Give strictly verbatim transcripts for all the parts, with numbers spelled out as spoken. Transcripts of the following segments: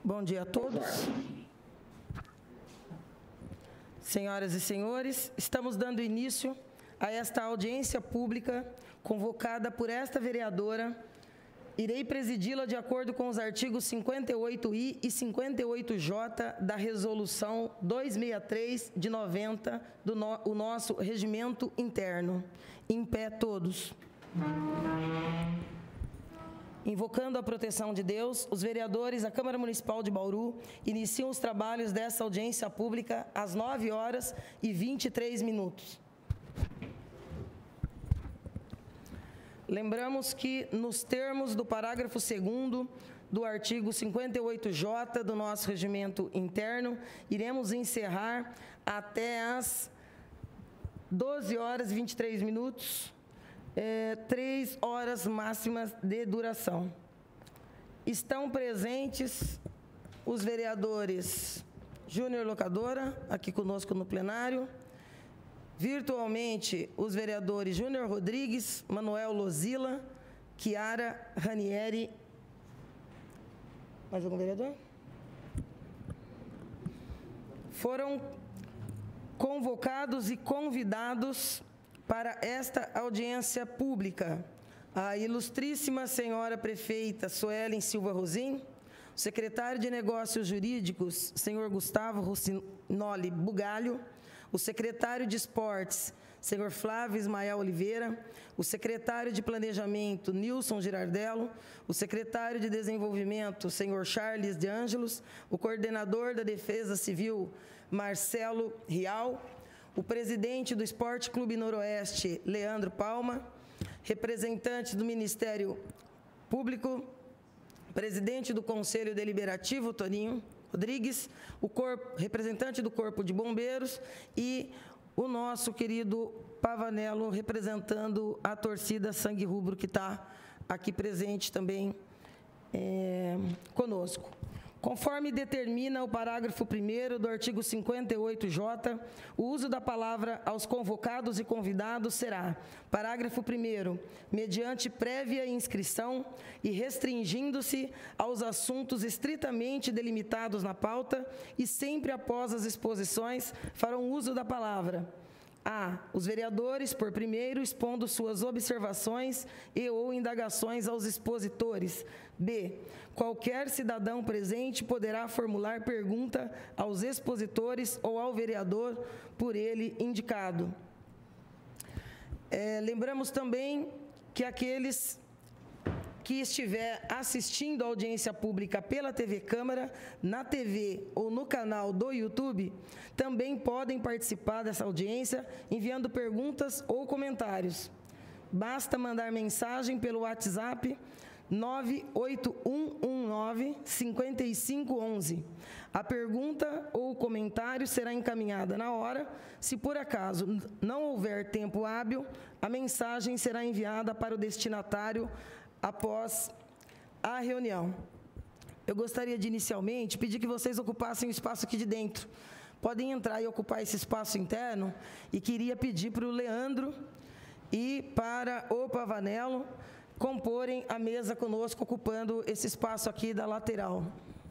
Bom dia a todos. Senhoras e senhores, estamos dando início a esta audiência pública convocada por esta vereadora. Irei presidi-la de acordo com os artigos cinquenta e oito I e cinquenta e oito J da Resolução duzentos e sessenta e três de noventa do no, o nosso regimento interno. Em pé todos. Invocando a proteção de Deus, os vereadores da Câmara Municipal de Bauru iniciam os trabalhos dessa audiência pública às nove horas e vinte e três minutos. Lembramos que, nos termos do parágrafo segundo do artigo cinquenta e oito J do nosso regimento interno, iremos encerrar até às doze horas e vinte e três minutos, é, três horas máximas de duração. Estão presentes os vereadores Júnior Locadora, aqui conosco no plenário, virtualmente os vereadores Júnior Rodrigues, Manuel Lozila, Chiara Ranieri. Mais algum vereador? Foram convocados e convidados para esta audiência pública a ilustríssima senhora prefeita Suelen Silva Rosim, o secretário de Negócios Jurídicos, senhor Gustavo Russinoli Bugalho, o secretário de Esportes, senhor Flávio Ismael Oliveira, o secretário de Planejamento, Nilson Girardello, o secretário de Desenvolvimento, senhor Charles de Ângelos, o coordenador da Defesa Civil, Marcelo Rial, o presidente do Esporte Clube Noroeste, Leandro Palma, representante do Ministério Público, presidente do Conselho Deliberativo, Toninho Rodrigues, o corpo, representante do Corpo de Bombeiros e o nosso querido Pavanello, representando a torcida Sangue Rubro, que está aqui presente também é, conosco. Conforme determina o parágrafo primeiro do artigo cinquenta e oito J, o uso da palavra aos convocados e convidados será, parágrafo primeiro, mediante prévia inscrição e restringindo-se aos assuntos estritamente delimitados na pauta e sempre após as exposições farão uso da palavra. A. Os vereadores, por primeiro, expondo suas observações e ou indagações aos expositores. B. Qualquer cidadão presente poderá formular pergunta aos expositores ou ao vereador por ele indicado. É, lembramos também que aqueles que estiver assistindo a audiência pública pela T V Câmara, na T V ou no canal do YouTube, também podem participar dessa audiência enviando perguntas ou comentários. Basta mandar mensagem pelo WhatsApp nove oito um um nove, cinco cinco um um. A pergunta ou comentário será encaminhada na hora. Se por acaso não houver tempo hábil, a mensagem será enviada para o destinatário após a reunião. Eu gostaria de, inicialmente, pedir que vocês ocupassem o espaço aqui de dentro. Podem entrar e ocupar esse espaço interno, e queria pedir para o Leandro e para o Pavanello comporem a mesa conosco, ocupando esse espaço aqui da lateral.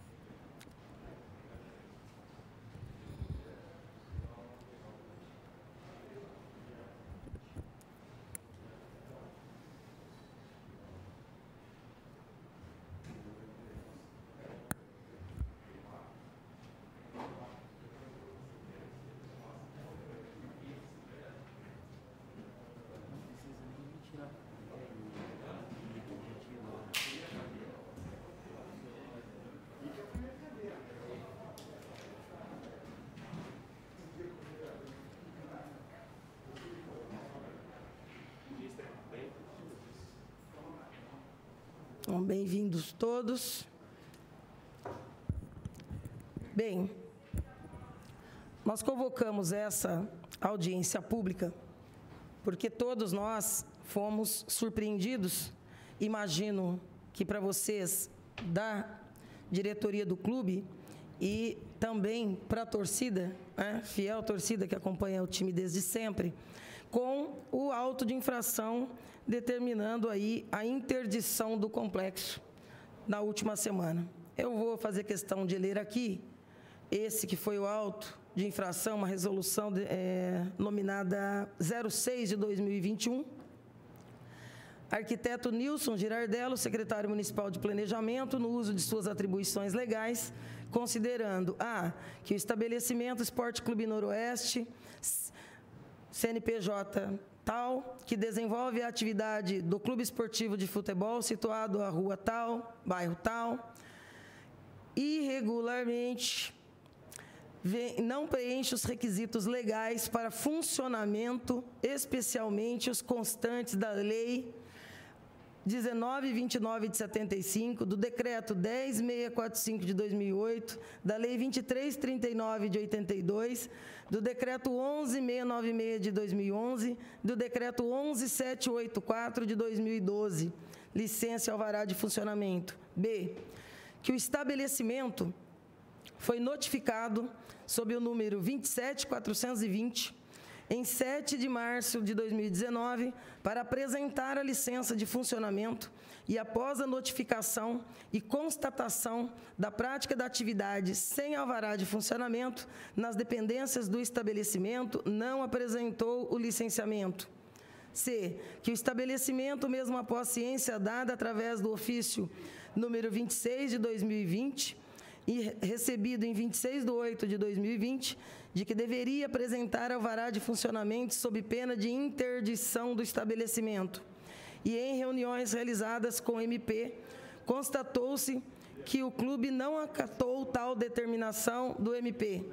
Bem-vindos todos. Bem, nós convocamos essa audiência pública porque todos nós fomos surpreendidos, imagino que para vocês da diretoria do clube e também para a torcida, né, fiel torcida que acompanha o time desde sempre, com o auto de infração determinando aí a interdição do complexo na última semana. eu vou fazer questão de ler aqui esse que foi o auto de infração, uma resolução de, é, nominada zero seis de dois mil e vinte e um. Arquiteto Nilson Girardello, secretário municipal de Planejamento, no uso de suas atribuições legais, considerando a que o estabelecimento Esporte Clube Noroeste, C N P J tal, que desenvolve a atividade do Clube Esportivo de Futebol situado à rua tal, bairro tal, irregularmente não preenche os requisitos legais para funcionamento, especialmente os constantes da Lei dezenove mil e vinte e nove de setenta e cinco, do Decreto dez mil seiscentos e quarenta e cinco de dois mil e oito, da Lei vinte e três mil trinta e nove de oitenta e dois, do Decreto onze mil seiscentos e noventa e seis de dois mil e onze, do Decreto onze mil setecentos e oitenta e quatro de dois mil e doze, licença e alvará de funcionamento. B, que o estabelecimento foi notificado sob o número vinte e sete mil quatrocentos e vinte, em sete de março de dois mil e dezenove, para apresentar a licença de funcionamento e, após a notificação e constatação da prática da atividade sem alvará de funcionamento, nas dependências do estabelecimento, não apresentou o licenciamento. C, que o estabelecimento, mesmo após ciência dada através do ofício número vinte e seis de dois mil e vinte, e recebido em vinte e seis de oito de dois mil e vinte, de que deveria apresentar alvará de funcionamento sob pena de interdição do estabelecimento. E em reuniões realizadas com o M P, constatou-se que o clube não acatou tal determinação do M P.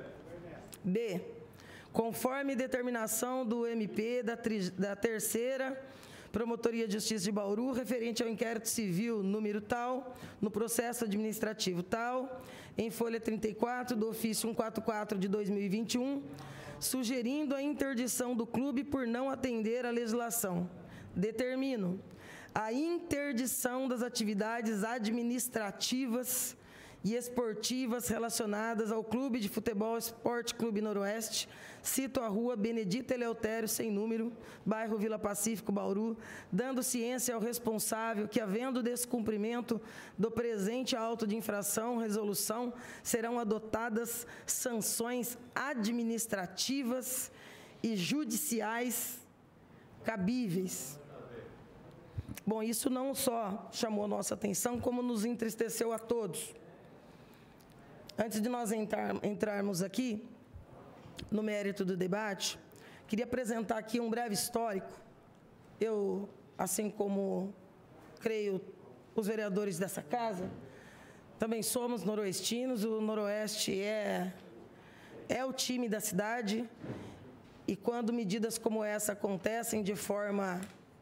B, conforme determinação do M P da, tri, da terceira Promotoria de Justiça de Bauru, referente ao inquérito civil número tal, no processo administrativo tal, em folha trinta e quatro do ofício cento e quarenta e quatro de dois mil e vinte e um, sugerindo a interdição do clube por não atender à legislação. Determino a interdição das atividades administrativas e esportivas relacionadas ao Clube de Futebol Esporte Clube Noroeste, cito a rua Benedito Eleutério, sem número, bairro Vila Pacífico, Bauru, dando ciência ao responsável que, havendo descumprimento do presente auto de infração, resolução, serão adotadas sanções administrativas e judiciais cabíveis. Bom, isso não só chamou nossa atenção, como nos entristeceu a todos. Antes de nós entrar, entrarmos aqui no mérito do debate, queria apresentar aqui um breve histórico. Eu, assim como, creio, os vereadores dessa casa, também somos noroestinos. O Noroeste é, é o time da cidade, e quando medidas como essa acontecem de forma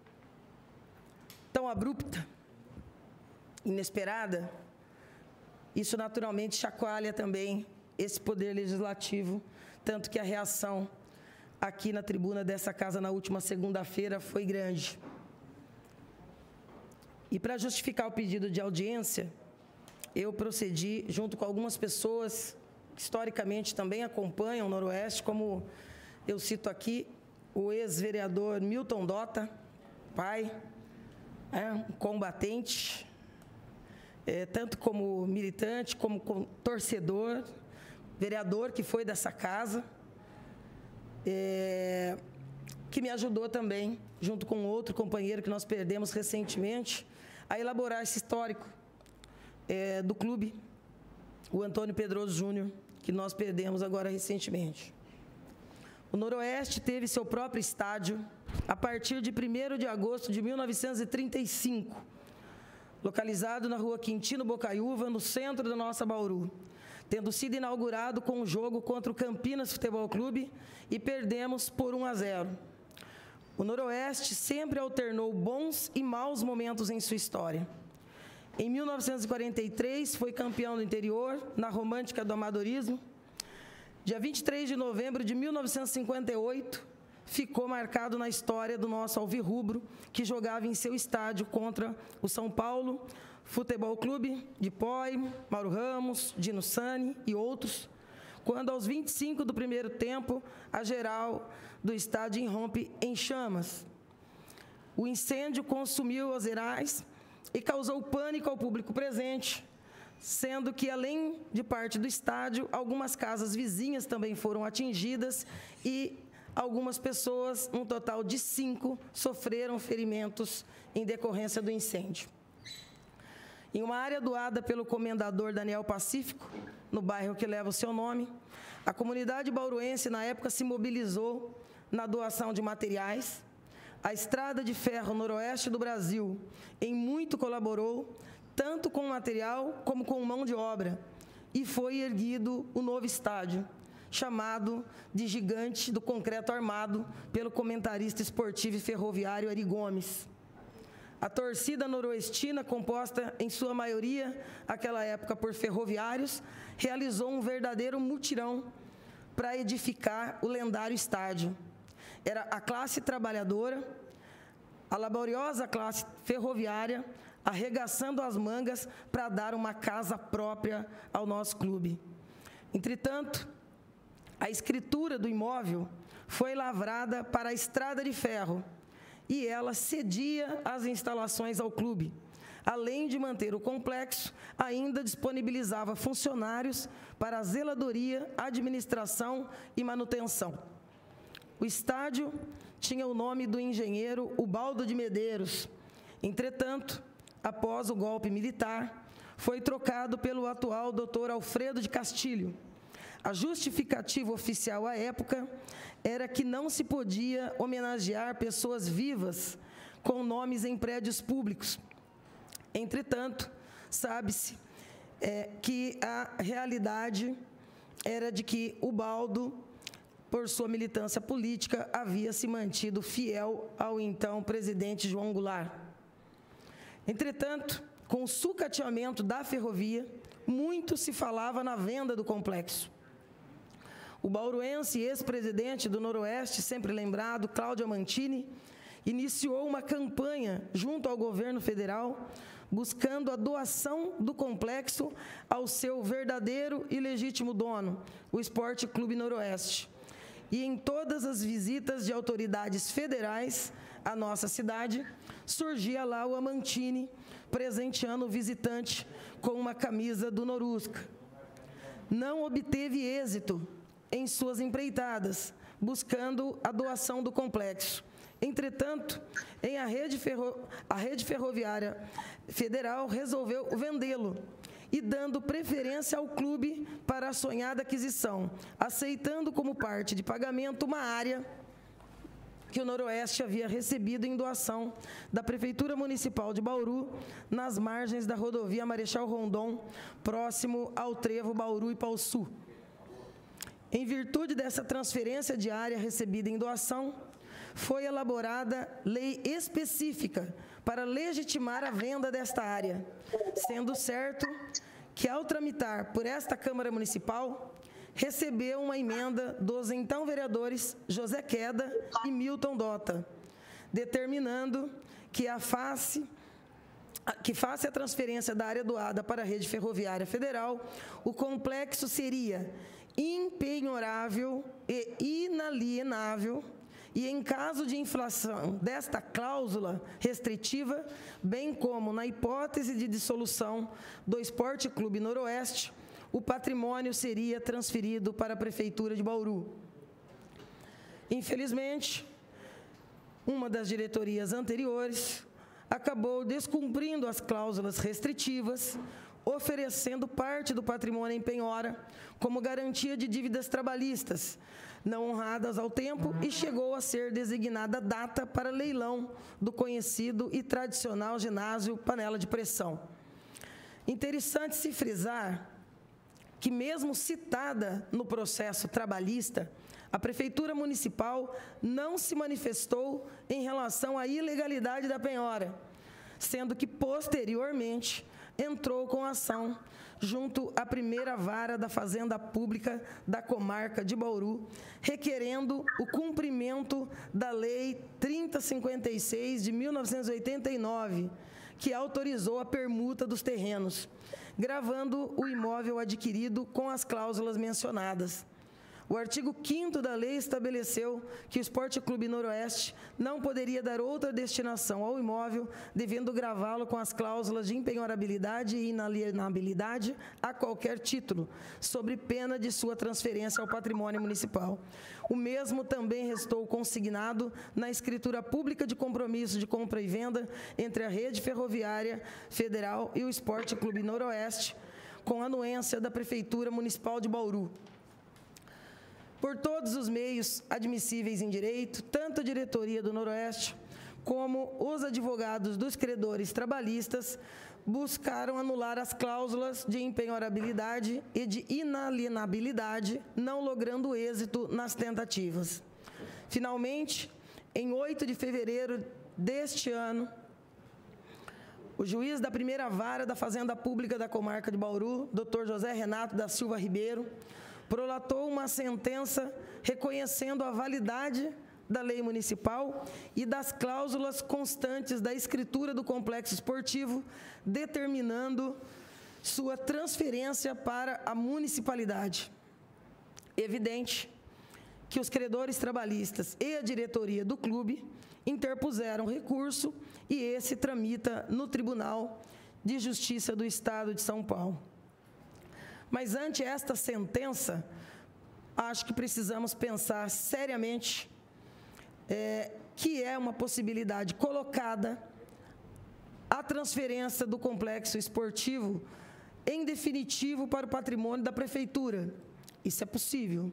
tão abrupta, inesperada, isso naturalmente chacoalha também esse poder legislativo, tanto que a reação aqui na tribuna dessa casa na última segunda-feira foi grande. E para justificar o pedido de audiência, eu procedi, junto com algumas pessoas que historicamente também acompanham o Noroeste, como eu cito aqui o ex-vereador Milton Dota, pai, é, um combatente, É, tanto como militante, como, como torcedor, vereador que foi dessa casa, é, que me ajudou também, junto com outro companheiro que nós perdemos recentemente, a elaborar esse histórico é, do clube, o Antônio Pedroso Júnior, que nós perdemos agora recentemente. O Noroeste teve seu próprio estádio a partir de primeiro de agosto de mil novecentos e trinta e cinco, localizado na rua Quintino Bocaiúva, no centro da nossa Bauru, tendo sido inaugurado com um jogo contra o Campinas Futebol Clube, e perdemos por um a zero. O Noroeste sempre alternou bons e maus momentos em sua história. Em mil novecentos e quarenta e três, foi campeão do interior, na romântica do amadorismo. Dia vinte e três de novembro de mil novecentos e cinquenta e oito, ficou marcado na história do nosso alvirrubro, que jogava em seu estádio contra o São Paulo Futebol Clube de Poi, Mauro Ramos, Dino Sani e outros, quando aos vinte e cinco do primeiro tempo, a geral do estádio irrompe em chamas. O incêndio consumiu os heróis e causou pânico ao público presente, sendo que, além de parte do estádio, algumas casas vizinhas também foram atingidas e algumas pessoas, um total de cinco, sofreram ferimentos em decorrência do incêndio. Em uma área doada pelo comendador Daniel Pacífico, no bairro que leva o seu nome, a comunidade bauruense, na época, se mobilizou na doação de materiais. A Estrada de Ferro Noroeste do Brasil, em muito colaborou, tanto com material como com mão de obra, e foi erguido o novo estádio, chamado de Gigante do Concreto Armado, pelo comentarista esportivo e ferroviário Ari Gomes. A torcida noroestina, composta em sua maioria, naquela época, por ferroviários, realizou um verdadeiro mutirão para edificar o lendário estádio. Era a classe trabalhadora, a laboriosa classe ferroviária, arregaçando as mangas para dar uma casa própria ao nosso clube. Entretanto, a escritura do imóvel foi lavrada para a Estrada de Ferro e ela cedia as instalações ao clube. Além de manter o complexo, ainda disponibilizava funcionários para a zeladoria, administração e manutenção. O estádio tinha o nome do engenheiro Ubaldo de Medeiros. Entretanto, após o golpe militar, foi trocado pelo atual doutor Alfredo de Castilho. A justificativa oficial à época era que não se podia homenagear pessoas vivas com nomes em prédios públicos. Entretanto, sabe-se é, que a realidade era de que Ubaldo, por sua militância política, havia se mantido fiel ao então presidente João Goulart. Entretanto, com o sucateamento da ferrovia, muito se falava na venda do complexo. O bauruense e ex-presidente do Noroeste, sempre lembrado, Cláudio Amantini, iniciou uma campanha junto ao governo federal, buscando a doação do complexo ao seu verdadeiro e legítimo dono, o Esporte Clube Noroeste. E em todas as visitas de autoridades federais à nossa cidade, surgia lá o Amantini, presenteando o visitante com uma camisa do Norusca. Não obteve êxito em suas empreitadas, buscando a doação do complexo. Entretanto, em a, rede ferro, a Rede Ferroviária Federal resolveu vendê-lo e dando preferência ao clube para a sonhada aquisição, aceitando como parte de pagamento uma área que o Noroeste havia recebido em doação da Prefeitura Municipal de Bauru, nas margens da rodovia Marechal Rondon, próximo ao trevo Bauru e Pauçu. Em virtude dessa transferência de área recebida em doação, foi elaborada lei específica para legitimar a venda desta área, sendo certo que, ao tramitar por esta Câmara Municipal, recebeu uma emenda dos então vereadores José Queda e Milton Dota, determinando que, a face, que face a transferência da área doada para a Rede Ferroviária Federal, o complexo seria impenhorável e inalienável, e em caso de inflação desta cláusula restritiva, bem como na hipótese de dissolução do Esporte Clube Noroeste, o patrimônio seria transferido para a Prefeitura de Bauru. Infelizmente, uma das diretorias anteriores acabou descumprindo as cláusulas restritivas, oferecendo parte do patrimônio em penhora como garantia de dívidas trabalhistas, não honradas ao tempo, e chegou a ser designada data para leilão do conhecido e tradicional ginásio Panela de Pressão. Interessante se frisar que, mesmo citada no processo trabalhista, a Prefeitura Municipal não se manifestou em relação à ilegalidade da penhora, sendo que, posteriormente, entrou com ação junto à primeira vara da Fazenda Pública da comarca de Bauru, requerendo o cumprimento da Lei trinta cinquenta e seis de mil novecentos e oitenta e nove, que autorizou a permuta dos terrenos, gravando o imóvel adquirido com as cláusulas mencionadas. O artigo quinto da lei estabeleceu que o Esporte Clube Noroeste não poderia dar outra destinação ao imóvel, devendo gravá-lo com as cláusulas de impenhorabilidade e inalienabilidade a qualquer título, sob pena de sua transferência ao patrimônio municipal. O mesmo também restou consignado na escritura pública de compromisso de compra e venda entre a Rede Ferroviária Federal e o Esporte Clube Noroeste, com anuência da Prefeitura Municipal de Bauru. Por todos os meios admissíveis em direito, tanto a diretoria do Noroeste como os advogados dos credores trabalhistas buscaram anular as cláusulas de impenhorabilidade e de inalienabilidade, não logrando êxito nas tentativas. Finalmente, em oito de fevereiro deste ano, o juiz da primeira vara da Fazenda Pública da Comarca de Bauru, doutor José Renato da Silva Ribeiro, prolatou uma sentença reconhecendo a validade da lei municipal e das cláusulas constantes da escritura do complexo esportivo, determinando sua transferência para a municipalidade. Evidente que os credores trabalhistas e a diretoria do clube interpuseram recurso e esse tramita no Tribunal de Justiça do Estado de São Paulo. Mas, ante esta sentença, acho que precisamos pensar seriamente é, que é uma possibilidade colocada a transferência do complexo esportivo em definitivo para o patrimônio da Prefeitura. Isso é possível.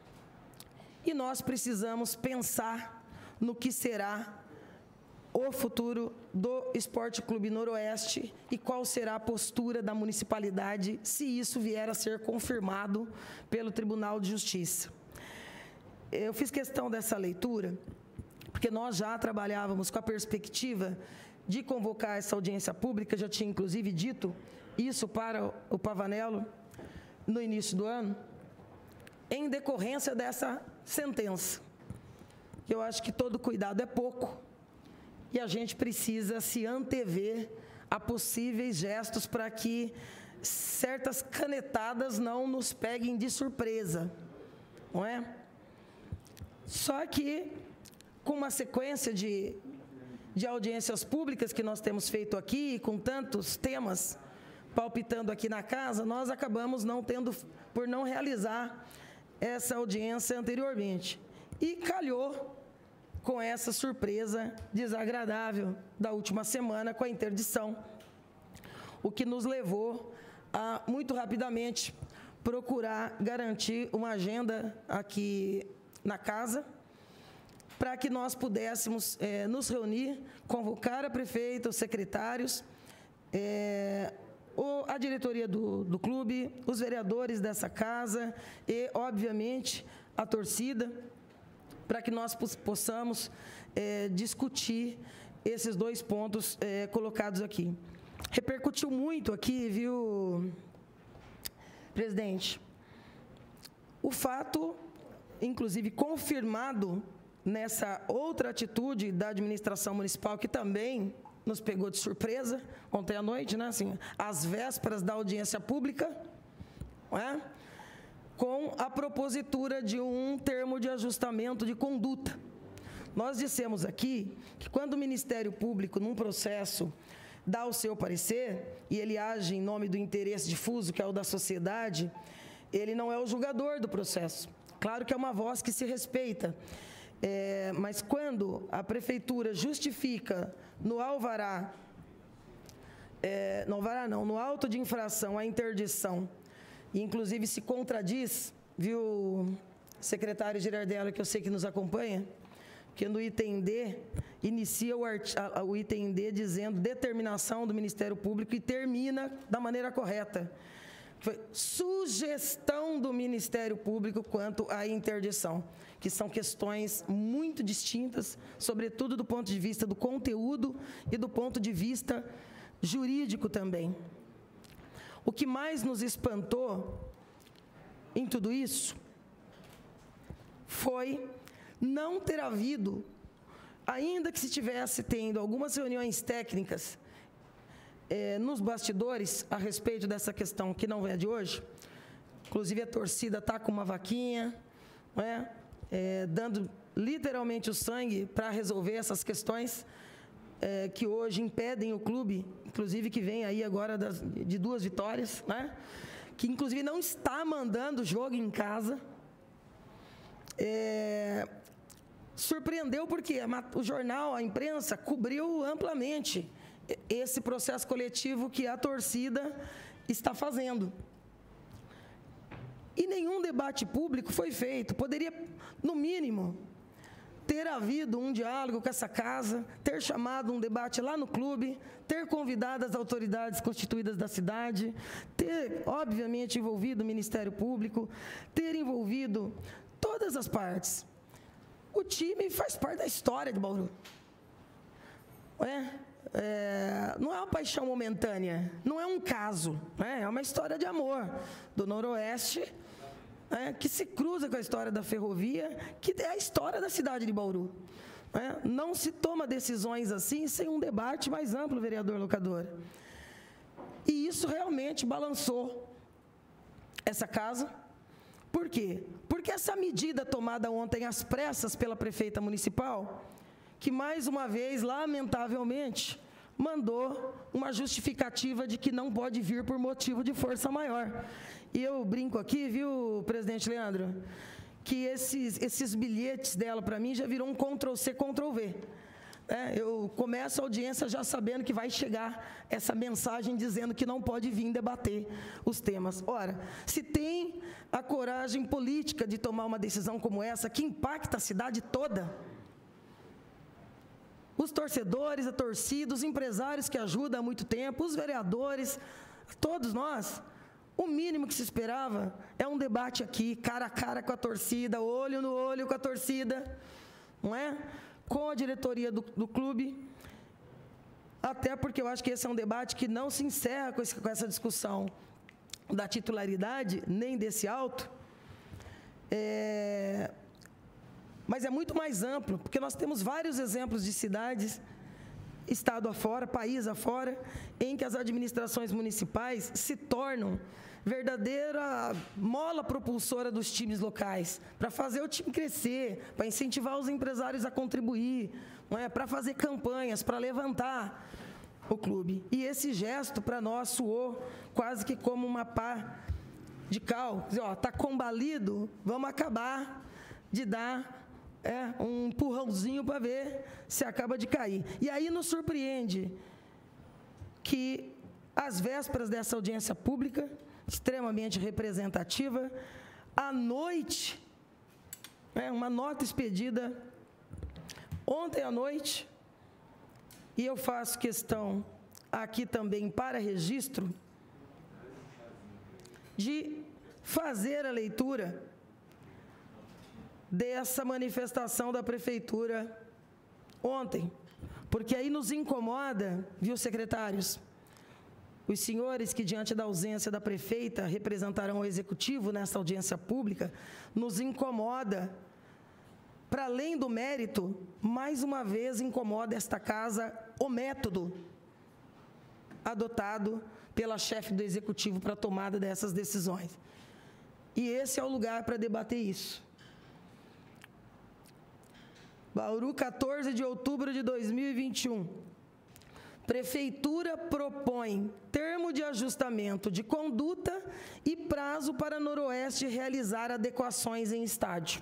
E nós precisamos pensar no que será o futuro do Esporte Clube Noroeste e qual será a postura da municipalidade se isso vier a ser confirmado pelo Tribunal de Justiça. Eu fiz questão dessa leitura porque nós já trabalhávamos com a perspectiva de convocar essa audiência pública, já tinha inclusive dito isso para o Pavanello no início do ano, em decorrência dessa sentença. Eu acho que todo cuidado é pouco, e a gente precisa se antever a possíveis gestos para que certas canetadas não nos peguem de surpresa, não é? Só que, com uma sequência de, de audiências públicas que nós temos feito aqui, com tantos temas palpitando aqui na casa, nós acabamos não tendo, por não realizar essa audiência anteriormente. E calhou com essa surpresa desagradável da última semana com a interdição, o que nos levou a, muito rapidamente, procurar garantir uma agenda aqui na casa, para que nós pudéssemos é, nos reunir, convocar a prefeita, os secretários, é, o, a diretoria do, do clube, os vereadores dessa casa e, obviamente, a torcida, para que nós possamos é, discutir esses dois pontos é, colocados aqui. Repercutiu muito aqui, viu, presidente, o fato, inclusive confirmado nessa outra atitude da administração municipal, que também nos pegou de surpresa ontem à noite, né, assim, às vésperas da audiência pública, não é? Com a propositura de um termo de ajustamento de conduta. Nós dissemos aqui que quando o Ministério Público, num processo, dá o seu parecer, e ele age em nome do interesse difuso, que é o da sociedade, ele não é o julgador do processo. Claro que é uma voz que se respeita, é, mas quando a Prefeitura justifica no alvará, é, no alvará não, no auto de infração a interdição, e inclusive se contradiz, viu, secretário Girardello, que eu sei que nos acompanha, que no item D, inicia o, art... o item D dizendo determinação do Ministério Público e termina da maneira correta. Foi sugestão do Ministério Público quanto à interdição, que são questões muito distintas, sobretudo do ponto de vista do conteúdo e do ponto de vista jurídico também. O que mais nos espantou em tudo isso foi não ter havido, ainda que se estivesse tendo algumas reuniões técnicas é, nos bastidores a respeito dessa questão que não é de hoje, inclusive a torcida está com uma vaquinha, não é? É, dando literalmente o sangue para resolver essas questões é, que hoje impedem o clube, inclusive que vem aí agora das, de duas vitórias, né? Que inclusive não está mandando o jogo em casa. É, surpreendeu porque o jornal, a imprensa, cobriu amplamente esse processo coletivo que a torcida está fazendo. E nenhum debate público foi feito. Poderia, no mínimo, ter havido um diálogo com essa casa, ter chamado um debate lá no clube, ter convidado as autoridades constituídas da cidade, ter, obviamente, envolvido o Ministério Público, ter envolvido todas as partes. O time faz parte da história de Bauru. É, é, não é uma paixão momentânea, não é um caso, né? É uma história de amor do Noroeste, é, que se cruza com a história da ferrovia, que é a história da cidade de Bauru. É, não se toma decisões assim sem um debate mais amplo, vereador Locador. E isso realmente balançou essa casa. Por quê? Porque essa medida tomada ontem às pressas pela prefeita municipal, que mais uma vez, lamentavelmente, mandou uma justificativa de que não pode vir por motivo de força maior. E eu brinco aqui, viu, presidente Leandro, que esses, esses bilhetes dela, para mim, já virou um control C, control V. É, eu começo a audiência já sabendo que vai chegar essa mensagem dizendo que não pode vir debater os temas. Ora, se tem a coragem política de tomar uma decisão como essa, que impacta a cidade toda, os torcedores, a torcida, os empresários que ajudam há muito tempo, os vereadores, todos nós, o mínimo que se esperava é um debate aqui, cara a cara com a torcida, olho no olho com a torcida, não é? Com a diretoria do, do clube, até porque eu acho que esse é um debate que não se encerra com, esse, com essa discussão da titularidade, nem desse auto, é, mas é muito mais amplo, porque nós temos vários exemplos de cidades, estado afora, país afora, em que as administrações municipais se tornam verdadeira mola propulsora dos times locais, para fazer o time crescer, para incentivar os empresários a contribuir, não é? Para fazer campanhas, para levantar o clube. E esse gesto, para nós, soou quase que como uma pá de cal. Dizer, ó, está combalido, vamos acabar de dar é, um empurrãozinho para ver se acaba de cair. E aí nos surpreende que, às vésperas dessa audiência pública, extremamente representativa, à noite, é, uma nota expedida ontem à noite, e eu faço questão aqui também para registro, de fazer a leitura dessa manifestação da prefeitura ontem, porque aí nos incomoda, viu, secretários? Os senhores que, diante da ausência da prefeita, representarão o executivo nessa audiência pública, nos incomoda, para além do mérito, mais uma vez incomoda esta casa o método adotado pela chefe do executivo para a tomada dessas decisões. E esse é o lugar para debater isso. Bauru, quatorze de outubro de dois mil e vinte e um. Prefeitura propõe termo de ajustamento de conduta e prazo para Noroeste realizar adequações em estádio.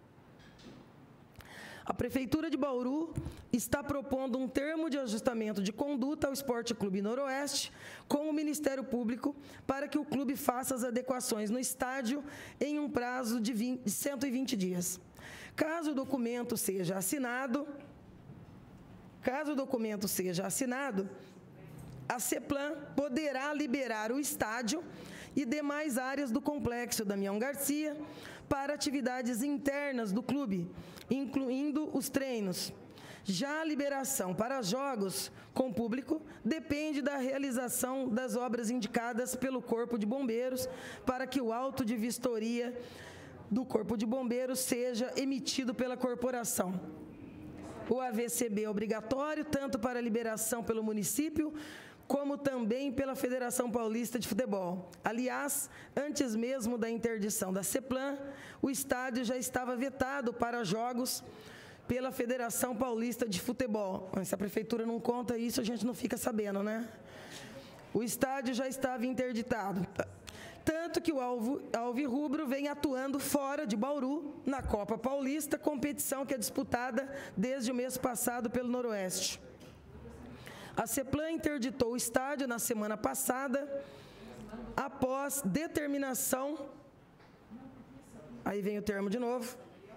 A Prefeitura de Bauru está propondo um termo de ajustamento de conduta ao Esporte Clube Noroeste com o Ministério Público para que o clube faça as adequações no estádio em um prazo de, vinte, de cento e vinte dias. Caso o documento seja assinado, caso o documento seja assinado, a CEPLAN poderá liberar o estádio e demais áreas do complexo Damião Garcia para atividades internas do clube, incluindo os treinos. Já a liberação para jogos com público depende da realização das obras indicadas pelo Corpo de Bombeiros para que o auto de vistoria do Corpo de Bombeiros seja emitido pela corporação. O A V C B é obrigatório, tanto para a liberação pelo município, como também pela Federação Paulista de Futebol. Aliás, antes mesmo da interdição da CEPLAN, o estádio já estava vetado para jogos pela Federação Paulista de Futebol. Mas se a prefeitura não conta isso, a gente não fica sabendo, né? O estádio já estava interditado. Tanto que o Alvo, Alvirrubro vem atuando fora de Bauru, na Copa Paulista, competição que é disputada desde o mês passado pelo Noroeste. A CEPLAN interditou o estádio na semana passada, após determinação, aí vem o termo de novo,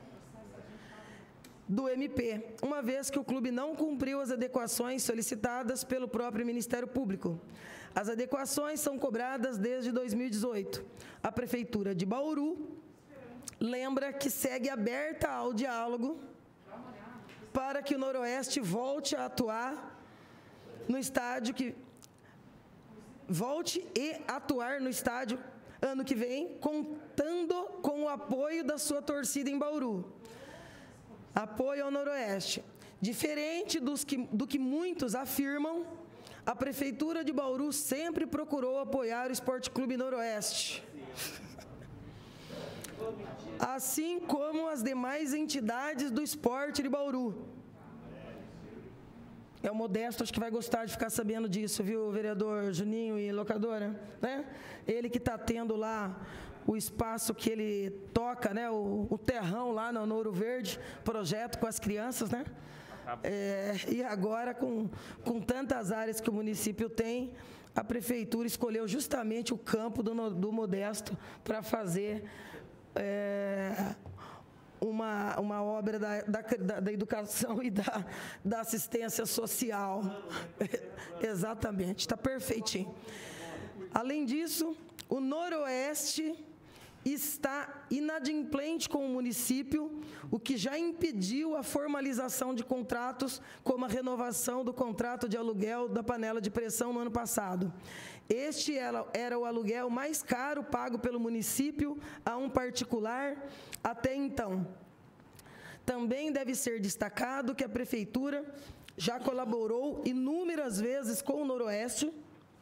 do M P, uma vez que o clube não cumpriu as adequações solicitadas pelo próprio Ministério Público. As adequações são cobradas desde dois mil e dezoito. A Prefeitura de Bauru lembra que segue aberta ao diálogo para que o Noroeste volte a atuar no estádio, que volte e atuar no estádio ano que vem, contando com o apoio da sua torcida em Bauru. Apoio ao Noroeste. Diferente dos que, do que muitos afirmam, a Prefeitura de Bauru sempre procurou apoiar o Esporte Clube Noroeste, assim como as demais entidades do esporte de Bauru. É o Modesto, acho que vai gostar de ficar sabendo disso, viu, vereador Juninho e locadora? Né? Ele que está tendo lá o espaço que ele toca, né, o, o terrão lá no Ouro Verde, projeto com as crianças, né? É, e agora, com, com tantas áreas que o município tem, a prefeitura escolheu justamente o campo do, do Modesto para fazer é, uma, uma obra da, da, da educação e da, da assistência social. Exatamente, está perfeitinho. Além disso, o Noroeste está inadimplente com o município, o que já impediu a formalização de contratos, como a renovação do contrato de aluguel da panela de pressão no ano passado. Este era, era o aluguel mais caro pago pelo município a um particular até então. Também deve ser destacado que a Prefeitura já colaborou inúmeras vezes com o Noroeste,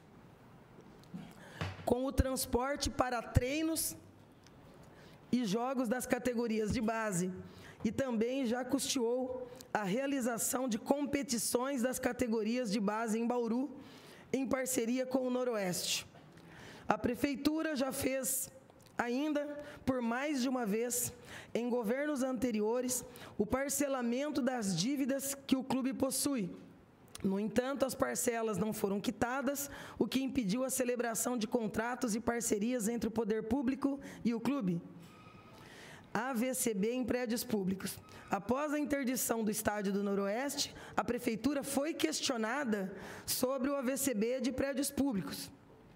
com o transporte para treinos e jogos das categorias de base, e também já custeou a realização de competições das categorias de base em Bauru, em parceria com o Noroeste. A Prefeitura já fez ainda, por mais de uma vez, em governos anteriores, o parcelamento das dívidas que o clube possui. No entanto, as parcelas não foram quitadas, o que impediu a celebração de contratos e parcerias entre o poder público e o clube. A V C B em prédios públicos. Após a interdição do estádio do Noroeste, a Prefeitura foi questionada sobre o A V C B de prédios públicos.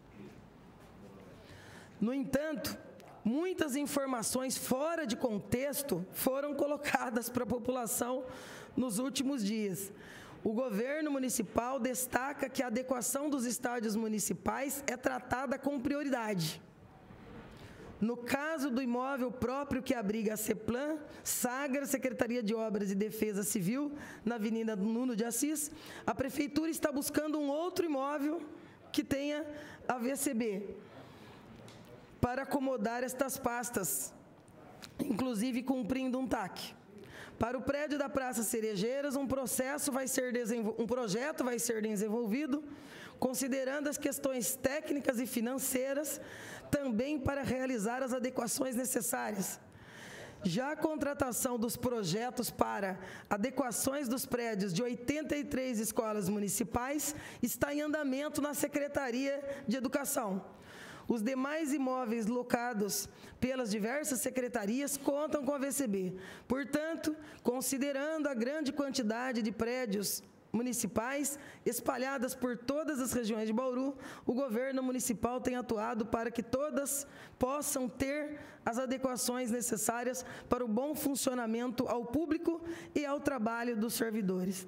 No entanto, muitas informações fora de contexto foram colocadas para a população nos últimos dias. O governo municipal destaca que a adequação dos estádios municipais é tratada com prioridade. No caso do imóvel próprio que abriga a CEPLAN, Sagra, Secretaria de Obras e Defesa Civil, na Avenida Nuno de Assis, a Prefeitura está buscando um outro imóvel que tenha a V C B, para acomodar estas pastas, inclusive cumprindo um T A C. Para o prédio da Praça Cerejeiras, um, processo vai ser um projeto vai ser desenvolvido, considerando as questões técnicas e financeiras, também para realizar as adequações necessárias. Já a contratação dos projetos para adequações dos prédios de oitenta e três escolas municipais está em andamento na Secretaria de Educação. Os demais imóveis locados pelas diversas secretarias contam com a V C B. Portanto, considerando a grande quantidade de prédios municipais espalhadas por todas as regiões de Bauru, o governo municipal tem atuado para que todas possam ter as adequações necessárias para o bom funcionamento ao público e ao trabalho dos servidores.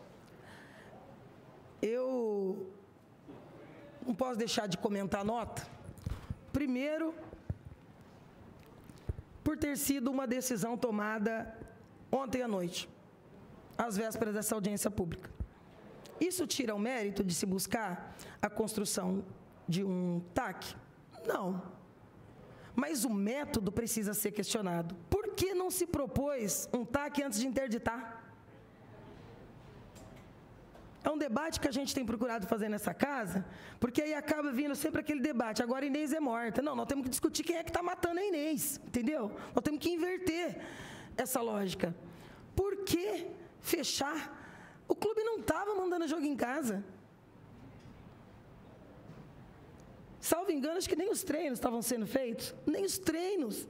Eu não posso deixar de comentar a nota. Primeiro, por ter sido uma decisão tomada ontem à noite, às vésperas dessa audiência pública. Isso tira o mérito de se buscar a construção de um T A C? Não. Mas o método precisa ser questionado. Por que não se propôs um T A C antes de interditar? É um debate que a gente tem procurado fazer nessa casa, porque aí acaba vindo sempre aquele debate, agora a Inês é morta. Não, nós temos que discutir quem é que está matando a Inês, entendeu? Nós temos que inverter essa lógica. Por que fechar? O clube não estava mandando jogo em casa. Salvo engano, acho que nem os treinos estavam sendo feitos, nem os treinos.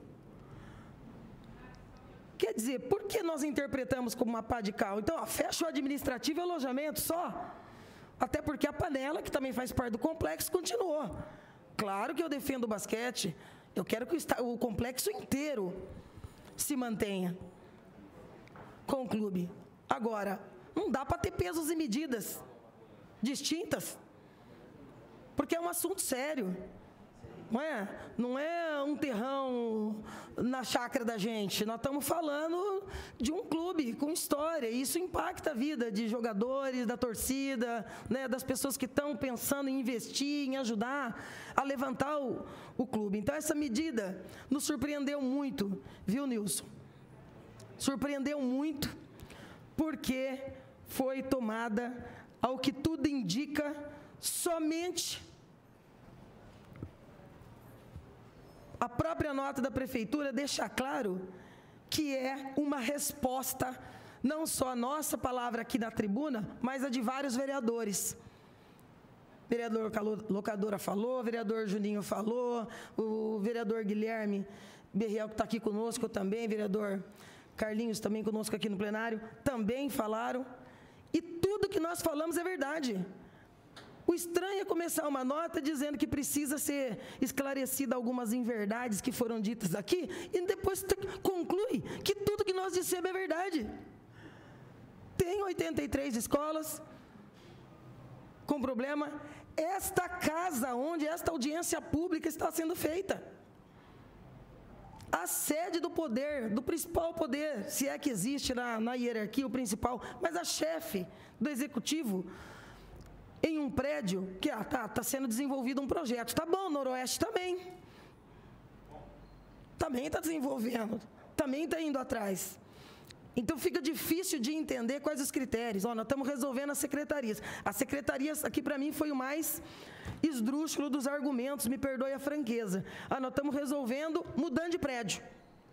Quer dizer, por que nós interpretamos como uma pá de cal? Então, ó, fecha o administrativo e o alojamento só. Até porque a panela, que também faz parte do complexo, continuou. Claro que eu defendo o basquete, eu quero que o, o complexo inteiro se mantenha com o clube. Agora, não dá para ter pesos e medidas distintas, porque é um assunto sério. Não é? Não é um terrão na chácara da gente. Nós estamos falando de um clube com história. E isso impacta a vida de jogadores, da torcida, né, das pessoas que estão pensando em investir, em ajudar a levantar o, o clube. Então, essa medida nos surpreendeu muito, viu, Nilson? Surpreendeu muito, porque foi tomada, ao que tudo indica, somente a própria nota da prefeitura deixa claro que é uma resposta, não só a nossa palavra aqui na tribuna, mas a de vários vereadores. O vereador Locadora falou, o vereador Juninho falou, o vereador Guilherme Berriel, que está aqui conosco também, vereador Carlinhos também conosco aqui no plenário, também falaram. E tudo que nós falamos é verdade. O estranho é começar uma nota dizendo que precisa ser esclarecida algumas inverdades que foram ditas aqui e depois conclui que tudo que nós dissemos é verdade. Tem oitenta e três escolas com problema. Esta casa onde esta audiência pública está sendo feita, a sede do poder, do principal poder, se é que existe na, na hierarquia o principal, mas a chefe do executivo, em um prédio que está ah, tá, tá sendo desenvolvido um projeto. Tá bom, Noroeste também. Também está desenvolvendo. Também está indo atrás. Então, fica difícil de entender quais os critérios. Ó, nós estamos resolvendo as secretarias. As secretarias, aqui para mim, foi o mais esdrúxulo dos argumentos, me perdoe a franqueza. Ah, nós estamos resolvendo mudando de prédio.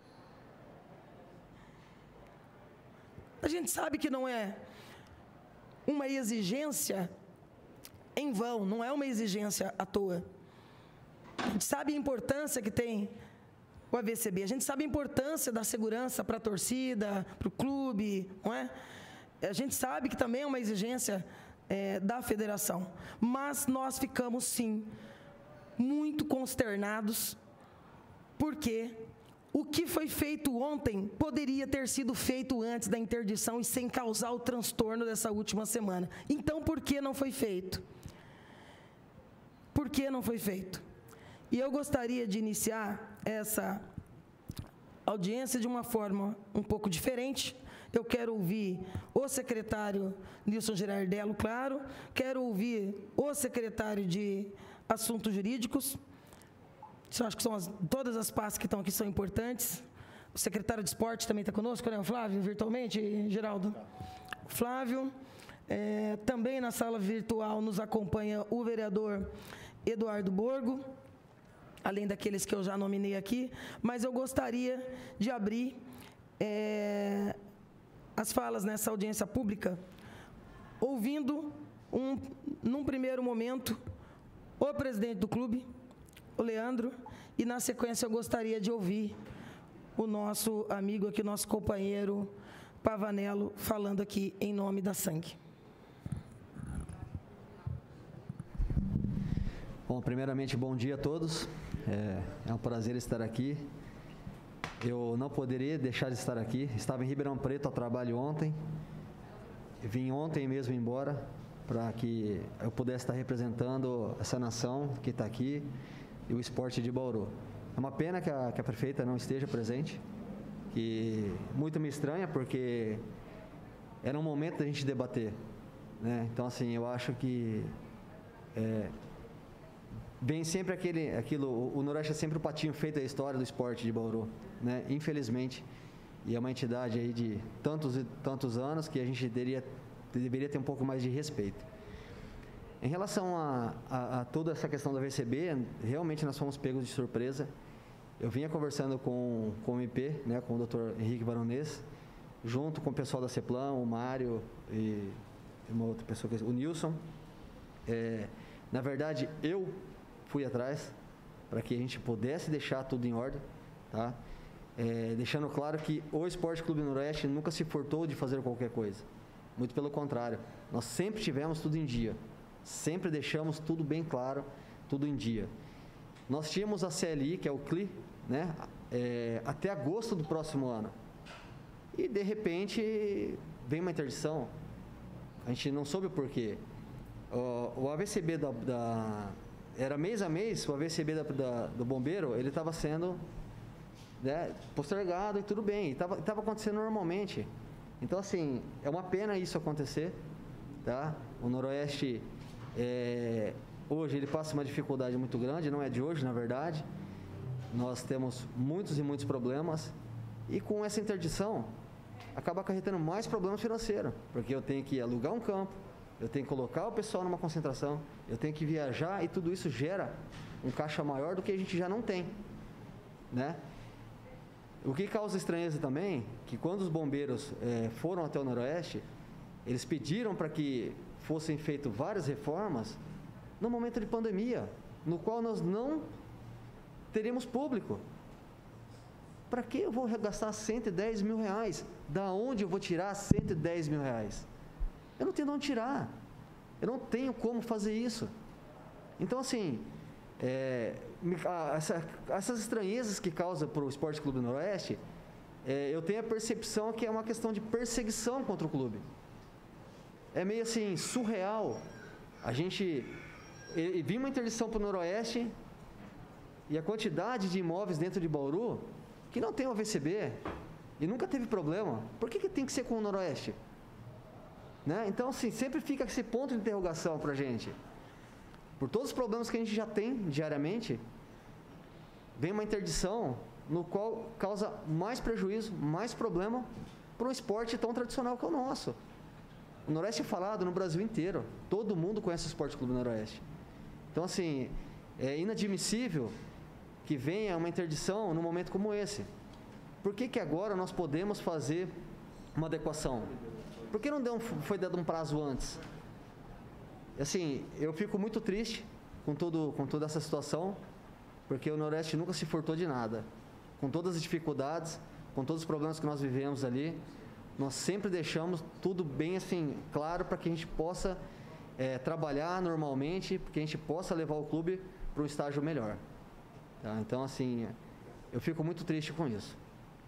A gente sabe que não é uma exigência em vão, não é uma exigência à toa. A gente sabe a importância que tem o A V C B, a gente sabe a importância da segurança para a torcida, para o clube, não é? A gente sabe que também é uma exigência é, da federação, mas nós ficamos, sim, muito consternados, porque o que foi feito ontem poderia ter sido feito antes da interdição e sem causar o transtorno dessa última semana. Então, por que não foi feito? Por que não foi feito? E eu gostaria de iniciar essa audiência de uma forma um pouco diferente. Eu quero ouvir o secretário Nilson Girardello, claro, quero ouvir o secretário de Assuntos Jurídicos. Eu acho que são as, todas as partes que estão aqui são importantes. O secretário de Esporte também está conosco, né, o Flávio, virtualmente, Geraldo? Flávio. É, também na sala virtual nos acompanha o vereador Eduardo Borgo, além daqueles que eu já nominei aqui, mas eu gostaria de abrir é, as falas nessa audiência pública, ouvindo, um, num primeiro momento, o presidente do clube, o Leandro, e na sequência eu gostaria de ouvir o nosso amigo aqui, nosso companheiro Pavanello, falando aqui em nome da Sangue. Bom, primeiramente, bom dia a todos. É, é um prazer estar aqui. Eu não poderia deixar de estar aqui. Estava em Ribeirão Preto a trabalho ontem. Vim ontem mesmo embora para que eu pudesse estar representando essa nação que está aqui e o esporte de Bauru. É uma pena que a, que a prefeita não esteja presente, que muito me estranha, porque era um momento da gente debater né? Então, assim, eu acho que é, vem sempre aquele, aquilo, o Noroeste é sempre o patinho feito da história do esporte de Bauru, né? Infelizmente, e é uma entidade aí de tantos e tantos anos que a gente deveria, deveria ter um pouco mais de respeito. Em relação a, a, a toda essa questão da V C B, realmente nós fomos pegos de surpresa. Eu vinha conversando com, com o M P, né, com o doutor Henrique Baronês, junto com o pessoal da CEPLAN, o Mário e uma outra pessoa, o Nilson. É, na verdade, eu fui atrás para que a gente pudesse deixar tudo em ordem, tá? É, deixando claro que o Esporte Clube Noroeste nunca se furtou de fazer qualquer coisa. Muito pelo contrário, nós sempre tivemos tudo em dia. Sempre deixamos tudo bem claro, tudo em dia. Nós tínhamos a C L I, que é o C L I, né, é, até agosto do próximo ano. E, de repente, vem uma interdição. A gente não soube o porquê. O, o A V C B da, da... Era mês a mês, o A V C B da, da, do bombeiro, ele estava sendo, né, postergado e tudo bem. Estava acontecendo normalmente. Então, assim, é uma pena isso acontecer, tá? O Noroeste... É, hoje ele passa uma dificuldade muito grande, não é de hoje, na verdade. Nós temos muitos e muitos problemas e com essa interdição acaba acarretando mais problemas financeiros, porque eu tenho que alugar um campo, eu tenho que colocar o pessoal numa concentração, eu tenho que viajar e tudo isso gera um caixa maior do que a gente já não tem, né? O que causa estranheza também, que quando os bombeiros é, foram até o Noroeste, eles pediram para que fossem feitas várias reformas no momento de pandemia, no qual nós não teríamos público. Para que eu vou gastar cento e dez mil reais? Da onde eu vou tirar cento e dez mil reais? Eu não tenho de onde tirar. Eu não tenho como fazer isso. Então, assim, é, essa, essas estranhezas que causa para o Esporte Clube Noroeste, é, eu tenho a percepção que é uma questão de perseguição contra o clube. É meio assim, surreal. A gente e, e viu uma interdição para o Noroeste e a quantidade de imóveis dentro de Bauru que não tem o A V C B e nunca teve problema. Por que, que tem que ser com o Noroeste? Né? Então, assim, sempre fica esse ponto de interrogação para a gente. Por todos os problemas que a gente já tem diariamente, vem uma interdição no qual causa mais prejuízo, mais problema para um esporte tão tradicional que é o nosso. O Noroeste é falado no Brasil inteiro. Todo mundo conhece o Esporte Clube Noroeste. Então, assim, é inadmissível que venha uma interdição num momento como esse. Por que que agora nós podemos fazer uma adequação? Por que não deu um, foi dado um prazo antes? Assim, eu fico muito triste com, todo, com toda essa situação, porque o Noroeste nunca se furtou de nada. Com todas as dificuldades, com todos os problemas que nós vivemos ali, nós sempre deixamos tudo bem assim, claro, para que a gente possa é, trabalhar normalmente, para que a gente possa levar o clube para um estágio melhor. Tá? Então, assim, eu fico muito triste com isso.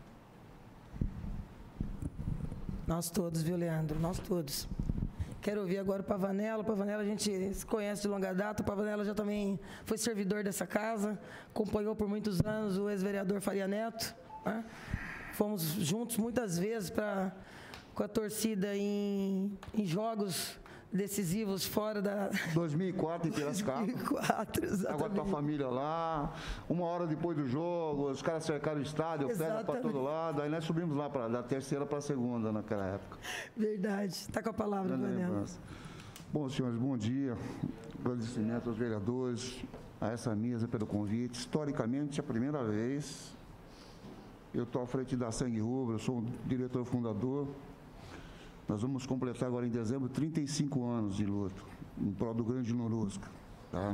Nós todos, viu, Leandro? Nós todos. Quero ouvir agora o Pavanello. O Pavanello a gente se conhece de longa data. O Pavanello já também foi servidor dessa casa, acompanhou por muitos anos o ex-vereador Faria Neto, né? Fomos juntos muitas vezes pra, com a torcida em, em jogos decisivos fora da... dois mil e quatro em Piracicaba. dois mil e quatro, exatamente. Agora tua família lá, uma hora depois do jogo, os caras cercaram o estádio, pedra para todo lado, aí nós subimos lá pra, da terceira para a segunda naquela época. Verdade. Está com a palavra, Pavanello. Bom, senhores, bom dia. Agradecimento aos vereadores, a essa mesa pelo convite. Historicamente, é a primeira vez... Eu estou à frente da Sangue Rubro, eu sou o diretor fundador. Nós vamos completar agora em dezembro trinta e cinco anos de luta, em prol do Grande Norusca. Tá?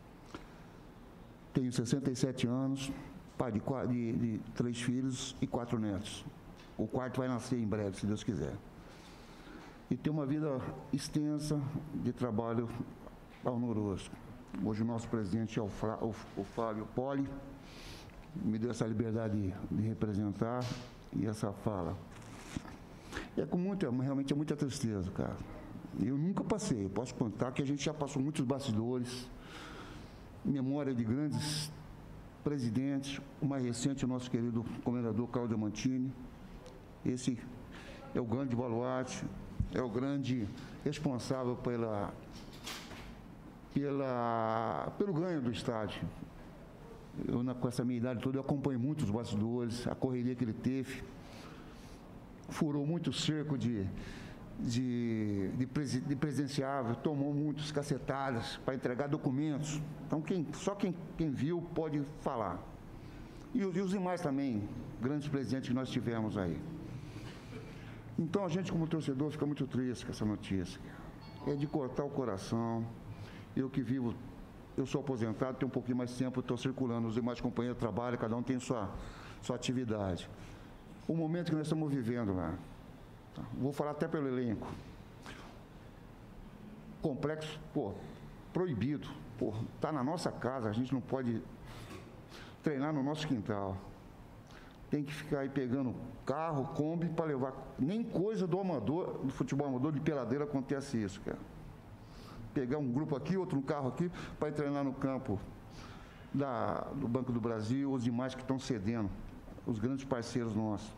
Tenho sessenta e sete anos, pai de, quatro, de, de três filhos e quatro netos. O quarto vai nascer em breve, se Deus quiser. E tenho uma vida extensa de trabalho ao Norusca. Hoje o nosso presidente é o, Fra, o, o Fábio Poli, me deu essa liberdade de, de representar e essa fala. E é com muita, realmente é muita tristeza, cara. Eu nunca passei, eu posso contar que a gente já passou muitos bastidores, memória de grandes presidentes, o mais recente, o nosso querido comendador Cláudio Mantini. Esse é o grande baluarte. é o grande responsável pela, pela, pelo ganho do estádio. Eu, com essa minha idade toda, eu acompanho muito os bastidores, a correria que ele teve. Furou muito cerco de, de, de, presi, de presidenciável, tomou muitos cacetadas para entregar documentos. Então, quem, só quem, quem viu pode falar. E os, e os demais também, grandes presentes que nós tivemos aí. Então, a gente, como torcedor, fica muito triste com essa notícia. É de cortar o coração. Eu que vivo, eu sou aposentado, tenho um pouquinho mais de tempo, estou circulando, os demais companheiros trabalham, cada um tem sua, sua atividade. O momento que nós estamos vivendo lá, vou falar até pelo elenco. Complexo, pô, proibido. Pô, tá na nossa casa, a gente não pode treinar no nosso quintal. Tem que ficar aí pegando carro, Kombi para levar. Nem coisa do amador, do futebol amador, de peladeira acontece isso, cara. Pegar um grupo aqui, outro um carro aqui, para treinar no campo da, do Banco do Brasil, os demais que estão cedendo, os grandes parceiros nossos.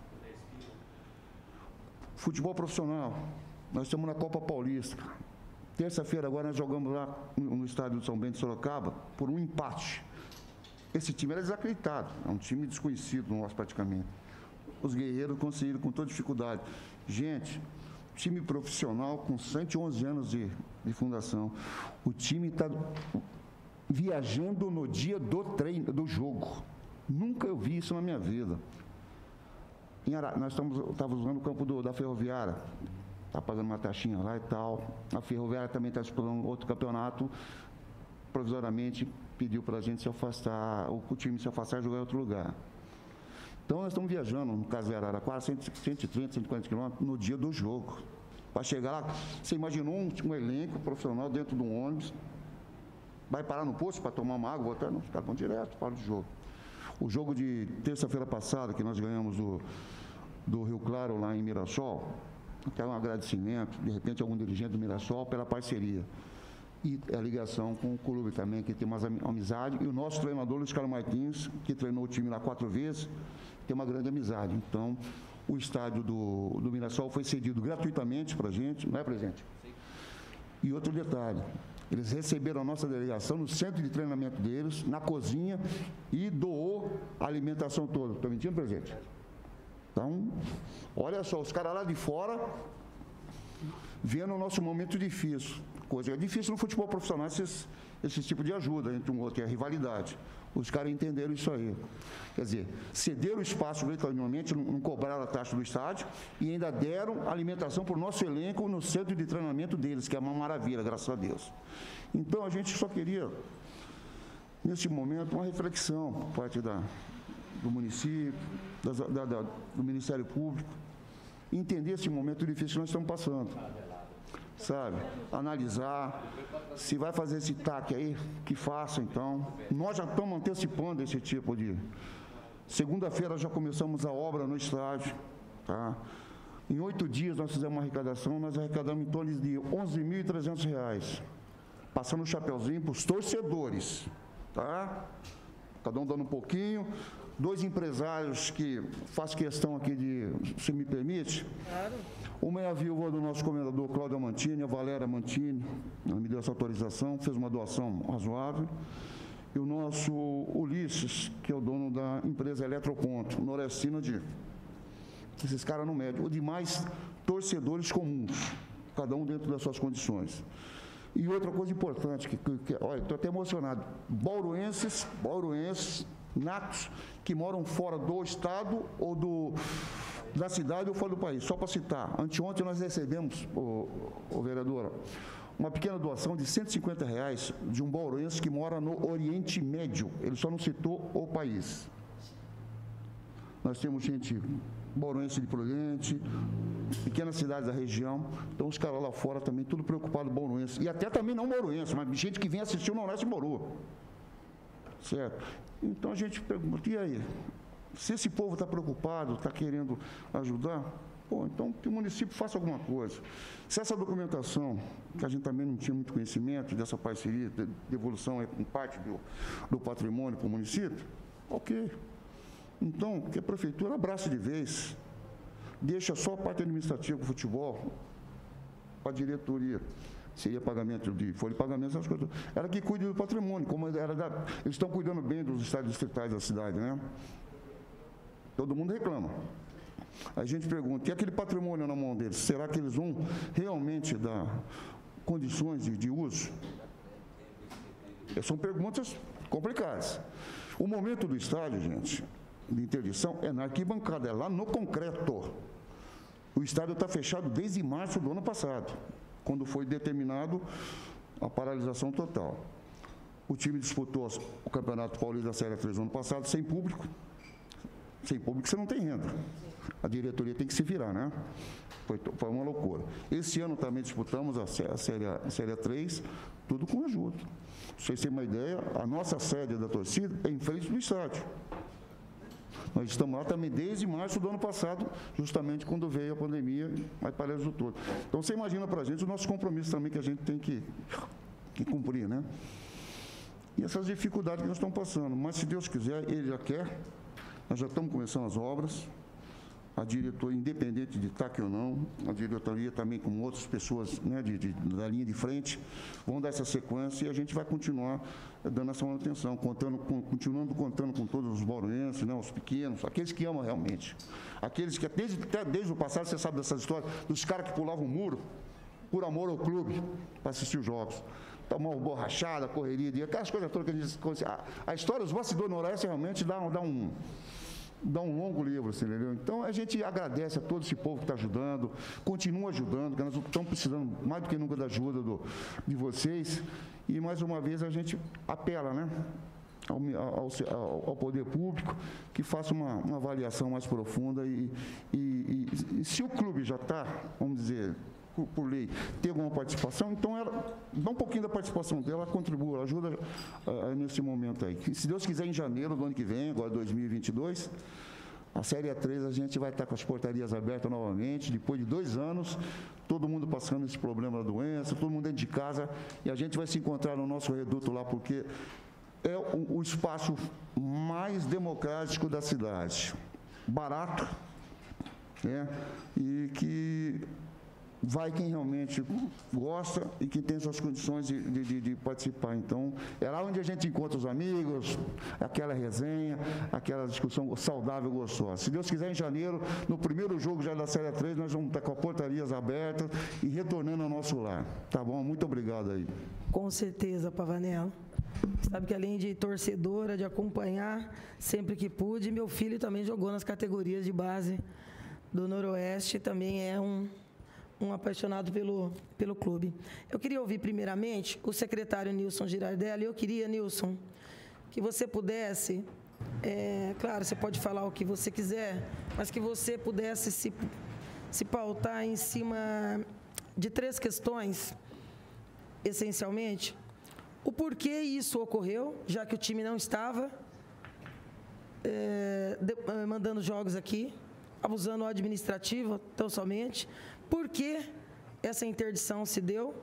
Futebol profissional, nós estamos na Copa Paulista. Terça-feira agora nós jogamos lá no, no estádio de São Bento de Sorocaba por um empate. Esse time era desacreditado, é um time desconhecido nosso praticamente. Os guerreiros conseguiram com toda dificuldade. Gente, time profissional com cento e onze anos de, de fundação. O time está viajando no dia do treino, do jogo. Nunca eu vi isso na minha vida. Em Ara... Nós estamos, estávamos usando o campo do, da Ferroviária, está pagando uma taxinha lá e tal. A Ferroviária também está disputando outro campeonato, provisoriamente pediu para a gente se afastar, o, o time se afastar e jogar em outro lugar. Então nós estamos viajando, no caso de Araraquara, cento e trinta, cento e quarenta quilômetros no dia do jogo. Para chegar lá, você imaginou um, um elenco profissional dentro de um ônibus, vai parar no posto para tomar uma água, voltar, não, os caras vão direto para o jogo. O jogo de terça-feira passada, que nós ganhamos do, do Rio Claro, lá em Mirassol, quero um agradecimento, de repente, algum dirigente do Mirassol, pela parceria. E a ligação com o clube também, que tem uma amizade. E o nosso treinador, Luiz Carlos Martins, que treinou o time lá quatro vezes, tem uma grande amizade. Então, o estádio do, do Mirassol foi cedido gratuitamente para a gente, não é, presidente? E outro detalhe, eles receberam a nossa delegação no centro de treinamento deles, na cozinha, e doou a alimentação toda. Estou mentindo, presidente? Então, olha só, os caras lá de fora vendo o nosso momento difícil. Coisa é difícil no futebol profissional, esses, esse tipo de ajuda entre um outro, que é a rivalidade. Os caras entenderam isso aí. Quer dizer, cederam o espaço gratuitamente, não, não cobraram a taxa do estádio e ainda deram alimentação para o nosso elenco no centro de treinamento deles, que é uma maravilha, graças a Deus. Então, a gente só queria, nesse momento, uma reflexão por parte da, do município, das, da, da, do Ministério Público, entender esse momento difícil que nós estamos passando. Sabe, analisar, se vai fazer esse T A C aí, que faça então. Nós já estamos antecipando esse tipo de... Segunda-feira já começamos a obra no estádio, tá? Em oito dias nós fizemos uma arrecadação, nós arrecadamos em torno de onze mil e trezentos reais, passando o chapeuzinho para os torcedores, tá? Cada um dando um pouquinho. Dois empresários que faço questão aqui de, se me permite. Claro. Uma é a viúva do nosso comendador Cláudio Mantini, a Valéria Mantini, ela me deu essa autorização, fez uma doação razoável. E o nosso Ulisses, que é o dono da empresa Eletroponto, Norestino de... Esses caras não medem. Os demais torcedores comuns, cada um dentro das suas condições. E outra coisa importante, que, que, que olha, estou até emocionado, bauruenses, bauruenses, natos, que moram fora do estado ou do, da cidade ou fora do país. Só para citar, anteontem nós recebemos, o, o vereador, uma pequena doação de cento e cinquenta reais de um bauruense que mora no Oriente Médio. Ele só não citou o país. Nós temos gente bauruense de Prudente, pequenas cidades da região, então os caras lá fora também, tudo preocupado com bauruense. E até também não bauruense, mas gente que vem assistir o Noroeste Moru. Certo? Então a gente pergunta, e aí? Se esse povo está preocupado, está querendo ajudar, pô, então que o município faça alguma coisa. Se essa documentação, que a gente também não tinha muito conhecimento dessa parceria, de devolução é com parte do, do patrimônio para o município, ok. Então, que a prefeitura abrace de vez, deixa só a parte administrativa do futebol, para a diretoria. Seria pagamento de folha de pagamento, essas coisas. Ela que cuida do patrimônio, como era da, eles estão cuidando bem dos estádios distritais da cidade, né? Todo mundo reclama. A gente pergunta, e aquele patrimônio na mão deles, será que eles vão realmente dar condições de, de uso? São perguntas complicadas. O momento do estádio, gente, de interdição, é na arquibancada, é lá no concreto. O estádio está fechado desde março do ano passado, quando foi determinado a paralisação total. O time disputou o Campeonato Paulista da Série três no ano passado sem público. Sem público você não tem renda. A diretoria tem que se virar, né? Foi, foi uma loucura. Esse ano também disputamos a Série, a Série três, tudo com ajuda. Pra vocês terem uma ideia, a nossa sede da torcida é em frente do estádio. Nós estamos lá também desde março do ano passado, justamente quando veio a pandemia, mas paralisou tudo. Então, você imagina para a gente o nosso compromisso também que a gente tem que, que cumprir, né? E essas dificuldades que nós estamos passando. Mas, se Deus quiser, Ele já quer, nós já estamos começando as obras. A diretoria, independente de estar aqui ou não, a diretoria também com outras pessoas, né, de, de, da linha de frente, vão dar essa sequência e a gente vai continuar dando essa manutenção, contando com, continuando contando com todos os bauruenses, né, os pequenos, aqueles que amam realmente. Aqueles que, desde, até desde o passado, você sabe dessas histórias, dos caras que pulavam o muro por amor ao clube, para assistir os jogos. Tomar borrachada, correria, aquelas coisas todas que a gente... A, a história, os bastidores do Noroeste realmente dá, dá um... dá um longo livro, assim, entendeu? Então, a gente agradece a todo esse povo que está ajudando, continua ajudando, porque nós estamos precisando mais do que nunca da ajuda do, de vocês. E, mais uma vez, a gente apela, né, ao, ao, ao poder público, que faça uma, uma avaliação mais profunda e, e, e, e se o clube já está, vamos dizer... Por, por lei, ter alguma participação, então ela dá um pouquinho da participação dela, ela contribui, ela ajuda uh, nesse momento aí. Se Deus quiser, em janeiro do ano que vem, agora dois mil e vinte e dois, a Série três a gente vai estar com as portarias abertas novamente, depois de dois anos, todo mundo passando esse problema da doença, todo mundo dentro de casa, e a gente vai se encontrar no nosso reduto lá, porque é o, o espaço mais democrático da cidade, barato, né, e que... vai quem realmente gosta e que tem suas condições de, de, de participar. Então, é lá onde a gente encontra os amigos, aquela resenha, aquela discussão saudável e gostosa. Se Deus quiser, em janeiro, no primeiro jogo já da Série três, nós vamos estar com as portarias abertas e retornando ao nosso lar. Tá bom? Muito obrigado aí. Com certeza, Pavanello. Sabe que além de torcedora, de acompanhar sempre que pude, meu filho também jogou nas categorias de base do Noroeste, também é um... um apaixonado pelo, pelo clube. Eu queria ouvir, primeiramente, o secretário Nilson Girardelli. Eu queria, Nilson, que você pudesse, é, claro, você pode falar o que você quiser, mas que você pudesse se, se pautar em cima de três questões, essencialmente. O porquê isso ocorreu, já que o time não estava é, de, mandando jogos aqui, abusando o administrativo, tão somente. Por que essa interdição se deu?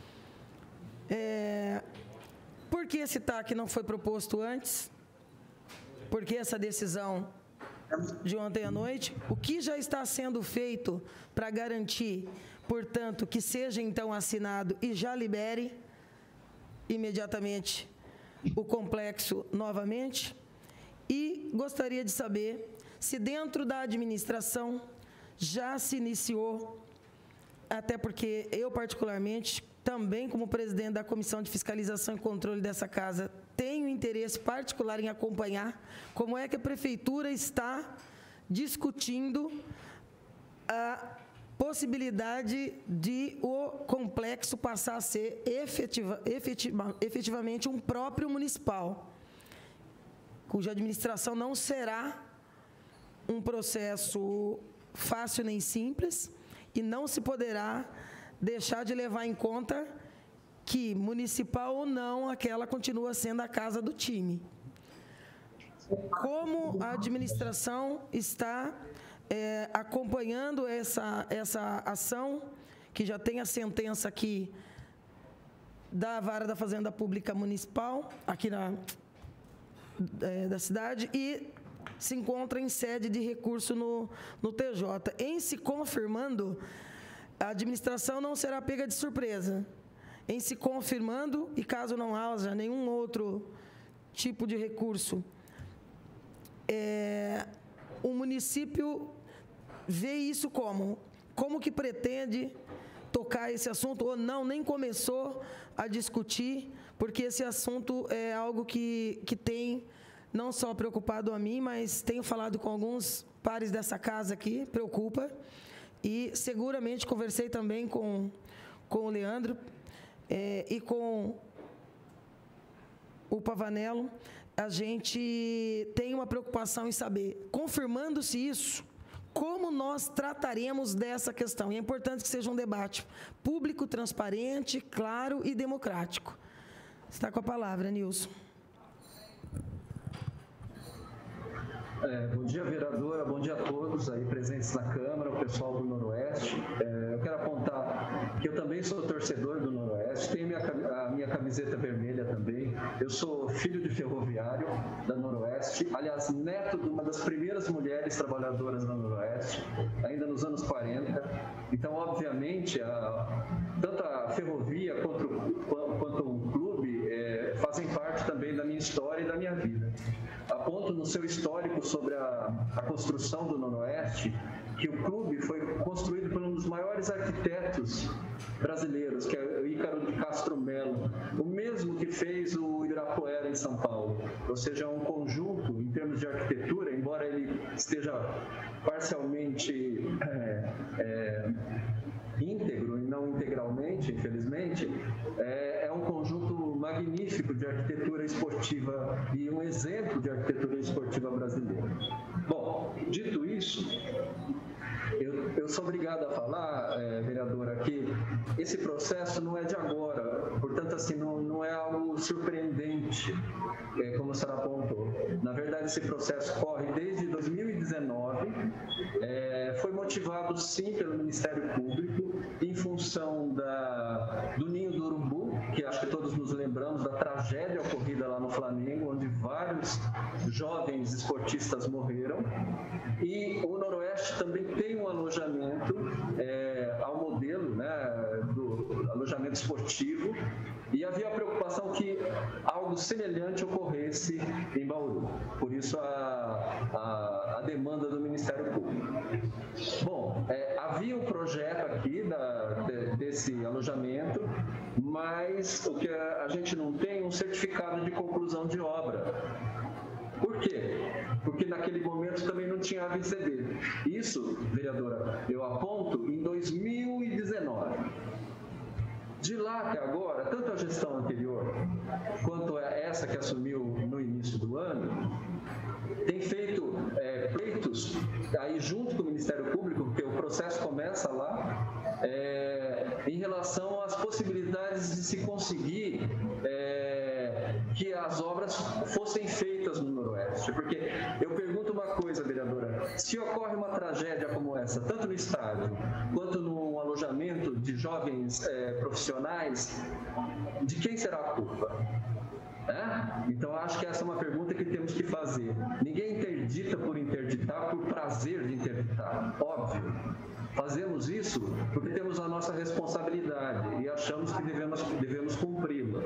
É, por que esse T A C não foi proposto antes? Por que essa decisão de ontem à noite? O que já está sendo feito para garantir, portanto, que seja então assinado e já libere imediatamente o complexo novamente? E gostaria de saber se dentro da administração já se iniciou, até porque eu, particularmente, também como presidente da Comissão de Fiscalização e Controle dessa casa, tenho interesse particular em acompanhar como é que a Prefeitura está discutindo a possibilidade de o complexo passar a ser efetiva, efetiva, efetivamente um próprio municipal, cuja administração não será um processo fácil nem simples, e não se poderá deixar de levar em conta que, municipal ou não, aquela continua sendo a casa do time. Como a administração está é, acompanhando essa, essa ação, que já tem a sentença aqui da Vara da Fazenda Pública Municipal, aqui na, é, da cidade, e se encontra em sede de recurso no, no T J. Em se confirmando, a administração não será pega de surpresa em se confirmando, e caso não haja nenhum outro tipo de recurso, é, o município vê isso como? Como que pretende tocar esse assunto, ou não, nem começou a discutir, porque esse assunto é algo que, que tem não só preocupado a mim, mas tenho falado com alguns pares dessa casa aqui, preocupa, e seguramente conversei também com, com o Leandro é, e com o Pavanello. A gente tem uma preocupação em saber, confirmando-se isso, como nós trataremos dessa questão. E é importante que seja um debate público, transparente, claro e democrático. Está com a palavra, Nilson. É, bom dia, vereadora, bom dia a todos aí presentes na Câmara, o pessoal do Noroeste. É, eu quero apontar que eu também sou torcedor do Noroeste, tenho minha, a minha camiseta vermelha também. Eu sou filho de ferroviário da Noroeste, aliás, neto de uma das primeiras mulheres trabalhadoras da Noroeste, ainda nos anos quarenta. Então, obviamente, a, tanto a ferrovia quanto, quanto o clube é, fazem parte também da minha história e da minha vida. Aponto no seu histórico sobre a, a construção do Noroeste que o clube foi construído por um dos maiores arquitetos brasileiros, que é o Ícaro de Castro Melo, o mesmo que fez o Ibirapuera em São Paulo. Ou seja, é um conjunto, em termos de arquitetura, embora ele esteja parcialmente é, é, íntegro e não integralmente, infelizmente, é, é um conjunto magnífico de arquitetura esportiva e um exemplo de arquitetura esportiva brasileira. Bom, dito isso, eu, eu sou obrigado a falar, é, vereadora, que esse processo não é de agora, portanto, assim, não, não é algo surpreendente, é, como a senhora apontou. Na verdade, esse processo corre desde dois mil e dezenove, é, foi motivado, sim, pelo Ministério Público, em função da, do Ninho do Urubu, que acho que todos nos lembramos da tragédia ocorrida lá no Flamengo, onde vários jovens esportistas morreram. E o Noroeste também tem um alojamento é, ao modelo, né, do alojamento esportivo, e havia a preocupação que algo semelhante ocorresse em Bauru. Por isso a, a, a demanda do Ministério Público. Bom, é, havia um projeto aqui da, de, desse alojamento, mas o que a, a gente não tem é um certificado de conclusão de obra. Por quê? Porque naquele momento também não tinha A V C D. Isso, vereadora, eu aponto em dois mil e dezenove. De lá até agora, tanto a gestão anterior quanto essa que assumiu no início do ano, tem feito é, pleitos aí junto com o Ministério Público, porque o processo começa lá, é, em relação às possibilidades de se conseguir é, que as obras fossem feitas no Noroeste. Porque eu pergunto uma coisa, vereadora, se ocorre uma tragédia como essa, tanto no estádio quanto no alojamento de jovens é, profissionais, de quem será a culpa? É? Então, acho que essa é uma pergunta que temos que fazer. Ninguém interdita por interditar, por prazer de interditar, óbvio. Fazemos isso porque temos a nossa responsabilidade e achamos que devemos, devemos cumpri-la.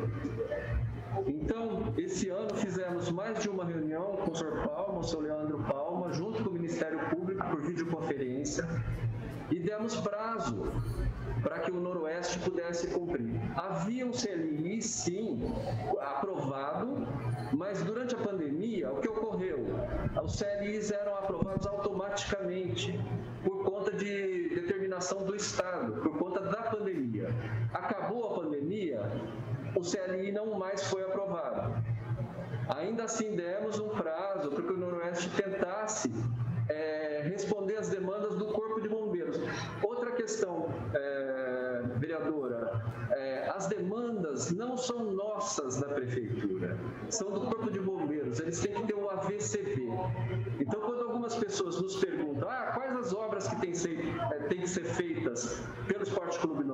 Então, esse ano fizemos mais de uma reunião com o senhor Palma, o senhor Leandro Palma, junto com o Ministério Público por videoconferência, e demos prazo para que o Noroeste pudesse cumprir. Havia um C L I, sim, aprovado, mas durante a pandemia, o que ocorreu? Os C L Is eram aprovados automaticamente, por conta de determinação do Estado, por conta da pandemia. Acabou a pandemia, o C L I não mais foi aprovado. Ainda assim, demos um prazo para que o Noroeste tentasse é, responder às demandas do Corpo de Bombeiros. Outra questão, é, vereadora, é, as demandas não são nossas da Prefeitura, são do Corpo de Bombeiros, eles têm que ter o A V C B. Então, quando algumas pessoas nos perguntam ah, quais as obras que têm, ser, é, têm que ser feitas pelo Esporte Clube Noroeste,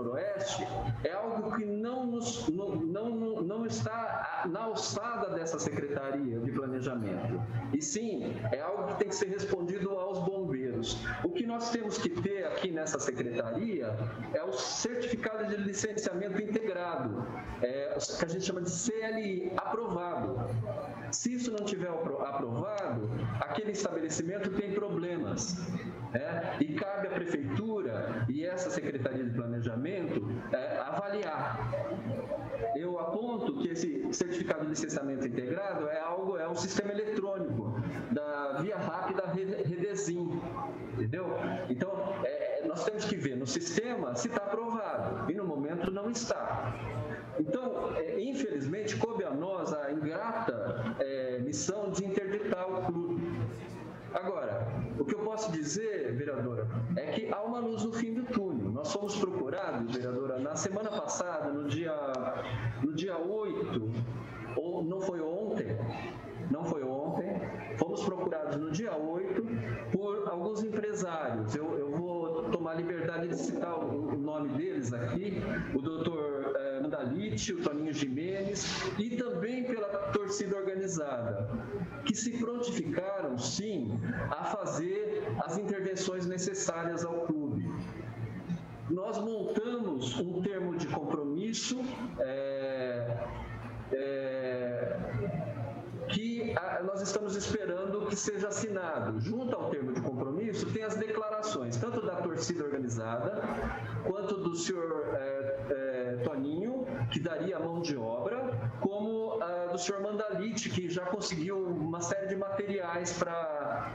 Noroeste é algo que não, nos, não, não, não está na alçada dessa Secretaria de Planejamento. E sim, é algo que tem que ser respondido aos bombeiros. O que nós temos que ter aqui nessa Secretaria é o certificado de licenciamento integrado, é, que a gente chama de C L I, aprovado. Se isso não tiver aprovado, aquele estabelecimento tem problemas. É, e cabe à Prefeitura e essa Secretaria de Planejamento é, avaliar. Eu aponto que esse certificado de licenciamento integrado é algo, é um sistema eletrônico da Via Rápida Redesim, entendeu? Então, é, nós temos que ver no sistema se está aprovado, e no momento não está. Então, é, infelizmente, coube a nós a ingrata é, missão de interditar o clube. Agora, o que eu posso dizer, vereadora, é que há uma luz no fim do túnel. Nós fomos procurados, vereadora, na semana passada, no dia, no dia oito, ou não foi ontem, não foi ontem, fomos procurados no dia oito por alguns empresários. Eu, eu vou tomar a liberdade de citar o, o nome deles aqui, o doutor eh, Mandalite, o Toninho Jimenez, e também pela torcida organizada, que se prontificaram, sim, a fazer as intervenções necessárias ao clube. Nós montamos um termo de compromisso é, é, que a, nós estamos esperando que seja assinado. Junto ao termo de compromisso, tem as declarações, tanto da torcida organizada, quanto do senhor é, é, Toninho, que daria a mão de obra, como a do senhor Mandalite, que já conseguiu uma série de materiais para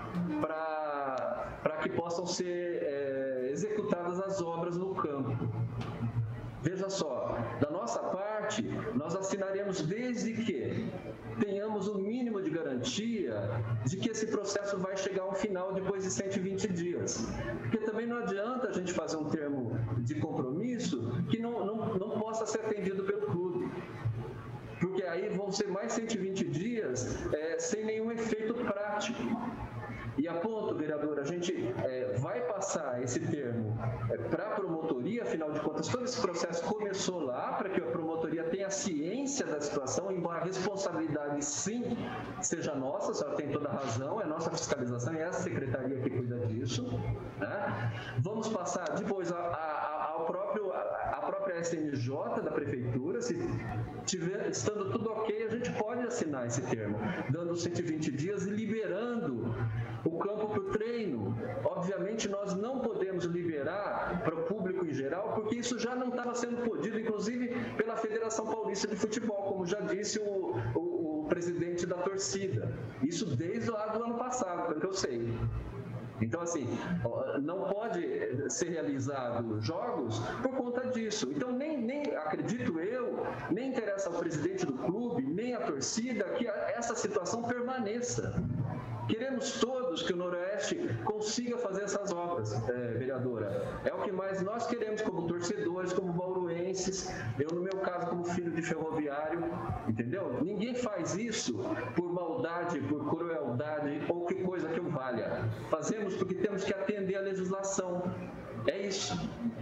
para que possam ser é, executadas as obras no campo. Veja só, da nossa parte, nós assinaremos desde que tenhamos o mínimo de garantia de que esse processo vai chegar ao final depois de cento e vinte dias. Porque também não adianta a gente fazer um termo de compromisso que não, não, não possa ser atendido pelo clube. Porque aí vão ser mais cento e vinte dias é, sem nenhum efeito prático. E a ponto, vereadora, a gente é, vai passar esse termo é, para a promotoria, afinal de contas, todo esse processo começou lá, para que a promotoria tenha ciência da situação, embora a responsabilidade, sim, seja nossa, a senhora tem toda a razão, é nossa fiscalização, é essa secretaria que cuida disso. Né? Vamos passar depois a, a, ao próprio, a, a própria S N J da Prefeitura, se tiver, estando tudo ok, a gente pode assinar esse termo, dando cento e vinte dias e liberando o campo para o treino. Obviamente, nós não podemos liberar para o público em geral, porque isso já não estava sendo podido, inclusive pela Federação Paulista de Futebol, como já disse o, o, o presidente da torcida. Isso desde lá do ano passado, pelo que eu sei. Então, assim, não pode ser realizado jogos por conta disso. Então, nem, nem acredito eu, nem interessa ao presidente do clube, nem à torcida, que essa situação permaneça. Queremos todos que o Noroeste consiga fazer essas obras, é, vereadora. É o que mais nós queremos como torcedores, como bauruenses, eu no meu caso como filho de ferroviário, entendeu? Ninguém faz isso por maldade, por crueldade ou que coisa que o valha. Fazemos porque temos que atender a legislação. É isso.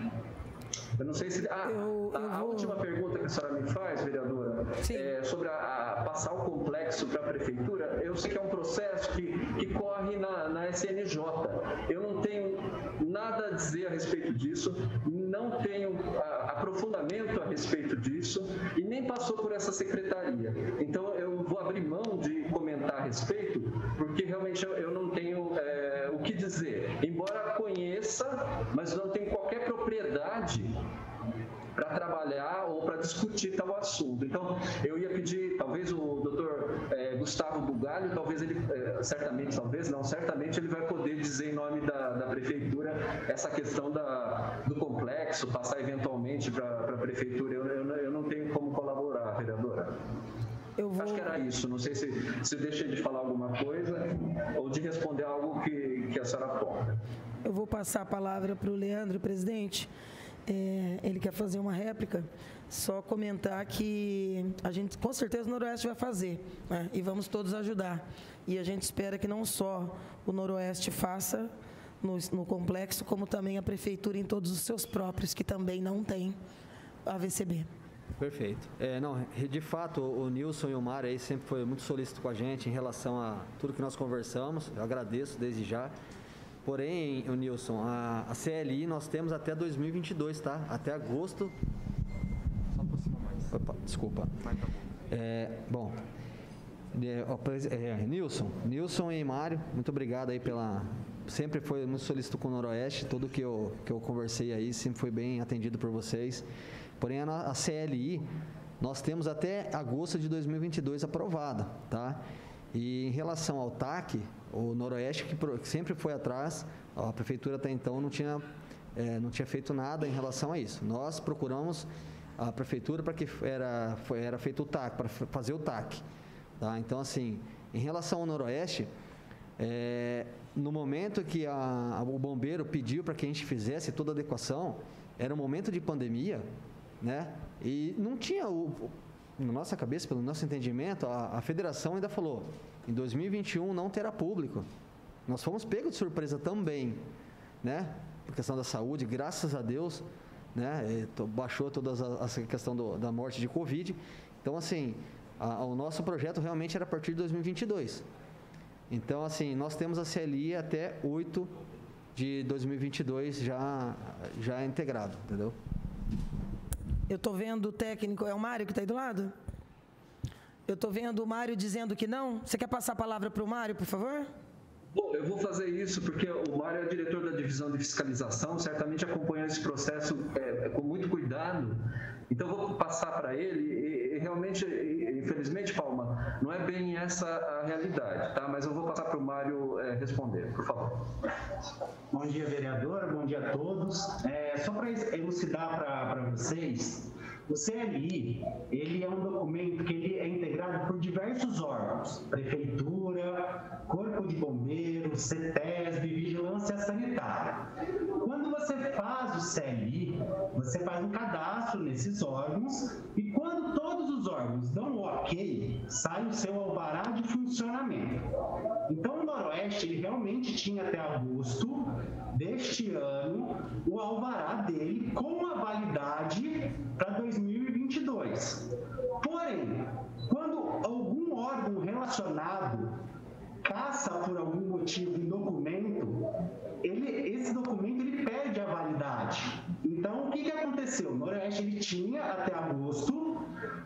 Eu não sei se... Ah, eu, eu a, a vou... última pergunta que a senhora me faz, vereadora, é sobre a, a passar o complexo para a prefeitura. Eu sei que é um processo que, que corre na, na S N J. Eu não tenho nada a dizer a respeito disso, não tenho a, aprofundamento a respeito disso e nem passou por essa secretaria. Então, eu vou abrir mão de comentar a respeito, porque realmente eu, eu não tenho é, o que dizer. Embora conheça, mas não tenho qualquer propriedade para trabalhar ou para discutir tal assunto. Então, eu ia pedir, talvez o doutor é, Gustavo Bugalho, talvez ele, é, certamente, talvez não, certamente ele vai poder dizer em nome da, da prefeitura essa questão da, do complexo, passar eventualmente para a prefeitura. Eu, eu, eu não tenho como colaborar, vereadora. Eu vou... Acho que era isso, não sei se, se eu deixei de falar alguma coisa ou de responder algo que, que a senhora aponta. Eu vou passar a palavra para o Leandro, presidente. É, ele quer fazer uma réplica, só comentar que a gente, com certeza, o Noroeste vai fazer, né? E vamos todos ajudar. E a gente espera que não só o Noroeste faça, no, no complexo, como também a prefeitura em todos os seus próprios, que também não tem A V C B. Perfeito. É, não, de fato, o Nilson e o Mário aí sempre foi muito solícito com a gente em relação a tudo que nós conversamos. Eu agradeço desde já. Porém, o Nilson, a, a C L I nós temos até dois mil e vinte e dois, tá? Até agosto. Só aproxima mais. Opa, desculpa. É, bom, é, é, Nilson, Nilson e Mário, muito obrigado aí pela... Sempre foi muito solícito com o Noroeste. Tudo que eu, que eu conversei aí sempre foi bem atendido por vocês. Porém, a, a C L I, nós temos até agosto de dois mil e vinte e dois aprovada, tá? E em relação ao T A C, o Noroeste, que, pro, que sempre foi atrás, a Prefeitura até então não tinha, é, não tinha feito nada em relação a isso. Nós procuramos a Prefeitura para que era, foi, era feito o T A C, para fazer o T A C, tá? Então, assim, em relação ao Noroeste, é, no momento que a, a, o bombeiro pediu para que a gente fizesse toda a adequação, era um momento de pandemia, né? E não tinha, o, na nossa cabeça, pelo nosso entendimento, a, a federação ainda falou, em dois mil e vinte e um não terá público. Nós fomos pegos de surpresa também, né? Por questão da saúde, graças a Deus, né? E baixou toda a, a questão do, da morte de Covid. Então, assim, a, o nosso projeto realmente era a partir de dois mil e vinte e dois. Então, assim, nós temos a C L I até oito de dois mil e vinte e dois já, já integrado, entendeu? Eu estou vendo o técnico, é o Mário que está aí do lado? Eu estou vendo o Mário dizendo que não. Você quer passar a palavra para o Mário, por favor? Bom, eu vou fazer isso porque o Mário é diretor da divisão de fiscalização, certamente acompanhou esse processo é, com muito cuidado. Então, eu vou passar para ele e, e realmente, infelizmente, Palma, não é bem essa a realidade, tá? Mas eu vou passar para o Mário é, responder, por favor. Bom dia, vereadora, bom dia a todos. É, só para elucidar para vocês, o C L I, ele é um documento que ele é integrado por diversos órgãos, Prefeitura, Corpo de Bombeiros, CETESB, Vigilância Sanitária. Quando você faz o C L I, você faz um cadastro nesses órgãos e quando todos os órgãos dão o ok, sai o seu alvará de funcionamento. Então, o Noroeste, ele realmente tinha até agosto deste ano o alvará dele com a validade para dois mil e vinte e dois. Porém, quando algum órgão relacionado caça por algum motivo um documento, ele, esse documento ele perde a validade. Então, o que, que aconteceu? O Noroeste ele tinha até agosto,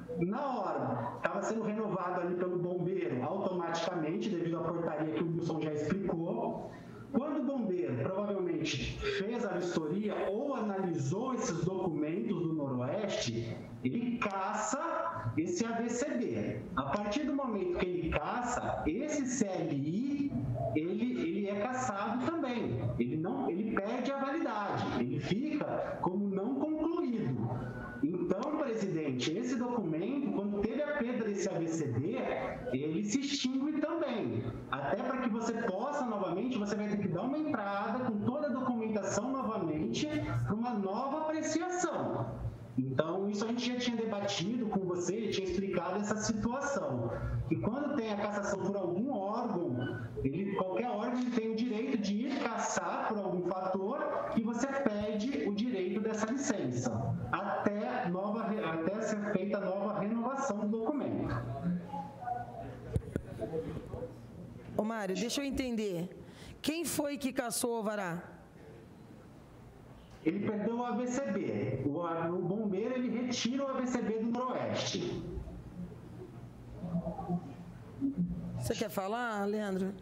na hora, estava sendo renovado ali pelo bombeiro automaticamente, devido à portaria que o Wilson já explicou. Quando o bombeiro provavelmente fez a vistoria ou analisou esses documentos do Noroeste, ele caça esse A V C B. A partir do momento que ele caça, esse C L I, ele, ele é caçado também. Ele, não, ele perde a validade, ele fica como não concluído. Então, presidente, esse documento, quando teve a perda desse A V C B, ele se extingue também. Até para que você possa novamente, você vai ter que dar uma entrada com toda a documentação novamente para uma nova apreciação. Então, isso a gente já tinha debatido com você, tinha explicado essa situação. E quando tem a cassação por algum órgão, ele, qualquer órgão tem o direito de ir caçar por algum fator e você pede o direito dessa licença, até, nova, até ser feita a nova renovação do documento. Ô Mário, deixa eu entender. Quem foi que caçou o alvará? Ele perdeu o A V C B. O, o bombeiro, ele retira o A V C B do Noroeste. Você quer falar, Leandro?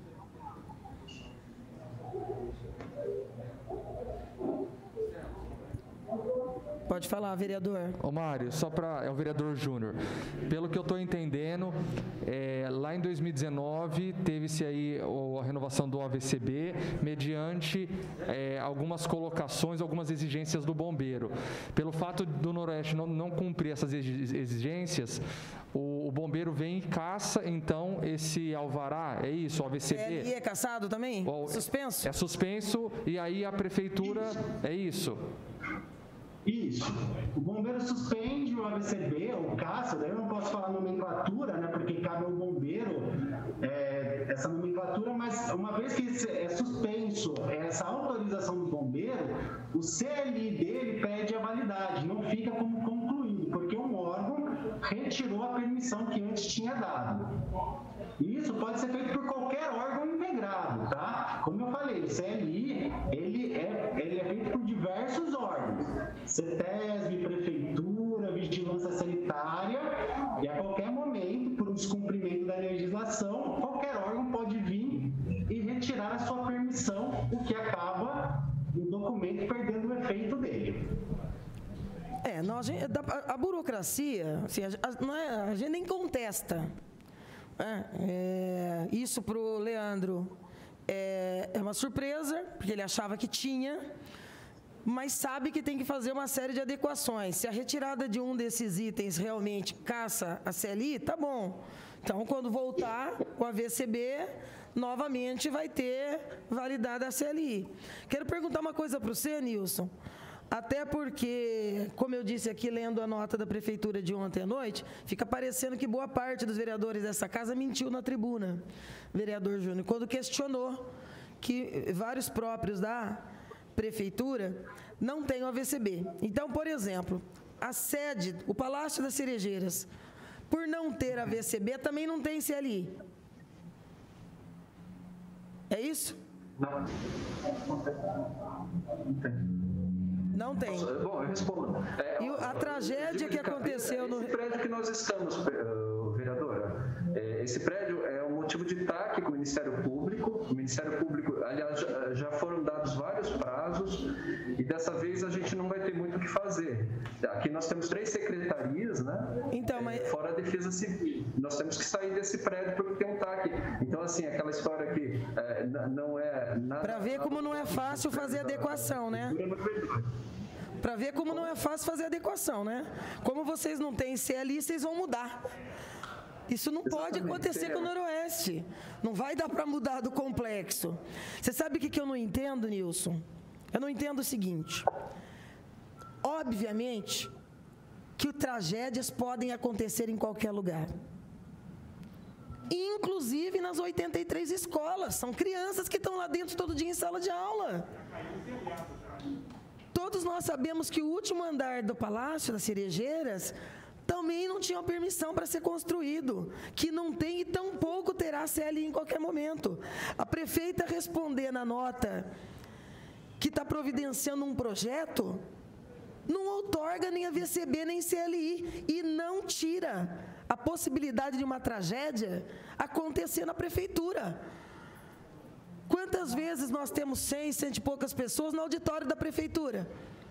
Pode falar, vereador. Ô Mário, só para... É o vereador Júnior. Pelo que eu estou entendendo, é, lá em dois mil e dezenove, teve-se aí a renovação do A V C B, mediante é, algumas colocações, algumas exigências do bombeiro. Pelo fato do Noroeste não, não cumprir essas exigências, o, o bombeiro vem e caça, então, esse alvará, é isso, o A V C B. C L I é caçado também? O, suspenso? É suspenso, e aí a prefeitura... É isso. Isso. O bombeiro suspende o A V C B, ou caça, daí eu não posso falar nomenclatura, né, porque cabe ao bombeiro é, essa nomenclatura, mas uma vez que é suspenso essa autorização do bombeiro, o C L I dele perde a validade, não fica como concluído, porque um órgão retirou a permissão que antes tinha dado. E isso pode ser feito por qualquer órgão integrado, tá? Como eu falei, o C L I, ele é, ele é feito por diversos órgãos. CETESB, Prefeitura, Vigilância Sanitária, e a qualquer momento, por um descumprimento da legislação, qualquer órgão pode vir e retirar a sua permissão, o que acaba o documento perdendo o efeito dele. É, nós, a, a burocracia, assim, a, a, não é, a gente nem contesta. É, é, isso para o Leandro é, é uma surpresa, porque ele achava que tinha, mas sabe que tem que fazer uma série de adequações. Se a retirada de um desses itens realmente caça a C L I, tá bom. Então, quando voltar com a V C B, novamente vai ter validada a C L I. Quero perguntar uma coisa para você, Nilson. Até porque, como eu disse aqui, lendo a nota da Prefeitura de ontem à noite, fica parecendo que boa parte dos vereadores dessa casa mentiu na tribuna, vereador Júnior, quando questionou que vários próprios da Prefeitura não têm o A V C B. Então, por exemplo, a sede, o Palácio das Cerejeiras, por não ter A V C B, também não tem C L I. É isso? Não. Não tem. Não tem. Bom, eu respondo. É, e a tragédia que aconteceu no... Esse prédio que nós estamos, vereadora, esse prédio é um motivo de taque com o Ministério Público. O Ministério Público, aliás, já foram dados vários prazos e dessa vez a gente não vai ter muito o que fazer. Aqui nós temos três secretarias, né? Então, mas... Fora a Defesa Civil. Nós temos que sair desse prédio porque tem um taque. Então, assim, aquela história que é, não é... Para ver como não é fácil fazer adequação, né? Para ver como não é fácil fazer adequação, né? Como vocês não têm C L I, vocês vão mudar. Isso não Exatamente. Pode acontecer com o Noroeste. Não vai dar para mudar do complexo. Você sabe o que eu não entendo, Nilson? Eu não entendo o seguinte. Obviamente que tragédias podem acontecer em qualquer lugar. Inclusive nas oitenta e três escolas. São crianças que estão lá dentro todo dia em sala de aula. Todos nós sabemos que o último andar do Palácio das Cerejeiras também não tinha permissão para ser construído, que não tem e tampouco terá C L I em qualquer momento. A prefeita responder na nota que está providenciando um projeto, não outorga nem a V C B nem C L I e não tira a possibilidade de uma tragédia acontecer na prefeitura. Quantas vezes nós temos cem, cento e poucas pessoas no auditório da prefeitura?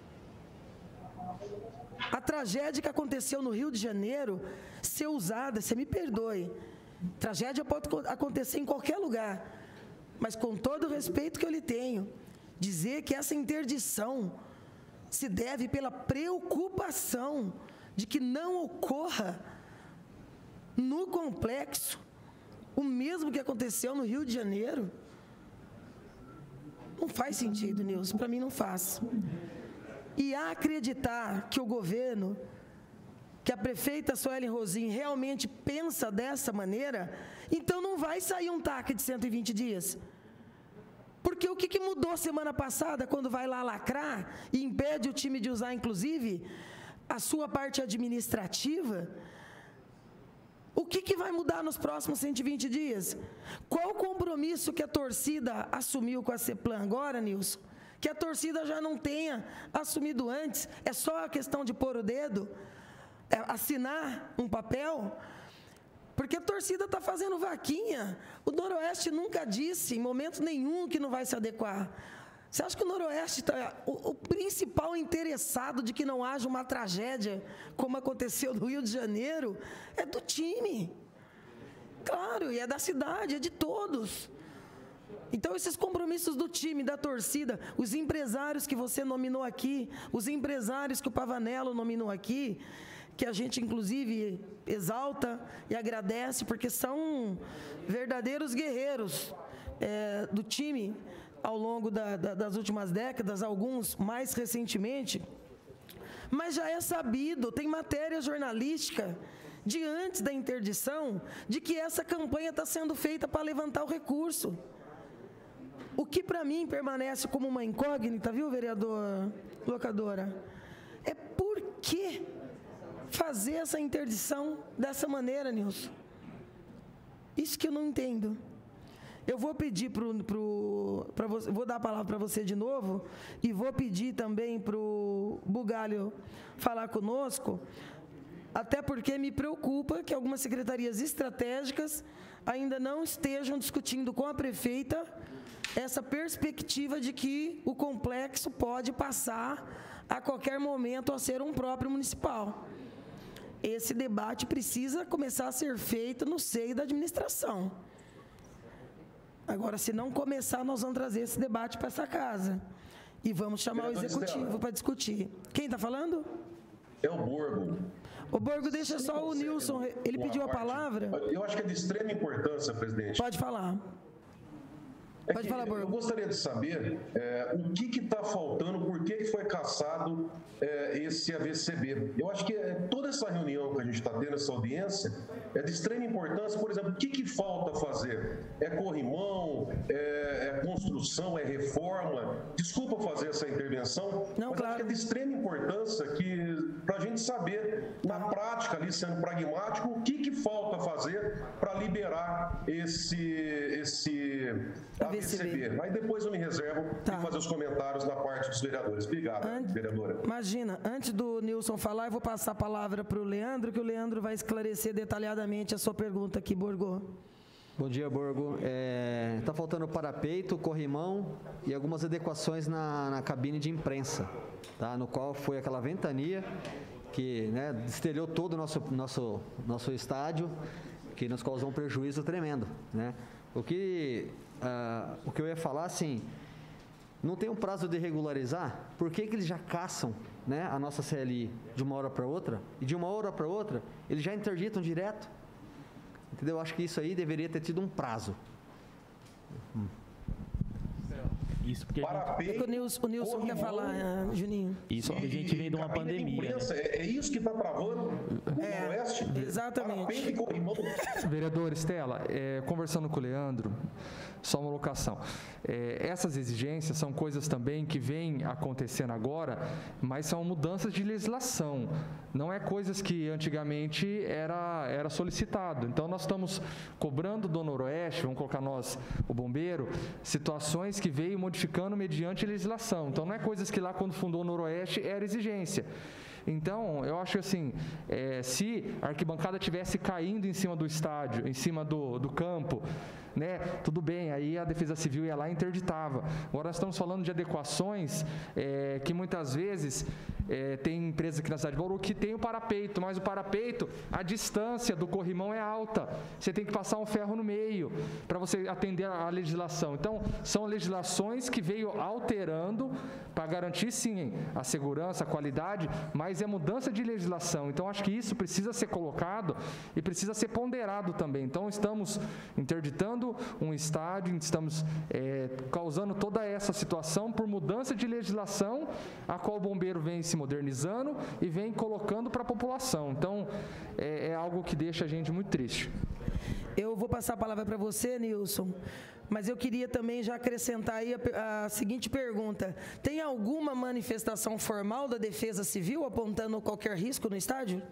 A tragédia que aconteceu no Rio de Janeiro, ser usada, você me perdoe, tragédia pode acontecer em qualquer lugar, mas com todo o respeito que eu lhe tenho, dizer que essa interdição se deve pela preocupação de que não ocorra no complexo o mesmo que aconteceu no Rio de Janeiro, não faz sentido, Nilson, para mim não faz. E a acreditar que o governo, que a prefeita Suelen Rosim realmente pensa dessa maneira, então não vai sair um taque de cento e vinte dias. Porque o que, que mudou semana passada, quando vai lá lacrar e impede o time de usar, inclusive, a sua parte administrativa? O que, que vai mudar nos próximos cento e vinte dias? Qual o compromisso que a torcida assumiu com a CEPLAN agora, Nilson? Que a torcida já não tenha assumido antes? É só a questão de pôr o dedo? É assinar um papel? Porque a torcida está fazendo vaquinha. O Noroeste nunca disse, em momento nenhum, que não vai se adequar. Você acha que o Noroeste está o, o principal interessado de que não haja uma tragédia, como aconteceu no Rio de Janeiro, é do time. Claro, e é da cidade, é de todos. Então, esses compromissos do time, da torcida, os empresários que você nominou aqui, os empresários que o Pavanello nominou aqui, que a gente, inclusive, exalta e agradece, porque são verdadeiros guerreiros é, do time, ao longo da, da, das últimas décadas, alguns mais recentemente, mas já é sabido, tem matéria jornalística de antes da interdição, de que essa campanha está sendo feita para levantar o recurso. O que para mim permanece como uma incógnita, viu, vereador Locadora, é por que fazer essa interdição dessa maneira, Nilson? Isso que eu não entendo. Eu vou pedir para você, vou dar a palavra para você de novo, e vou pedir também para o Bugalho falar conosco, até porque me preocupa que algumas secretarias estratégicas ainda não estejam discutindo com a prefeita essa perspectiva de que o complexo pode passar a qualquer momento a ser um próprio municipal. Esse debate precisa começar a ser feito no seio da administração. Agora, se não começar, nós vamos trazer esse debate para essa casa. E vamos chamar o executivo para discutir. Quem está falando? É o Borgo. O Borgo, deixa só o Nilson, ele pediu a palavra. Eu acho que é de extrema importância, presidente. Pode falar. É Pode falar, Borgo. Eu gostaria de saber é, o que está faltando, por que, que foi cassado é, esse A V C B. Eu acho que é, toda essa reunião que a gente está tendo, essa audiência, é de extrema importância. Por exemplo, o que, que falta fazer? É corrimão, é, é construção, é reforma? Desculpa fazer essa intervenção, Não, mas claro. acho que é de extrema importância para a gente saber, na prática, ali sendo pragmático, o que, que falta fazer para liberar esse... esse A V C B. Aí depois eu me reservo Tá. de fazer os comentários na parte dos vereadores. Obrigado, An- vereadora. Imagina, antes do Nilson falar, eu vou passar a palavra para o Leandro, que o Leandro vai esclarecer detalhadamente a sua pergunta aqui, Borgo. Bom dia, Borgo. Está faltando parapeito, corrimão e algumas adequações na, na cabine de imprensa, tá? No qual foi aquela ventania que, né, destelhou todo o nosso, nosso, nosso estádio, que nos causou um prejuízo tremendo, né? O que, uh, o que eu ia falar, assim, não tem um prazo de regularizar? Por que que eles já caçam, né, a nossa C L I de uma hora para outra? E de uma hora para outra, eles já interditam direto? Entendeu? Eu acho que isso aí deveria ter tido um prazo. Hum. Isso porque a gente, Parapeito, É que o Nilson, o Nilson quer corrimão, falar, ah, Juninho. isso porque a gente veio de uma cabine pandemia, né? imprensa, é, é isso que está travando o É, Noroeste? exatamente. Parapeito e corrimão. Vereador Estela, é, conversando com o Leandro, só uma locação. É, essas exigências são coisas também que vêm acontecendo agora, mas são mudanças de legislação. Não é coisas que antigamente era, era solicitado. Então, nós estamos cobrando do Noroeste, vamos colocar nós, o bombeiro, situações que veio modificando mediante legislação. Então, não é coisas que lá, quando fundou o Noroeste, era exigência. Então, eu acho assim, é, se a arquibancada tivesse caindo em cima do estádio, em cima do, do campo, né, tudo bem, aí a Defesa Civil ia lá e interditava. Agora nós estamos falando de adequações é, que muitas vezes é, tem empresa aqui na cidade de Bauru que tem o parapeito, mas o parapeito, a distância do corrimão é alta. Você tem que passar um ferro no meio para você atender a legislação. Então, são legislações que veio alterando para garantir, sim, a segurança, a qualidade, mas é mudança de legislação. Então, acho que isso precisa ser colocado e precisa ser ponderado também. Então, estamos interditando um estádio, estamos é, causando toda essa situação por mudança de legislação, a qual o bombeiro vem se modernizando e vem colocando para a população. Então, é, é algo que deixa a gente muito triste. Eu vou passar a palavra para você, Nilson, mas eu queria também já acrescentar aí a, a seguinte pergunta. Tem alguma manifestação formal da Defesa Civil apontando qualquer risco no estádio?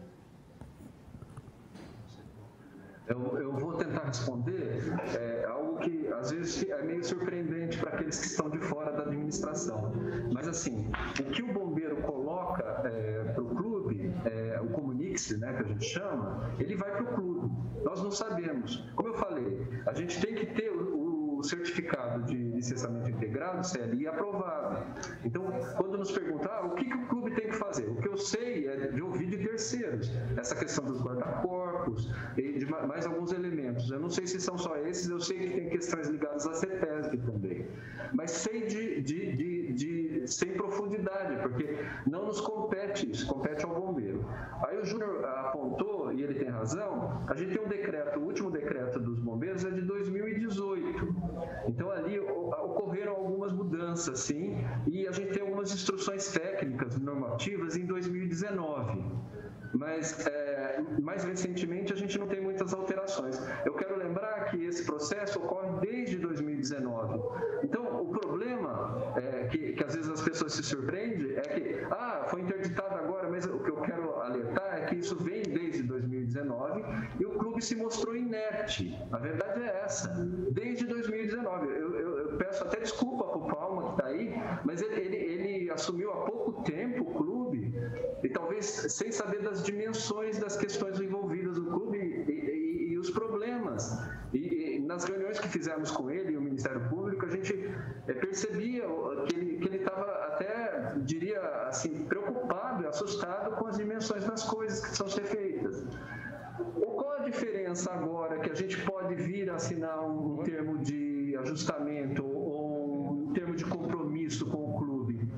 Eu, eu vou tentar responder é, algo que, às vezes, é meio surpreendente para aqueles que estão de fora da administração. Mas, assim, o que o bombeiro coloca é, para o clube, é, o Comunix, né, que a gente chama, ele vai para o clube. Nós não sabemos. Como eu falei, a gente tem que ter o, o certificado de licenciamento integrado, C L I, aprovado. Então, quando nos perguntam, ah, o que, que o clube tem que fazer? O que eu sei é de ouvir de terceiros. Essa questão dos guarda-corpos e de mais alguns elementos. Eu não sei se são só esses, eu sei que tem questões ligadas à CETESB também. Mas sei de, de, de, de, sem profundidade, porque não nos compete isso, compete ao bombeiro. Aí o Júnior apontou, e ele tem razão, a gente tem um decreto, o último decreto dos bombeiros é de dois mil e dezoito. Então, ali ocorreram algumas mudanças, sim, e a gente tem algumas instruções técnicas normativas em dois mil e dezenove. mas é, mais recentemente a gente não tem muitas alterações. Eu quero lembrar que esse processo ocorre desde dois mil e dezenove. Então, o problema é, que, que às vezes as pessoas se surpreendem é que, ah, foi interditado agora, mas o que eu quero alertar é que isso vem desde dois mil e dezenove e o clube se mostrou inerte. A verdade é essa, desde dois mil e dezenove. Eu, eu, eu peço até desculpa para o Palma que está aí, mas ele, ele, ele assumiu há pouco tempo o clube e talvez sem saber das dimensões das questões envolvidas no clube e, e, e os problemas. E, e nas reuniões que fizemos com ele e o Ministério Público, a gente é, percebia que ele que ele estava até, diria assim, preocupado e assustado com as dimensões das coisas que precisam ser feitas. Qual a diferença agora que a gente pode vir a assinar um, um termo de ajustamento ou um termo de compromisso com o clube?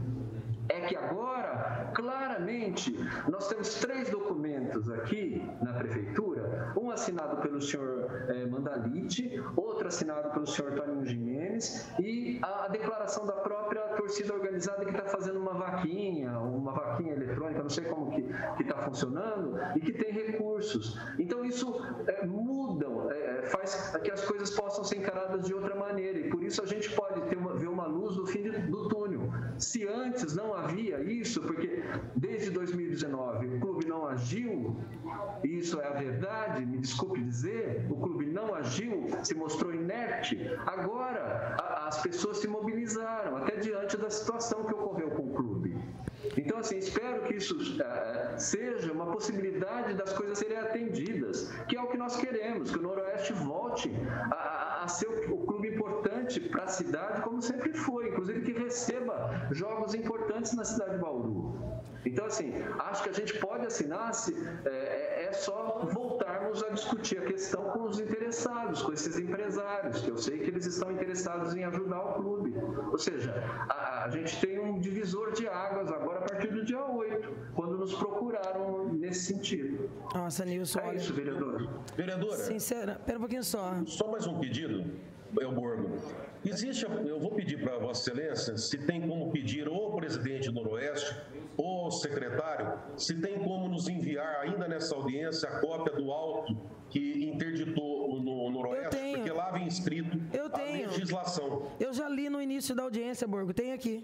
É que agora, claramente, nós temos três documentos aqui na Prefeitura, um assinado pelo senhor eh, Mandalite, outro assinado pelo senhor Toninho Gimenez e a, a declaração da própria torcida organizada que está fazendo uma vaquinha, uma vaquinha eletrônica, não sei como que está funcionando, e que tem recursos. Então, isso é, muda, é, faz que as coisas possam ser encaradas de outra maneira, e por isso a gente pode ter uma, ver uma luz no fim do túnel. Se antes não havia isso, porque desde dois mil e dezenove o clube não agiu, e isso é a verdade, me desculpe dizer, o clube não agiu, se mostrou inerte, agora a, as pessoas se mobilizaram, até diante da situação que ocorreu com o clube. Então, assim, espero que isso uh, seja uma possibilidade das coisas serem atendidas, que é o que nós queremos, que o Noroeste volte a, a, a ser o, o clube importante para a cidade, como sempre foi, inclusive que receba jogos importantes na cidade de Bauru. Então, assim, acho que a gente pode assinar se é, é só voltarmos a discutir a questão com os interessados, com esses empresários, que eu sei que eles estão interessados em ajudar o clube. Ou seja, a, a gente tem um divisor de águas agora a partir do dia oito, quando nos procuraram nesse sentido. Nossa, Nilson, é olha... isso, vereador. Vereadora, Sincera, pera um pouquinho só. Só mais um pedido, Elborgo. Existe, eu vou pedir para Vossa Excelência, se tem como pedir ou o presidente do Noroeste ou o secretário, se tem como nos enviar ainda nessa audiência a cópia do auto que interditou no Noroeste, porque lá vem escrito eu a tenho. legislação. Eu já li no início da audiência, Borgo, tem aqui.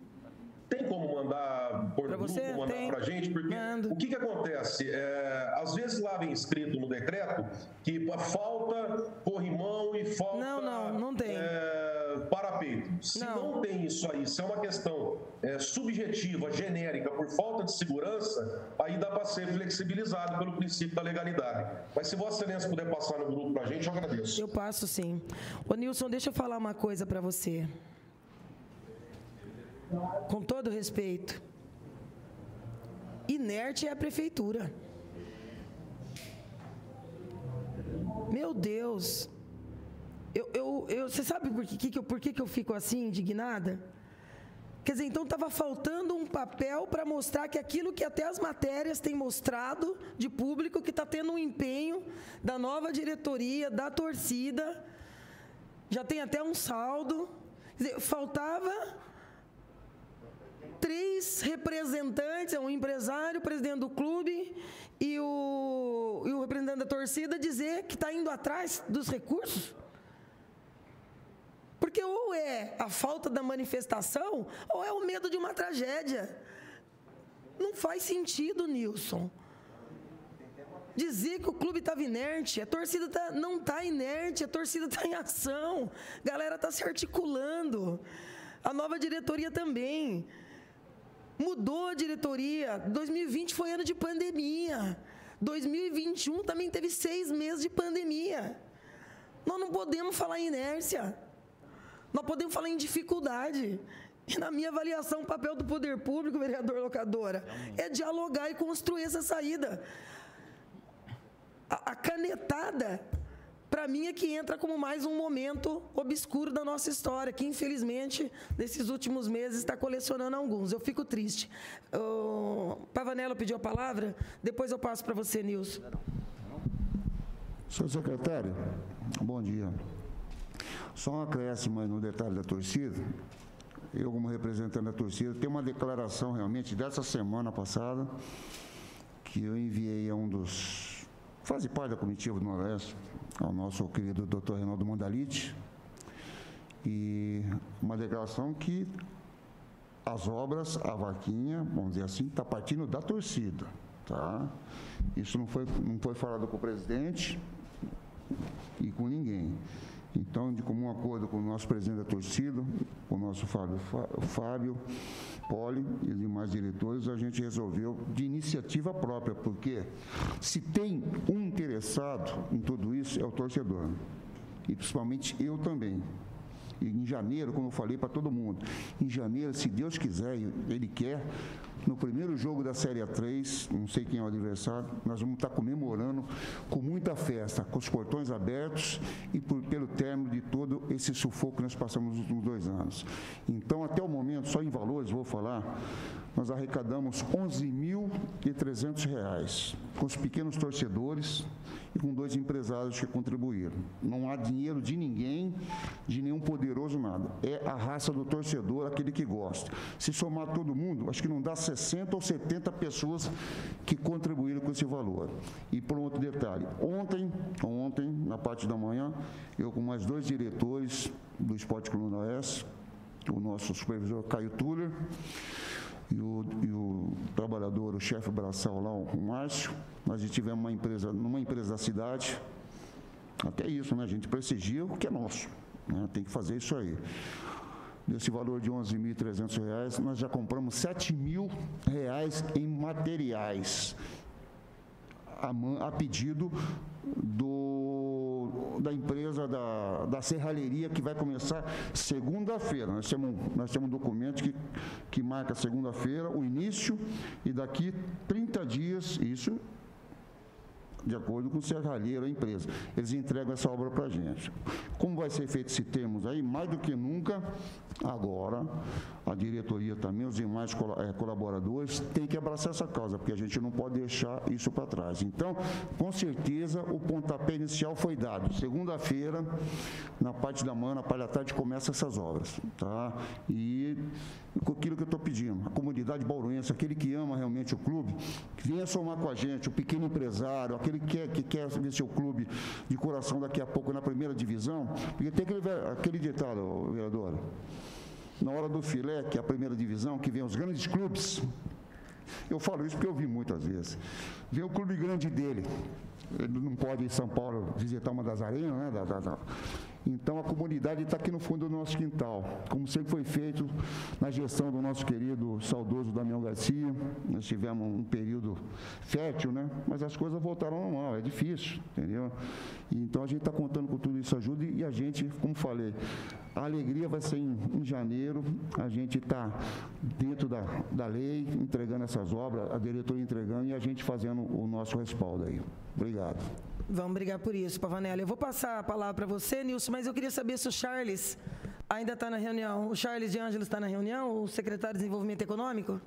Tem como mandar por pra grupo, você? mandar Tem. para a gente? Porque Mando. o que, que acontece? É, às vezes lá vem escrito no decreto que falta corrimão e falta Não, não, não tem. É, parapeito. Se não. não tem isso aí, se é uma questão é, subjetiva, genérica, por falta de segurança, aí dá para ser flexibilizado pelo princípio da legalidade. Mas se Vossa Excelência puder passar no grupo para a gente, eu agradeço. Eu passo sim. Ô Nilson, deixa eu falar uma coisa para você. Com todo respeito, inerte é a prefeitura. Meu Deus, eu, eu, eu, você sabe por que, que, eu, por que, que eu fico assim, indignada? Quer dizer, então estava faltando um papel para mostrar que aquilo que até as matérias têm mostrado de público, que está tendo um empenho da nova diretoria, da torcida, já tem até um saldo. Quer dizer, faltava... três representantes, um empresário, o presidente do clube e o, e o representante da torcida dizer que está indo atrás dos recursos. Porque ou é a falta da manifestação ou é o medo de uma tragédia. Não faz sentido, Nilson. Dizer que o clube estava inerte, a torcida tá, não está inerte, a torcida está em ação, a galera está se articulando, a nova diretoria também. Mudou a diretoria, dois mil e vinte foi ano de pandemia, dois mil e vinte e um também teve seis meses de pandemia. Nós não podemos falar em inércia, nós podemos falar em dificuldade. E na minha avaliação, o papel do poder público, vereador Locadora, é dialogar e construir essa saída. A, a canetada, para mim, é que entra como mais um momento obscuro da nossa história, que infelizmente, nesses últimos meses, está colecionando alguns. Eu fico triste. O Pavanello pediu a palavra, depois eu passo para você, Nilson. Senhor secretário, bom dia. Só um acréscimo aí no detalhe da torcida. Eu, como representante da torcida, tenho uma declaração realmente dessa semana passada, que eu enviei a um dos... faz parte da comitiva do Noroeste, ao nosso querido doutor Reinaldo Mondalite, e uma declaração que as obras, a vaquinha, vamos dizer assim, está partindo da torcida, tá? Isso não foi, não foi falado com o presidente e com ninguém. Então, de comum acordo com o nosso presidente da torcida, com o nosso Fábio, Fábio Poli e os demais diretores, a gente resolveu de iniciativa própria, porque se tem um interessado em tudo isso, é o torcedor. E principalmente eu também. E em janeiro, como eu falei para todo mundo, em janeiro, se Deus quiser, Ele quer, no primeiro jogo da Série A três, não sei quem é o adversário, nós vamos estar comemorando com muita festa, com os portões abertos e por, pelo término de todo esse sufoco que nós passamos nos últimos dois anos. Então, até o momento, só em valores, vou falar, nós arrecadamos onze mil e trezentos reais com os pequenos torcedores e com dois empresários que contribuíram. Não há dinheiro de ninguém, de nenhum poderoso, nada. É a raça do torcedor, aquele que gosta. Se somar todo mundo, acho que não dá sessenta ou setenta pessoas que contribuíram com esse valor. E por um outro detalhe, ontem, ontem, na parte da manhã, eu com mais dois diretores do Esporte Clube Noroeste, o nosso supervisor Caio Tuller, E o, e o trabalhador, o chefe braçal lá, o Márcio, nós tivemos uma empresa, numa empresa da cidade, até isso, né? A gente prestigia o que é nosso, né? Tem que fazer isso aí. Desse valor de onze mil e trezentos reais, nós já compramos sete mil reais em materiais, a, a pedido do, da empresa da, da serralheria, que vai começar segunda-feira. Nós temos, nós temos um documento que, que marca segunda-feira o início, e daqui trinta dias, isso de acordo com o serralheiro, a empresa, eles entregam essa obra para a gente. Como vai ser feito esse termos aí? Mais do que nunca, agora, a diretoria também, os demais colaboradores, têm que abraçar essa causa, porque a gente não pode deixar isso para trás. Então, com certeza, o pontapé inicial foi dado. Segunda-feira, na parte da manhã, na parte da tarde, começam essas obras, tá? E com aquilo que eu estou pedindo, a comunidade bauruense, aquele que ama realmente o clube, que venha somar com a gente, o pequeno empresário, aquele que quer, que quer ver seu clube de coração daqui a pouco na primeira divisão, porque tem aquele, aquele ditado, vereador, na hora do filé, que é a primeira divisão, que vem os grandes clubes, eu falo isso porque eu vi muitas vezes, vem o clube grande dele, ele não pode ir em São Paulo visitar uma das arenas, né, da, da, da. Então, a comunidade está aqui no fundo do nosso quintal, como sempre foi feito na gestão do nosso querido, saudoso Damião Garcia. Nós tivemos um período fértil, né? Mas as coisas voltaram ao normal, é difícil, entendeu? E, então, a gente está contando com tudo isso ajuda e a gente, como falei, a alegria vai ser em, em janeiro, a gente está dentro da, da lei, entregando essas obras, a diretoria entregando e a gente fazendo o nosso respaldo aí. Obrigado. Vamos brigar por isso, Pavanelli. Eu vou passar a palavra para você, Nilson, mas eu queria saber se o Charles ainda está na reunião. O Charles de Ângelos está na reunião, o secretário de Desenvolvimento Econômico?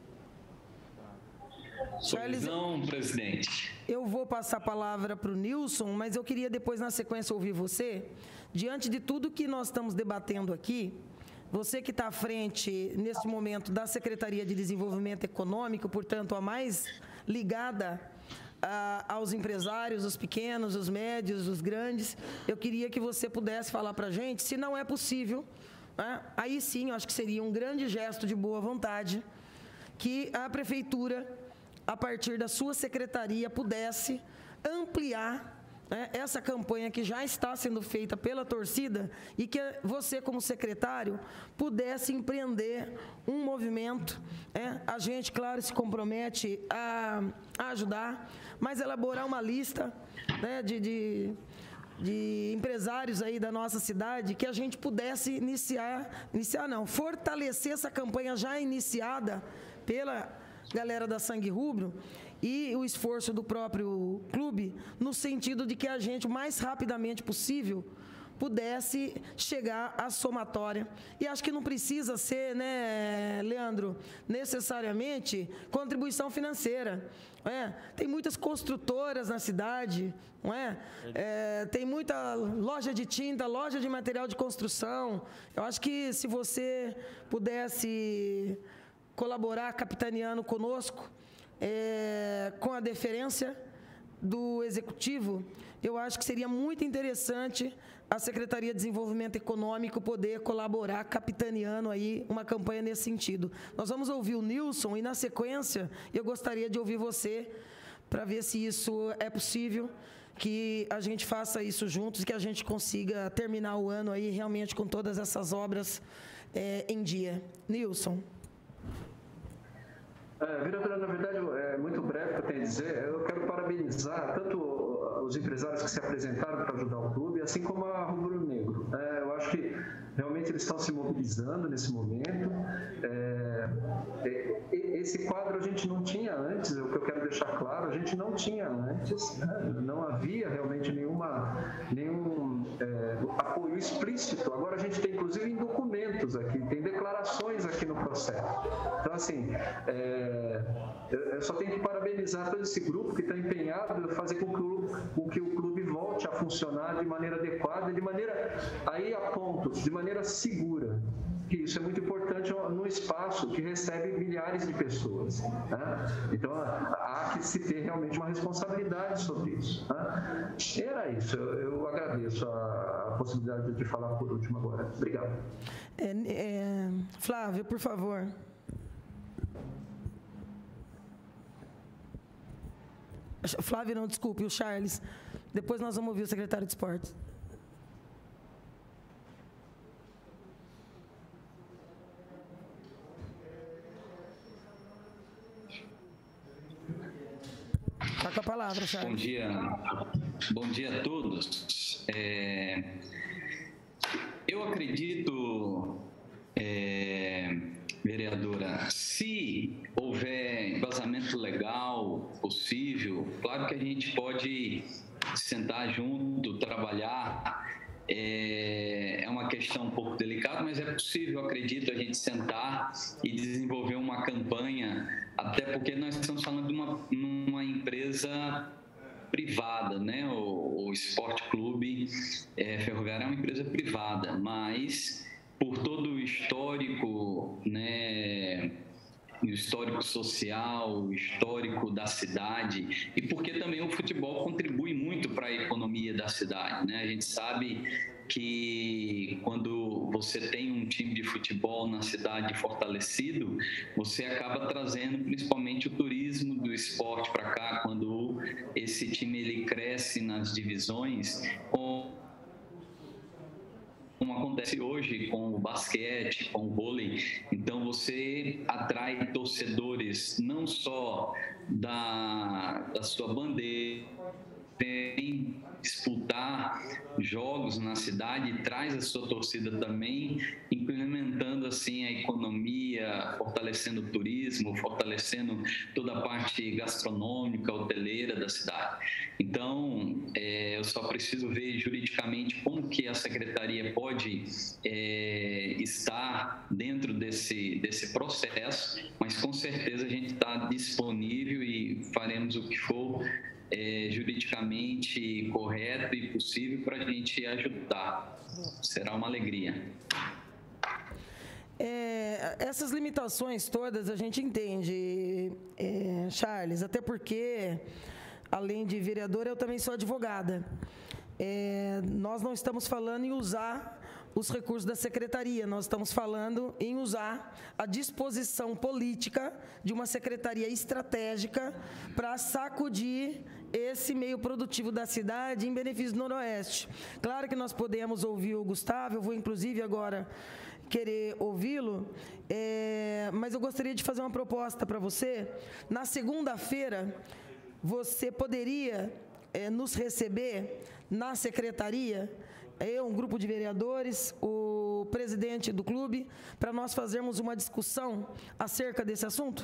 Charles, não, presidente. Eu vou passar a palavra para o Nilson, mas eu queria depois, na sequência, ouvir você. Diante de tudo que nós estamos debatendo aqui, você que está à frente, neste momento, da Secretaria de Desenvolvimento Econômico, portanto, a mais ligada a, aos empresários, os pequenos, os médios, os grandes, eu queria que você pudesse falar para a gente, se não é possível, né, aí sim, eu acho que seria um grande gesto de boa vontade, que a Prefeitura, a partir da sua secretaria, pudesse ampliar, né, essa campanha que já está sendo feita pela torcida e que você, como secretário, pudesse empreender um movimento. Né? A gente, claro, se compromete a, a ajudar, mas elaborar uma lista, né, de, de, de empresários aí da nossa cidade que a gente pudesse iniciar, iniciar não, fortalecer essa campanha já iniciada pela galera da Sangue Rubro e o esforço do próprio clube, no sentido de que a gente, o mais rapidamente possível, pudesse chegar à somatória. E acho que não precisa ser, né, Leandro, necessariamente contribuição financeira. Não é? Tem muitas construtoras na cidade, não é? É, tem muita loja de tinta, loja de material de construção. Eu acho que se você pudesse colaborar capitaneando conosco, é, com a deferência do Executivo, eu acho que seria muito interessante a Secretaria de Desenvolvimento Econômico poder colaborar, capitaneando aí uma campanha nesse sentido. Nós vamos ouvir o Nilson e, na sequência, eu gostaria de ouvir você para ver se isso é possível, que a gente faça isso juntos e que a gente consiga terminar o ano aí realmente com todas essas obras é, em dia. Nilson. É, vereadora, na verdade, é muito breve o que eu tenho a dizer. Eu quero parabenizar tanto os empresários que se apresentaram para ajudar o clube, assim como a Rubro Negro. É, eu acho que realmente eles estão se mobilizando nesse momento. É, esse quadro a gente não tinha antes, o que eu quero deixar claro, a gente não tinha antes, né? Não havia realmente nenhuma, nenhum é, apoio explícito. Agora a gente tem, inclusive, em documentos aqui, tem declarações aqui no processo. Então, assim, é, eu só tenho que parabenizar todo esse grupo que está empenhado em fazer com que, o, com que o clube volte a funcionar de maneira adequada, de maneira, aí a ponto, de maneira segura. Que isso é muito importante num espaço que recebe milhares de pessoas. Né? Então, há que se ter realmente uma responsabilidade sobre isso. Né? Era isso. Eu, eu agradeço a, a possibilidade de falar por último agora. Obrigado. É, é, Flávio, por favor. Flávio, não, desculpe, o Charles. Depois nós vamos ouvir o secretário de Esportes. Está com a palavra, Charles. Bom dia, bom dia a todos. É, eu acredito, é, vereadora, se houver embasamento legal possível, claro que a gente pode sentar junto, trabalhar. É, é uma questão um pouco delicada, mas é possível, acredito, a gente sentar e desenvolver uma campanha, até porque nós estamos falando de uma, uma empresa privada, né? O, o Esporte Clube é, Ferroviário é uma empresa privada, mas por todo o histórico, né? O histórico social, o histórico da cidade, e porque também o futebol contribui muito para a economia da cidade, né? A gente sabe que quando você tem um time de futebol na cidade fortalecido, você acaba trazendo principalmente o turismo do esporte para cá, quando esse time ele cresce nas divisões, com como acontece hoje com o basquete, com o vôlei. Então, você atrai torcedores não só da, da sua bandeira, tem disputar jogos na cidade, traz a sua torcida também, implementando assim a economia, fortalecendo o turismo, fortalecendo toda a parte gastronômica, hoteleira da cidade. Então, é, eu só preciso ver juridicamente como que a secretaria pode é, estar dentro desse, desse processo, mas com certeza a gente está disponível e faremos o que for É, juridicamente correto e possível para a gente ajudar. Será uma alegria. É, essas limitações todas a gente entende, é, Charles, até porque, além de vereadora, eu também sou advogada. É, nós não estamos falando em usar os recursos da secretaria, nós estamos falando em usar a disposição política de uma secretaria estratégica para sacudir esse meio produtivo da cidade em benefício do Noroeste. Claro que nós podemos ouvir o Gustavo, eu vou inclusive agora querer ouvi-lo, é, mas eu gostaria de fazer uma proposta para você. Na segunda-feira, você poderia é, nos receber na secretaria, eu, um grupo de vereadores, o presidente do clube, para nós fazermos uma discussão acerca desse assunto?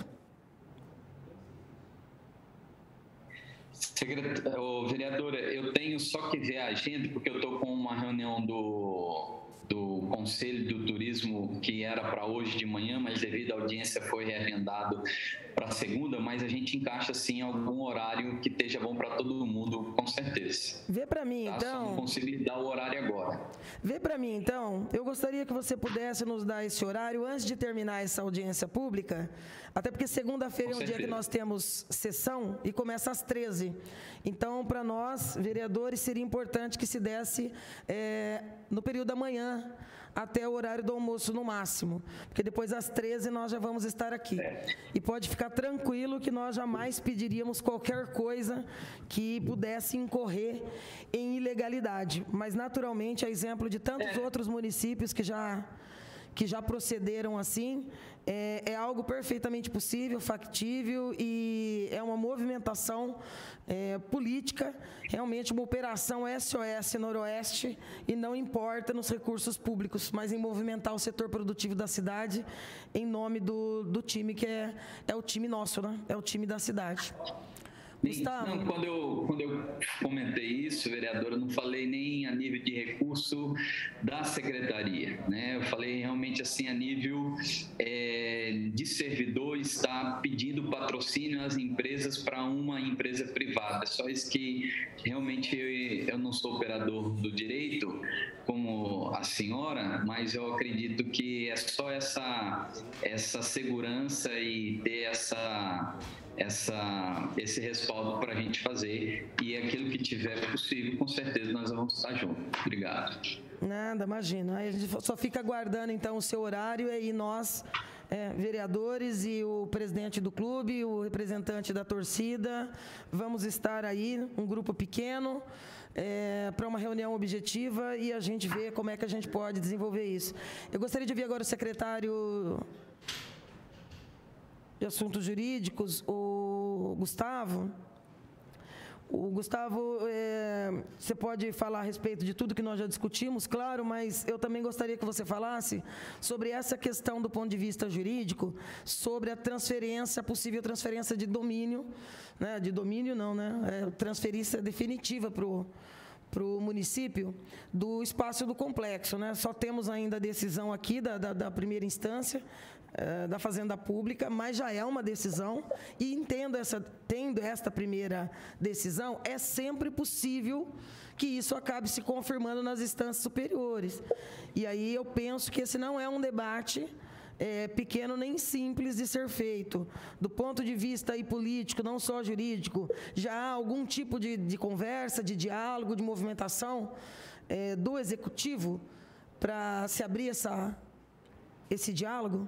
Secretário, oh, vereadora, eu tenho só que ver a agenda, porque eu estou com uma reunião do, do Conselho do Turismo que era para hoje de manhã, mas devido à audiência foi reagendado para segunda, mas a gente encaixa sim algum horário que esteja bom para todo mundo, com certeza. Vê para mim, tá? então. Só não consigo dar o horário agora. Vê para mim, então. Eu gostaria que você pudesse nos dar esse horário antes de terminar essa audiência pública, até porque segunda-feira é um dia que nós temos sessão e começa às treze. Então, para nós, vereadores, seria importante que se desse é, no período da manhã, até o horário do almoço no máximo, porque depois às treze nós já vamos estar aqui. E pode ficar tranquilo que nós jamais pediríamos qualquer coisa que pudesse incorrer em ilegalidade, mas naturalmente, a exemplo de tantos outros municípios que já que já procederam assim, é, é algo perfeitamente possível, factível e é uma movimentação é, política, realmente uma operação S O S Noroeste e não importa nos recursos públicos, mas em movimentar o setor produtivo da cidade em nome do, do time que é, é o time nosso, né? É o time da cidade. Gustavo. Não, quando, eu, quando eu comentei isso, vereadora, eu não falei nem a nível de recurso da secretaria, né? Eu falei realmente assim a nível é, de servidor estar pedindo patrocínio às empresas para uma empresa privada. Só isso que realmente eu, eu não sou operador do direito como a senhora, mas eu acredito que é só essa, essa segurança e ter essa... Essa, esse respaldo para a gente fazer e aquilo que tiver possível, com certeza nós vamos estar juntos. Obrigado. Nada, imagina. Aí a gente só fica aguardando então o seu horário e aí nós, é, vereadores e o presidente do clube, o representante da torcida, vamos estar aí, um grupo pequeno, é, para uma reunião objetiva e a gente vê como é que a gente pode desenvolver isso. Eu gostaria de ouvir agora o secretário de Assuntos Jurídicos, o Gustavo. O Gustavo, é, você pode falar a respeito de tudo que nós já discutimos, claro, mas eu também gostaria que você falasse sobre essa questão do ponto de vista jurídico, sobre a transferência, a possível transferência de domínio, né, de domínio não, né, é, transferência definitiva para o para o município do espaço do complexo, né? Só temos ainda a decisão aqui da, da, da primeira instância, eh, da Fazenda Pública, mas já é uma decisão e entendo essa, tendo esta primeira decisão, é sempre possível que isso acabe se confirmando nas instâncias superiores. E aí eu penso que esse não é um debate É, pequeno nem simples de ser feito. Do ponto de vista aí político, não só jurídico, já há algum tipo de, de conversa, de diálogo, de movimentação é, do Executivo para se abrir essa, esse diálogo?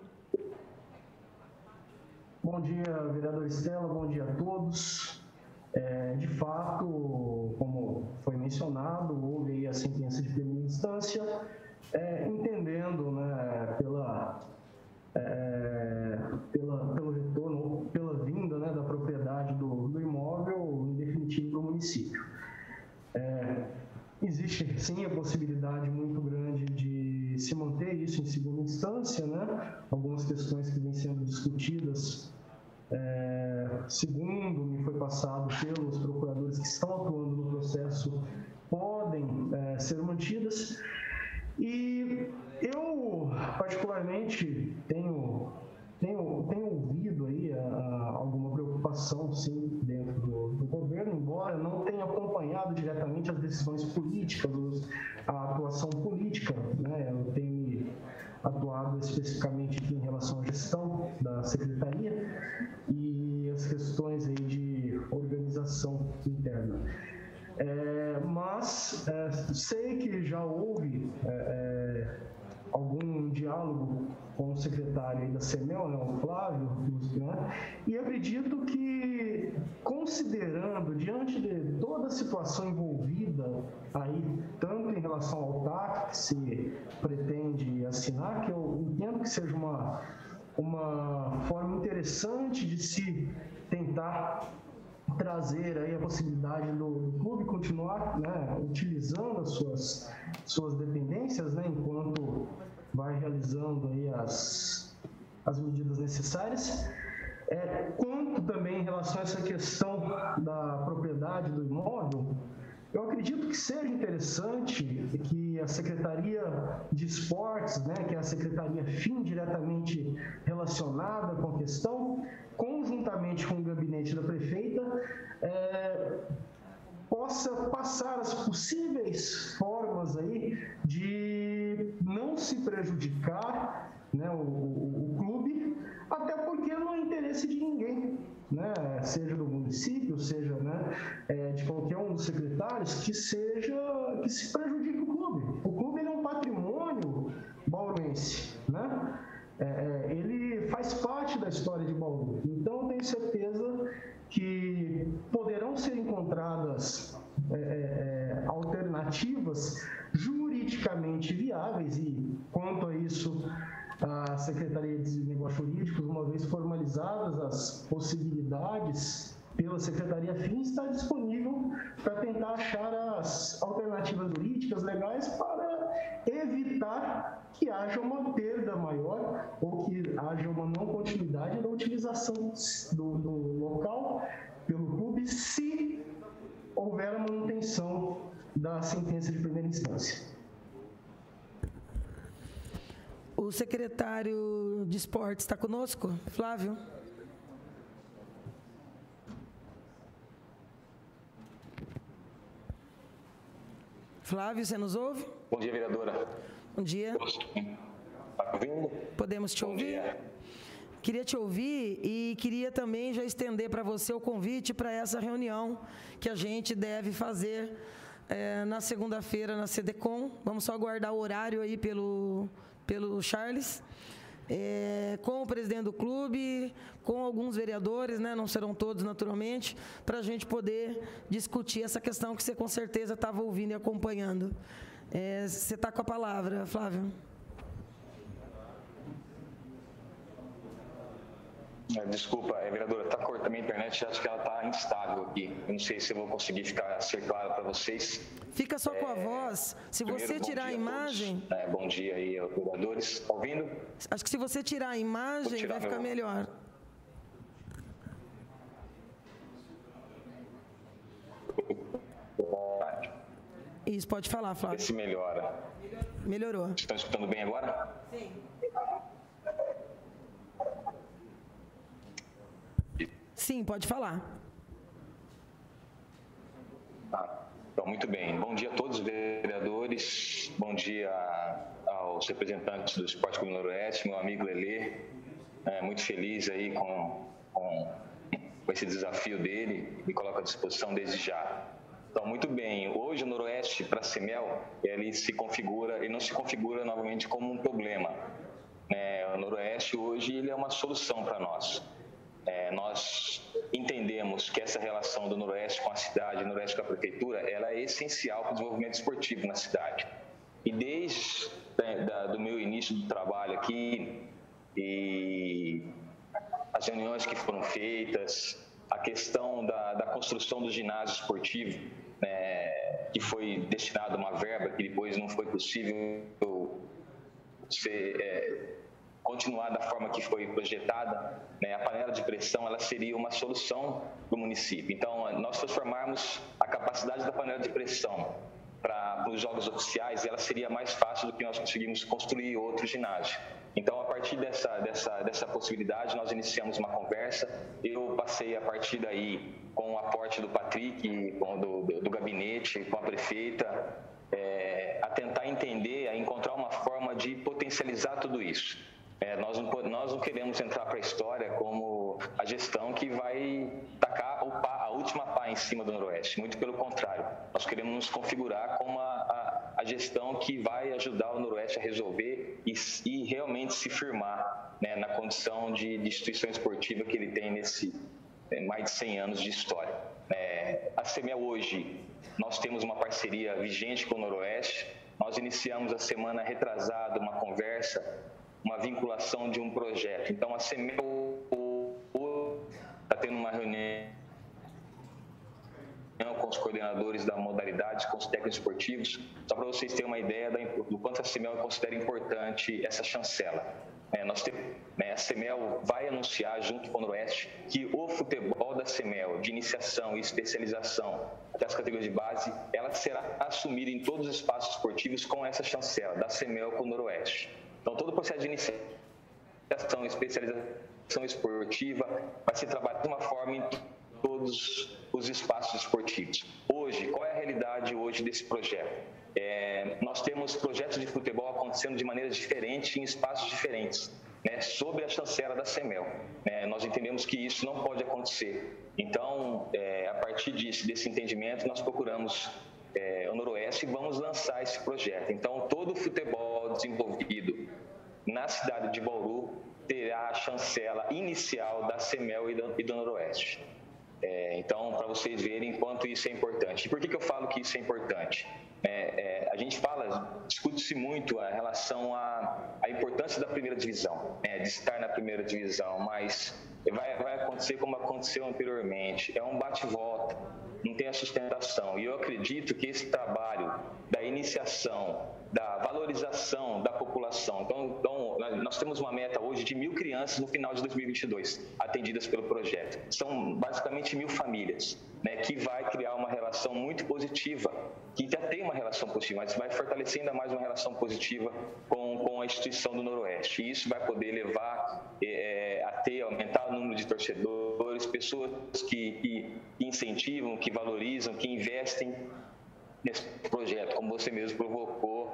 Bom dia, vereador Estela, bom dia a todos. É, de fato, como foi mencionado, houve aí a sentença de primeira instância, é, entendendo, né, pela... É, pela, pelo retorno, pela vinda, né, da propriedade do, do imóvel, em definitivo, para o município. É, existe, sim, a possibilidade muito grande de se manter isso em segunda instância, né? Algumas questões que vêm sendo discutidas, é, segundo me foi passado pelos procuradores que estão atuando no processo, podem é, ser mantidas. E eu, particularmente, tenho, tenho, tenho ouvido aí a, a alguma preocupação, sim, dentro do, do governo, embora não tenha acompanhado diretamente as decisões políticas, a atuação política, né? Eu tenho atuado especificamente aqui em relação à gestão da secretaria e as questões aí de organização interna. É, mas é, sei que já houve é, é, algum diálogo com o secretário aí da CEMEL, né, o Flávio, né, e acredito que, considerando, diante de toda a situação envolvida aí, tanto em relação ao T A C que se pretende assinar, que eu entendo que seja uma, uma forma interessante de se tentar trazer aí a possibilidade do, do clube continuar, né, utilizando as suas, suas dependências, né, enquanto vai realizando aí as, as medidas necessárias. É, quanto também em relação a essa questão da propriedade do imóvel, Eu acredito que seja interessante que a Secretaria de Esportes, né, que é a Secretaria F I M diretamente relacionada com a questão, conjuntamente com o gabinete da prefeita, é, possa passar as possíveis formas aí de não se prejudicar, né, o, o, o clube, até porque não é interesse de ninguém, né, seja do município, seja, né, é, de qualquer um dos secretários, que seja, que se prejudique o clube. O clube ele é um patrimônio bauruense, né? É, ele faz parte da história de Bauru. Então, eu tenho certeza que poderão ser encontradas é, é, alternativas juridicamente viáveis e, quanto a isso, a Secretaria de Negócios Jurídicos, uma vez formalizadas as possibilidades pela Secretaria F I M, está disponível para tentar achar as alternativas jurídicas legais para evitar que haja uma perda maior ou que haja uma não continuidade da utilização do, do local pelo clube, se houver a manutenção da sentença de primeira instância. O secretário de Esportes está conosco? Flávio? Flávio, você nos ouve? Bom dia, vereadora. Bom dia. Está ouvindo? Podemos te ouvir? Bom dia. Queria te ouvir e queria também já estender para você o convite para essa reunião que a gente deve fazer é, na segunda-feira na CDCom. Vamos só aguardar o horário aí pelo, pelo Charles. É, com o presidente do clube, com alguns vereadores, né, não serão todos naturalmente, para a gente poder discutir essa questão que você com certeza estava ouvindo e acompanhando. É, você está com a palavra, Flávio. Desculpa, é, vereadora, está cortando a minha internet, acho que ela está instável aqui. Eu não sei se eu vou conseguir ficar ser claro para vocês. Fica só com a é, voz. Se primeiro, você tirar a imagem... A é, bom dia aí aos vereadores. Está ouvindo? Acho que se você tirar a imagem, tirar vai ficar meu... melhor. Isso, pode falar, Flávio. Vê se melhora. Melhorou. Vocês estão escutando bem agora? Sim. Sim, pode falar. Ah, então, muito bem. Bom dia a todos os vereadores, bom dia aos representantes do Esporte Clube Noroeste, meu amigo Lelê, é, muito feliz aí com, com, com esse desafio dele, me coloco à disposição desde já. Então, muito bem, hoje o Noroeste para a CEMEL, ele se configura, ele não se configura novamente como um problema. É, o Noroeste hoje ele é uma solução para nós. É, nós entendemos que essa relação do Noroeste com a cidade, do Noroeste com a prefeitura, ela é essencial para o desenvolvimento esportivo na cidade. E desde né, da, do meu início do trabalho aqui, e as reuniões que foram feitas, a questão da, da construção do ginásio esportivo, né, que foi destinado uma verba que depois não foi possível ser... É, continuar da forma que foi projetada, né, a panela de pressão ela seria uma solução para o município. Então, nós transformarmos a capacidade da panela de pressão para os jogos oficiais, ela seria mais fácil do que nós conseguimos construir outro ginásio. Então, a partir dessa, dessa, dessa possibilidade, nós iniciamos uma conversa. Eu passei a partir daí, com o aporte do Patrick, com do, do, do gabinete, com a prefeita, é, a tentar entender, a encontrar uma forma de potencializar tudo isso. É, nós, não, nós não queremos entrar para a história como a gestão que vai tacar o pá, a última pá em cima do Noroeste, muito pelo contrário. Nós queremos nos configurar como a, a, a gestão que vai ajudar o Noroeste a resolver e, e realmente se firmar, né, na condição de, de instituição esportiva que ele tem nesse é, mais de cem anos de história. É, a CEMEL hoje, nós temos uma parceria vigente com o Noroeste, nós iniciamos a semana retrasada uma conversa, uma vinculação de um projeto. Então, a CEMEL está tendo uma reunião com os coordenadores da modalidade, com os técnicos esportivos, só para vocês terem uma ideia do quanto a CEMEL considera importante essa chancela. É, nós temos, né, a CEMEL vai anunciar, junto com o Noroeste, que o futebol da CEMEL, de iniciação e especialização, até as categorias de base, ela será assumida em todos os espaços esportivos com essa chancela, da CEMEL com o Noroeste. Então, todo o processo de iniciação e especialização esportiva vai ser trabalhado de uma forma em todos os espaços esportivos. Hoje, qual é a realidade hoje desse projeto? É, nós temos projetos de futebol acontecendo de maneiras diferentes, em espaços diferentes, né, sob a chancela da CEMEL. É, nós entendemos que isso não pode acontecer. Então, é, a partir disso, desse entendimento, nós procuramos é, o Noroeste e vamos lançar esse projeto. Então, todo o futebol desenvolvido na cidade de Bauru terá a chancela inicial da CEMEL e do, e do Noroeste. É, então, para vocês verem quanto isso é importante. E por que, que eu falo que isso é importante? É, é, a gente fala, discute-se muito a relação à, à importância da primeira divisão, né, de estar na primeira divisão, mas vai, vai acontecer como aconteceu anteriormente, é um bate-volta, não tem a sustentação. E eu acredito que esse trabalho da iniciação, da valorização da população, então, então nós temos uma meta hoje de mil crianças no final de dois mil e vinte e dois atendidas pelo projeto. São basicamente mil famílias, né, que vai criar uma relação muito positiva, que já tem uma relação positiva, mas vai fortalecer ainda mais uma relação positiva com, com a instituição do Noroeste. E isso vai poder levar é, a ter, aumentar o número de torcedores, pessoas que, que incentivam, que valorizam, que investem nesse projeto, como você mesmo provocou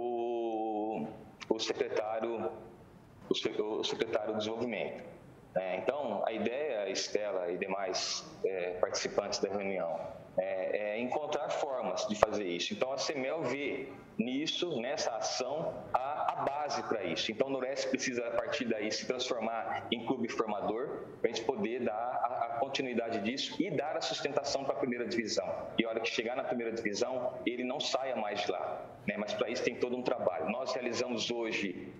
o, o secretário o secretário do Desenvolvimento. É, então, a ideia, Estela e demais é, participantes da reunião, é, é encontrar formas de fazer isso. Então, a CEMEL vê nisso, nessa ação, a, a base para isso. Então, o Noroeste precisa, a partir daí, se transformar em clube formador, para a gente poder dar a, a continuidade disso e dar a sustentação para a primeira divisão. E a hora que chegar na primeira divisão, ele não saia mais de lá, né? Mas para isso tem todo um trabalho. Nós realizamos hoje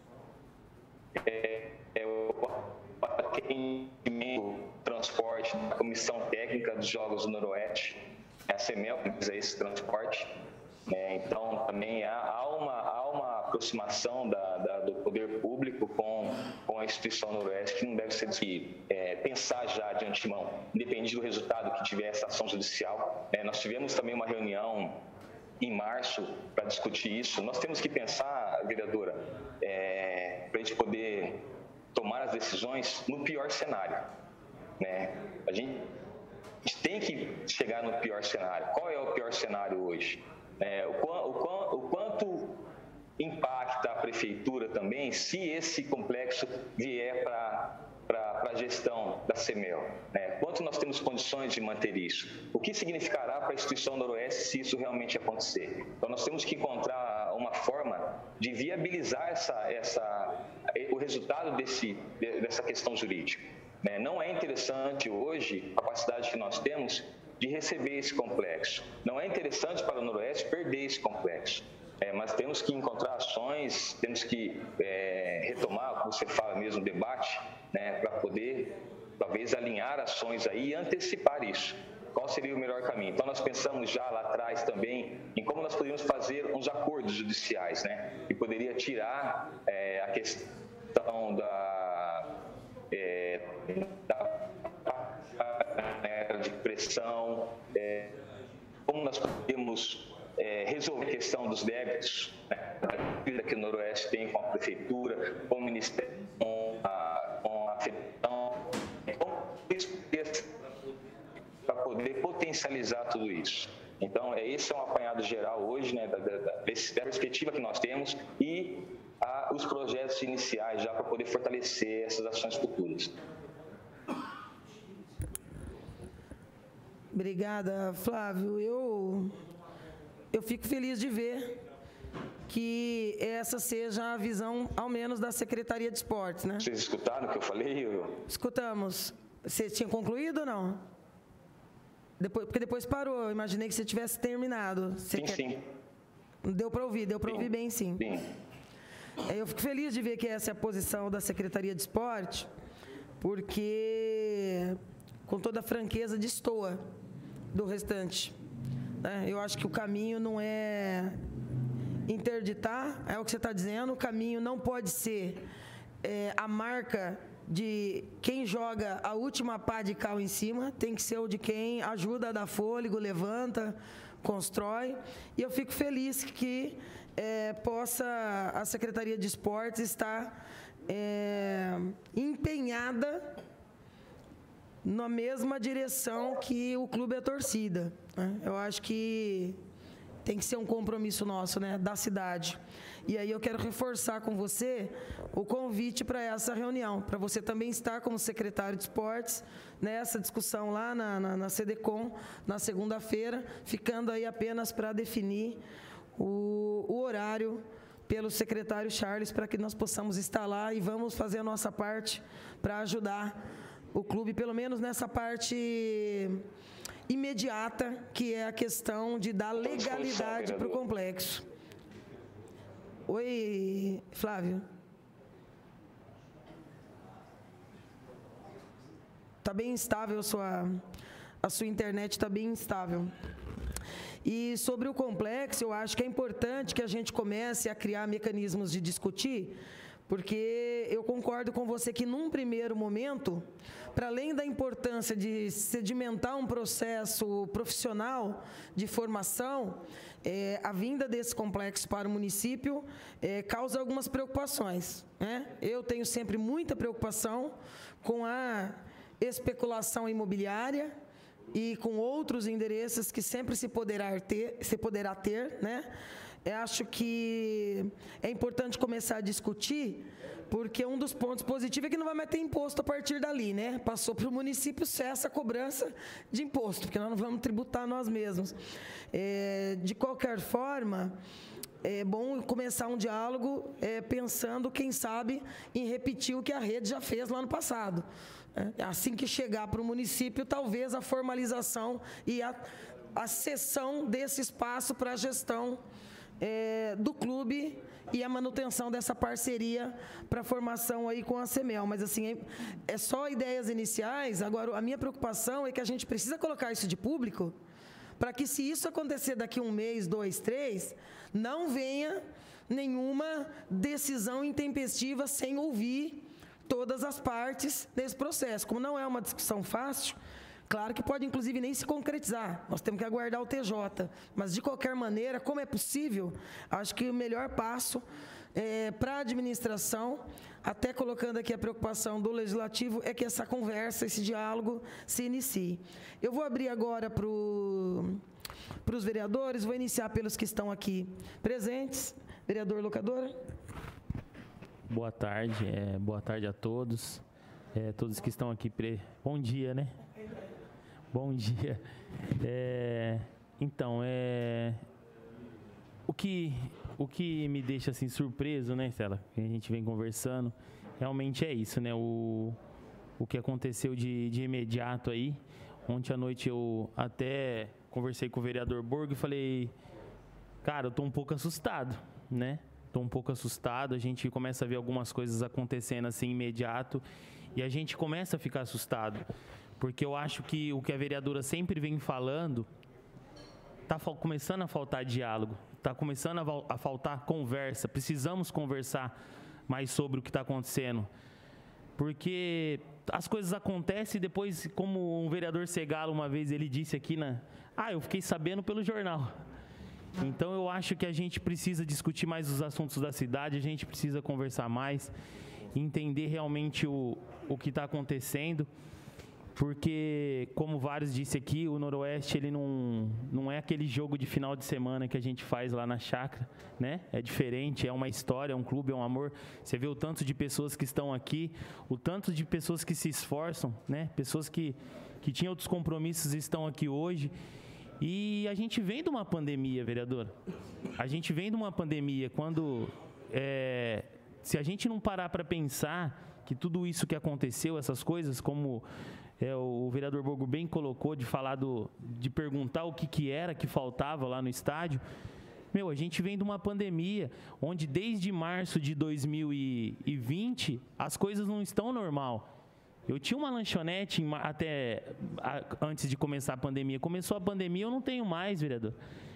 é, é, o atendimento, transporte da Comissão Técnica dos Jogos do Noroeste, a CEMEL usa esse transporte. É, então, também há, há, uma, há uma aproximação da, da, do poder público com, com a instituição Noroeste, que não deve ser de é, pensar já de antemão, independente do resultado que tiver essa ação judicial. É, nós tivemos também uma reunião em março para discutir isso. Nós temos que pensar, vereadora, é, para a gente poder tomar as decisões no pior cenário, né? A gente, a gente tem que chegar no pior cenário. Qual é o pior cenário hoje? É, o, o, o quanto impacta a prefeitura também se esse complexo vier para para a gestão da CEMEL, né? Quanto nós temos condições de manter isso? O que significará para a instituição Noroeste se isso realmente acontecer? Então, nós temos que encontrar uma forma de viabilizar essa, essa, o resultado desse, dessa questão jurídica, né? Não é interessante hoje a capacidade que nós temos de receber esse complexo. Não é interessante para o Noroeste perder esse complexo. É, mas temos que encontrar ações, temos que é, retomar, como você fala mesmo, o debate, né, para poder, talvez, alinhar ações aí e antecipar isso. Qual seria o melhor caminho? Então, nós pensamos já lá atrás também em como nós poderíamos fazer uns acordos judiciais, né, que poderia tirar é, a questão da, é, da de pressão, é, como nós podemos é, resolver a questão dos débitos, né, da dívida que o Noroeste tem com a Prefeitura, com o Ministério, com a, com a Federação, para poder potencializar tudo isso. Então, é, esse é um apanhado geral hoje, né, da, da, da perspectiva que nós temos e a, os projetos iniciais já para poder fortalecer essas ações futuras. Obrigada, Flávio. Eu, eu fico feliz de ver que essa seja a visão, ao menos, da Secretaria de Esportes, né? Vocês escutaram o que eu falei? Eu... Escutamos. Você tinha concluído ou não? Depois, porque depois parou. Eu imaginei que você tivesse terminado. Você sim, quer... sim. Deu para ouvir, deu para ouvir bem, sim. Sim. Eu fico feliz de ver que essa é a posição da Secretaria de Esporte, porque, com toda a franqueza, destoa do restante. Né? Eu acho que o caminho não é interditar, é o que você está dizendo, o caminho não pode ser é, a marca de quem joga a última pá de cal em cima, tem que ser o de quem ajuda a dar fôlego, levanta, constrói. E eu fico feliz que é, possa a Secretaria de Esportes estar é, empenhada na mesma direção que o clube e a torcida, né? Eu acho que tem que ser um compromisso nosso, né, da cidade. E aí eu quero reforçar com você o convite para essa reunião, para você também estar como secretário de esportes nessa discussão lá na, na, na CDCom, na segunda-feira, ficando aí apenas para definir o, o horário pelo secretário Charles, para que nós possamos estar lá e vamos fazer a nossa parte para ajudar o clube, pelo menos nessa parte imediata, que é a questão de dar legalidade para o complexo. Oi, Flávio. Está bem instável a sua, a sua internet, está bem instável. E sobre o complexo, eu acho que é importante que a gente comece a criar mecanismos de discutir, porque eu concordo com você que, num primeiro momento, para além da importância de sedimentar um processo profissional de formação, é, a vinda desse complexo para o município é, causa algumas preocupações, né? Eu tenho sempre muita preocupação com a especulação imobiliária e com outros endereços que sempre se poderá ter, se poderá ter, né? Eu acho que é importante começar a discutir, porque um dos pontos positivos é que não vai meter imposto a partir dali, né? Passou para o município, cessa a cobrança de imposto, porque nós não vamos tributar nós mesmos. É, de qualquer forma, é bom começar um diálogo é, pensando, quem sabe, em repetir o que a rede já fez lá no passado. É, assim que chegar para o município, talvez a formalização e a, a cessão desse espaço para a gestão É, do clube e a manutenção dessa parceria para a formação aí com a CEMEL. Mas, assim, é, é só ideias iniciais. Agora, a minha preocupação é que a gente precisa colocar isso de público para que, se isso acontecer daqui um mês, dois, três, não venha nenhuma decisão intempestiva sem ouvir todas as partes desse processo. Como não é uma discussão fácil, claro que pode, inclusive, nem se concretizar. Nós temos que aguardar o T J. Mas, de qualquer maneira, como é possível, acho que o melhor passo é, para a administração, até colocando aqui a preocupação do Legislativo, é que essa conversa, esse diálogo se inicie. Eu vou abrir agora para os vereadores, vou iniciar pelos que estão aqui presentes. Vereador Locadora. Boa tarde, é, boa tarde a todos, é, todos que estão aqui. Pre... Bom dia, né? Bom dia. É, então, é, o, que, o que me deixa assim surpreso, né, Stella, que a gente vem conversando, realmente é isso, né? O, o que aconteceu de, de imediato aí. Ontem à noite eu até conversei com o vereador Borgo e falei, cara, eu tô um pouco assustado, né? Tô um pouco assustado, a gente começa a ver algumas coisas acontecendo assim imediato e a gente começa a ficar assustado. Porque eu acho que o que a vereadora sempre vem falando está começando a faltar diálogo, está começando a, a faltar conversa. Precisamos conversar mais sobre o que está acontecendo. Porque as coisas acontecem e depois, como um vereador Segalo uma vez ele disse aqui na... Ah, eu fiquei sabendo pelo jornal. Então eu acho que a gente precisa discutir mais os assuntos da cidade, a gente precisa conversar mais, entender realmente o, o que está acontecendo. Porque, como vários disse aqui, o Noroeste ele não, não é aquele jogo de final de semana que a gente faz lá na chácara, né? É diferente, é uma história, é um clube, é um amor. Você vê o tanto de pessoas que estão aqui, o tanto de pessoas que se esforçam, né? Pessoas que, que tinham outros compromissos e estão aqui hoje. E a gente vem de uma pandemia, vereadora. A gente vem de uma pandemia. Quando, é, se a gente não parar para pensar que tudo isso que aconteceu, essas coisas, como... É, o vereador Borgo bem colocou, de falar do, de perguntar o que, que era que faltava lá no estádio. Meu, a gente vem de uma pandemia onde desde março de dois mil e vinte as coisas não estão normal. Eu tinha uma lanchonete até a, antes de começar a pandemia. Começou a pandemia, eu não tenho mais, vereador.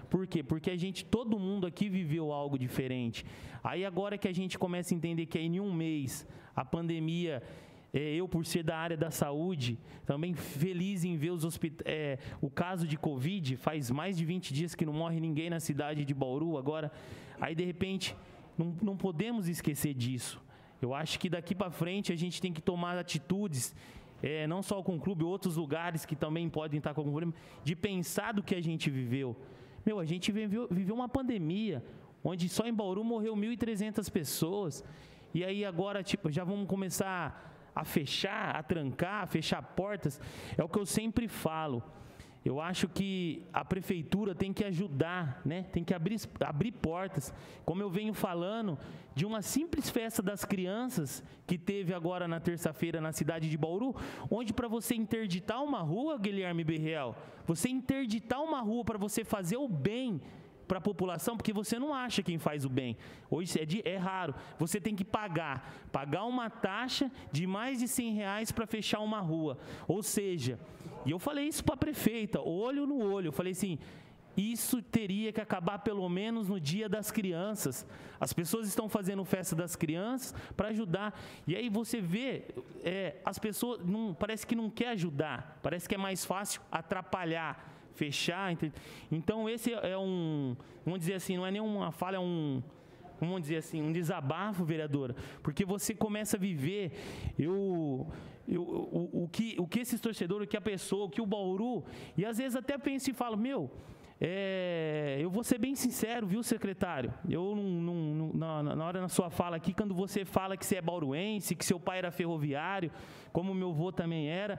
Por quê? Porque a gente, todo mundo aqui viveu algo diferente. Aí agora que a gente começa a entender que aí em um mês a pandemia, é, eu por ser da área da saúde, também feliz em ver os hospit- é, o caso de Covid, faz mais de vinte dias que não morre ninguém na cidade de Bauru agora. Aí de repente, não, não podemos esquecer disso. Eu acho que daqui para frente a gente tem que tomar atitudes, é, não só com o clube, outros lugares que também podem estar com algum problema, de pensar do que a gente viveu. Meu, a gente viveu, viveu uma pandemia, onde só em Bauru morreu mil e trezentas pessoas. E aí agora, tipo, já vamos começar a fechar, a trancar, a fechar portas. É o que eu sempre falo. Eu acho que a prefeitura tem que ajudar, né? Tem que abrir, abrir portas. Como eu venho falando, de uma simples festa das crianças que teve agora na terça-feira na cidade de Bauru, onde para você interditar uma rua, Guilherme Berreal, você interditar uma rua para você fazer o bem para a população, porque você não acha quem faz o bem. Hoje é, de, é raro. Você tem que pagar, pagar uma taxa de mais de cem reais para fechar uma rua. Ou seja, e eu falei isso para a prefeita, olho no olho, eu falei assim, isso teria que acabar pelo menos no Dia das Crianças. As pessoas estão fazendo festa das crianças para ajudar. E aí você vê, é, as pessoas, não, parece que não quer ajudar, parece que é mais fácil atrapalhar, fechar. Então esse é um, vamos dizer assim, não é nenhuma fala, é um, vamos dizer assim, um desabafo, vereadora, porque você começa a viver, eu, eu, o, o, que, o que esses torcedores, o que a pessoa, o que o Bauru, e às vezes até penso e falo, meu, é, eu vou ser bem sincero, viu, secretário? Eu, não, não, na, na hora da sua fala aqui, quando você fala que você é bauruense, que seu pai era ferroviário, como meu avô também era,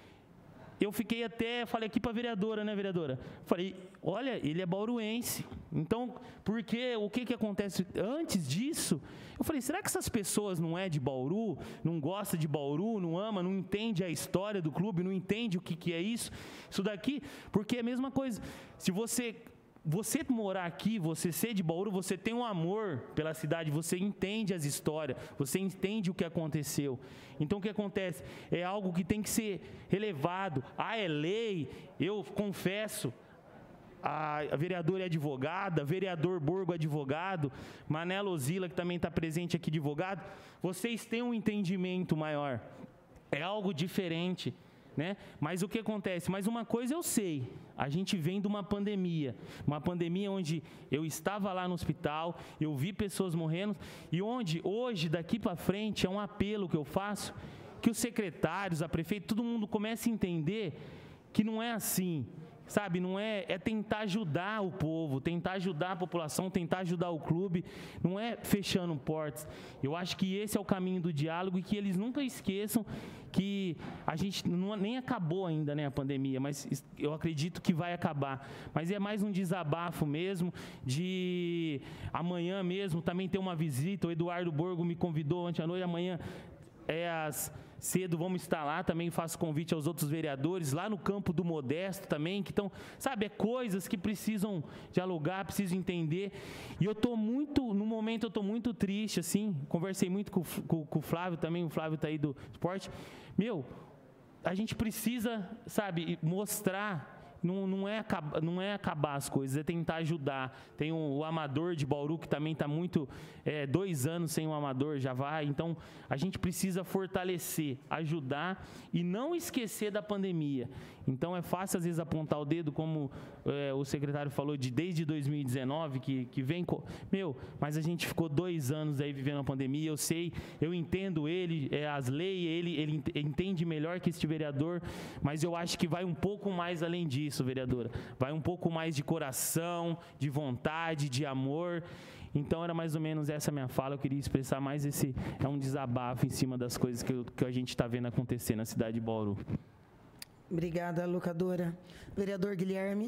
eu fiquei até, falei aqui para a vereadora, né, vereadora? Falei, olha, ele é bauruense. Então, porque o que, que acontece antes disso? Eu falei, será que essas pessoas não é de Bauru, não gosta de Bauru, não ama, não entende a história do clube, não entende o que, que é isso, isso daqui? Porque é a mesma coisa. Se você... Você morar aqui, você ser de Bauru, você tem um amor pela cidade, você entende as histórias, você entende o que aconteceu. Então, o que acontece? É algo que tem que ser relevado. Ah, é lei, eu confesso, a vereadora é advogada, vereador Borgo é advogado, Manela Ozila, que também está presente aqui, advogado, vocês têm um entendimento maior. É algo diferente. Né? Mas o que acontece? Mas uma coisa eu sei, a gente vem de uma pandemia, uma pandemia onde eu estava lá no hospital, eu vi pessoas morrendo, e onde hoje, daqui para frente, é um apelo que eu faço, que os secretários, a prefeita, todo mundo comece a entender que não é assim, sabe? Não é, é tentar ajudar o povo, tentar ajudar a população, tentar ajudar o clube, não é fechando portas. Eu acho que esse é o caminho do diálogo e que eles nunca esqueçam que a gente não, nem acabou ainda, né, a pandemia, mas eu acredito que vai acabar. Mas é mais um desabafo mesmo, de amanhã mesmo também ter uma visita, o Eduardo Borgo me convidou ontem à noite, amanhã é às cedo vamos estar lá, também faço convite aos outros vereadores, lá no campo do Modesto também, que estão, sabe, é coisas que precisam dialogar, precisam entender, e eu estou muito, no momento eu estou muito triste, assim, conversei muito com, com, com o Flávio também, o Flávio está aí do esporte, meu, a gente precisa, sabe, mostrar, não, não, é acabar, não é acabar as coisas, é tentar ajudar. Tem o, o Amador de Bauru, que também está muito, é, dois anos sem o Amador, já vai. Então, a gente precisa fortalecer, ajudar e não esquecer da pandemia. Então, é fácil, às vezes, apontar o dedo, como é, o secretário falou, de desde dois mil e dezenove, que, que vem... Meu, mas a gente ficou dois anos aí vivendo a pandemia, eu sei, eu entendo ele, é, as leis, ele, ele entende melhor que este vereador, mas eu acho que vai um pouco mais além disso, vereadora. Vai um pouco mais de coração, de vontade, de amor. Então, era mais ou menos essa minha fala. Eu queria expressar mais esse... É um desabafo em cima das coisas que, eu, que a gente está vendo acontecer na cidade de Bauru. Obrigada, locadora. Vereador Guilherme.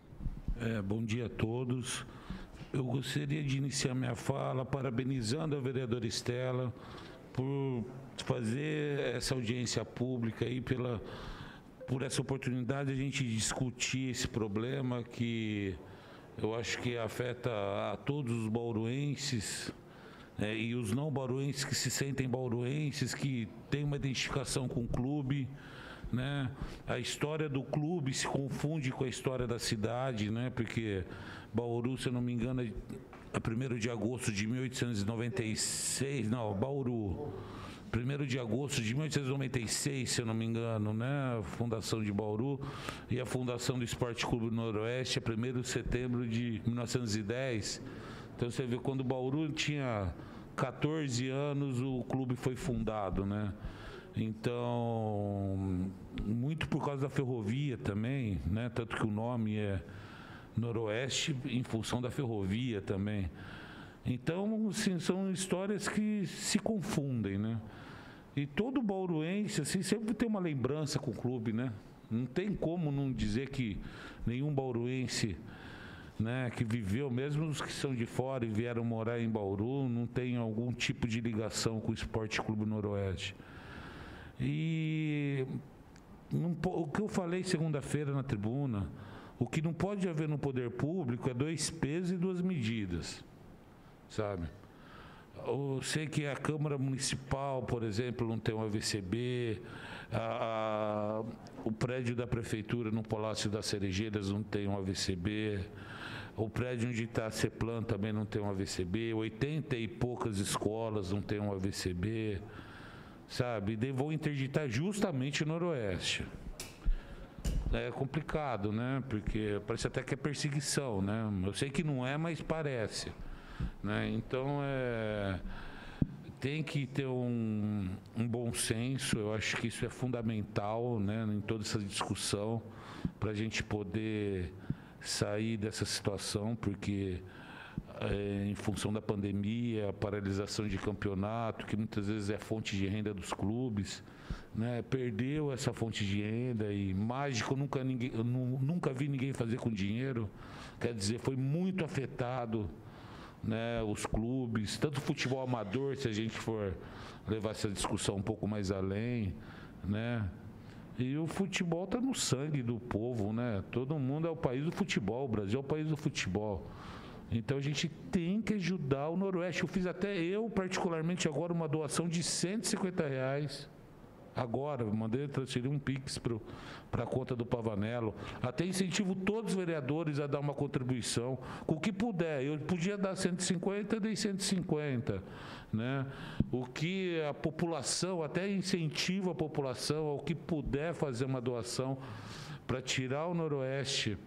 É, bom dia a todos. Eu gostaria de iniciar minha fala parabenizando a vereadora Estela por fazer essa audiência pública aí, pela... por essa oportunidade de a gente discutir esse problema que eu acho que afeta a todos os bauruenses, é, e os não bauruenses que se sentem bauruenses, que têm uma identificação com o clube, né? A história do clube se confunde com a história da cidade, né? Porque Bauru, se eu não me engano, é primeiro de agosto de mil oitocentos e noventa e seis, não, Bauru, primeiro de agosto de mil oitocentos e noventa e seis, se eu não me engano, né? A fundação de Bauru, e a fundação do Esporte Clube Noroeste é primeiro de setembro de mil novecentos e dez. Então você vê, quando Bauru tinha quatorze anos, o clube foi fundado, né? Então, muito por causa da ferrovia também, né? Tanto que o nome é Noroeste em função da ferrovia também. Então, assim, são histórias que se confundem, né? E todo bauruense, assim, sempre tem uma lembrança com o clube, né? Não tem como não dizer que nenhum bauruense, né, que viveu, mesmo os que são de fora e vieram morar em Bauru, não tem algum tipo de ligação com o Esporte Clube Noroeste. E não, o que eu falei segunda-feira na tribuna, o que não pode haver no poder público é dois pesos e duas medidas, sabe? Eu sei que a Câmara Municipal, por exemplo, não tem um A V C B, a, a, o prédio da Prefeitura no Palácio das Cerejeiras não tem um A V C B, o prédio onde está a CEPLAN também não tem um A V C B, oitenta e poucas escolas não tem um A V C B, sabe? E vão interditar justamente o Noroeste. É complicado, né? Porque parece até que é perseguição, né? Eu sei que não é, mas parece, né? Então, é, tem que ter um, um bom senso. Eu acho que isso é fundamental, né, em toda essa discussão, para a gente poder sair dessa situação, porque é, em função da pandemia, a paralisação de campeonato, que muitas vezes é fonte de renda dos clubes, né, perdeu essa fonte de renda, e mágico nunca, ninguém, eu nunca vi ninguém fazer com dinheiro. Quer dizer, foi muito afetado, né, os clubes, tanto o futebol amador, se a gente for levar essa discussão um pouco mais além, né? E o futebol está no sangue do povo, né? Todo mundo é o país do futebol, o Brasil é o país do futebol. Então a gente tem que ajudar o Noroeste. Eu fiz até eu, particularmente agora, uma doação de cento e cinquenta reais. Agora, mandei transferir um Pix para a conta do Pavanello. Até incentivo todos os vereadores a dar uma contribuição, com o que puder. Eu podia dar cento e cinquenta, eu dei cento e cinquenta. Né? O que a população, até incentivo a população, ao que puder fazer uma doação para tirar o Noroeste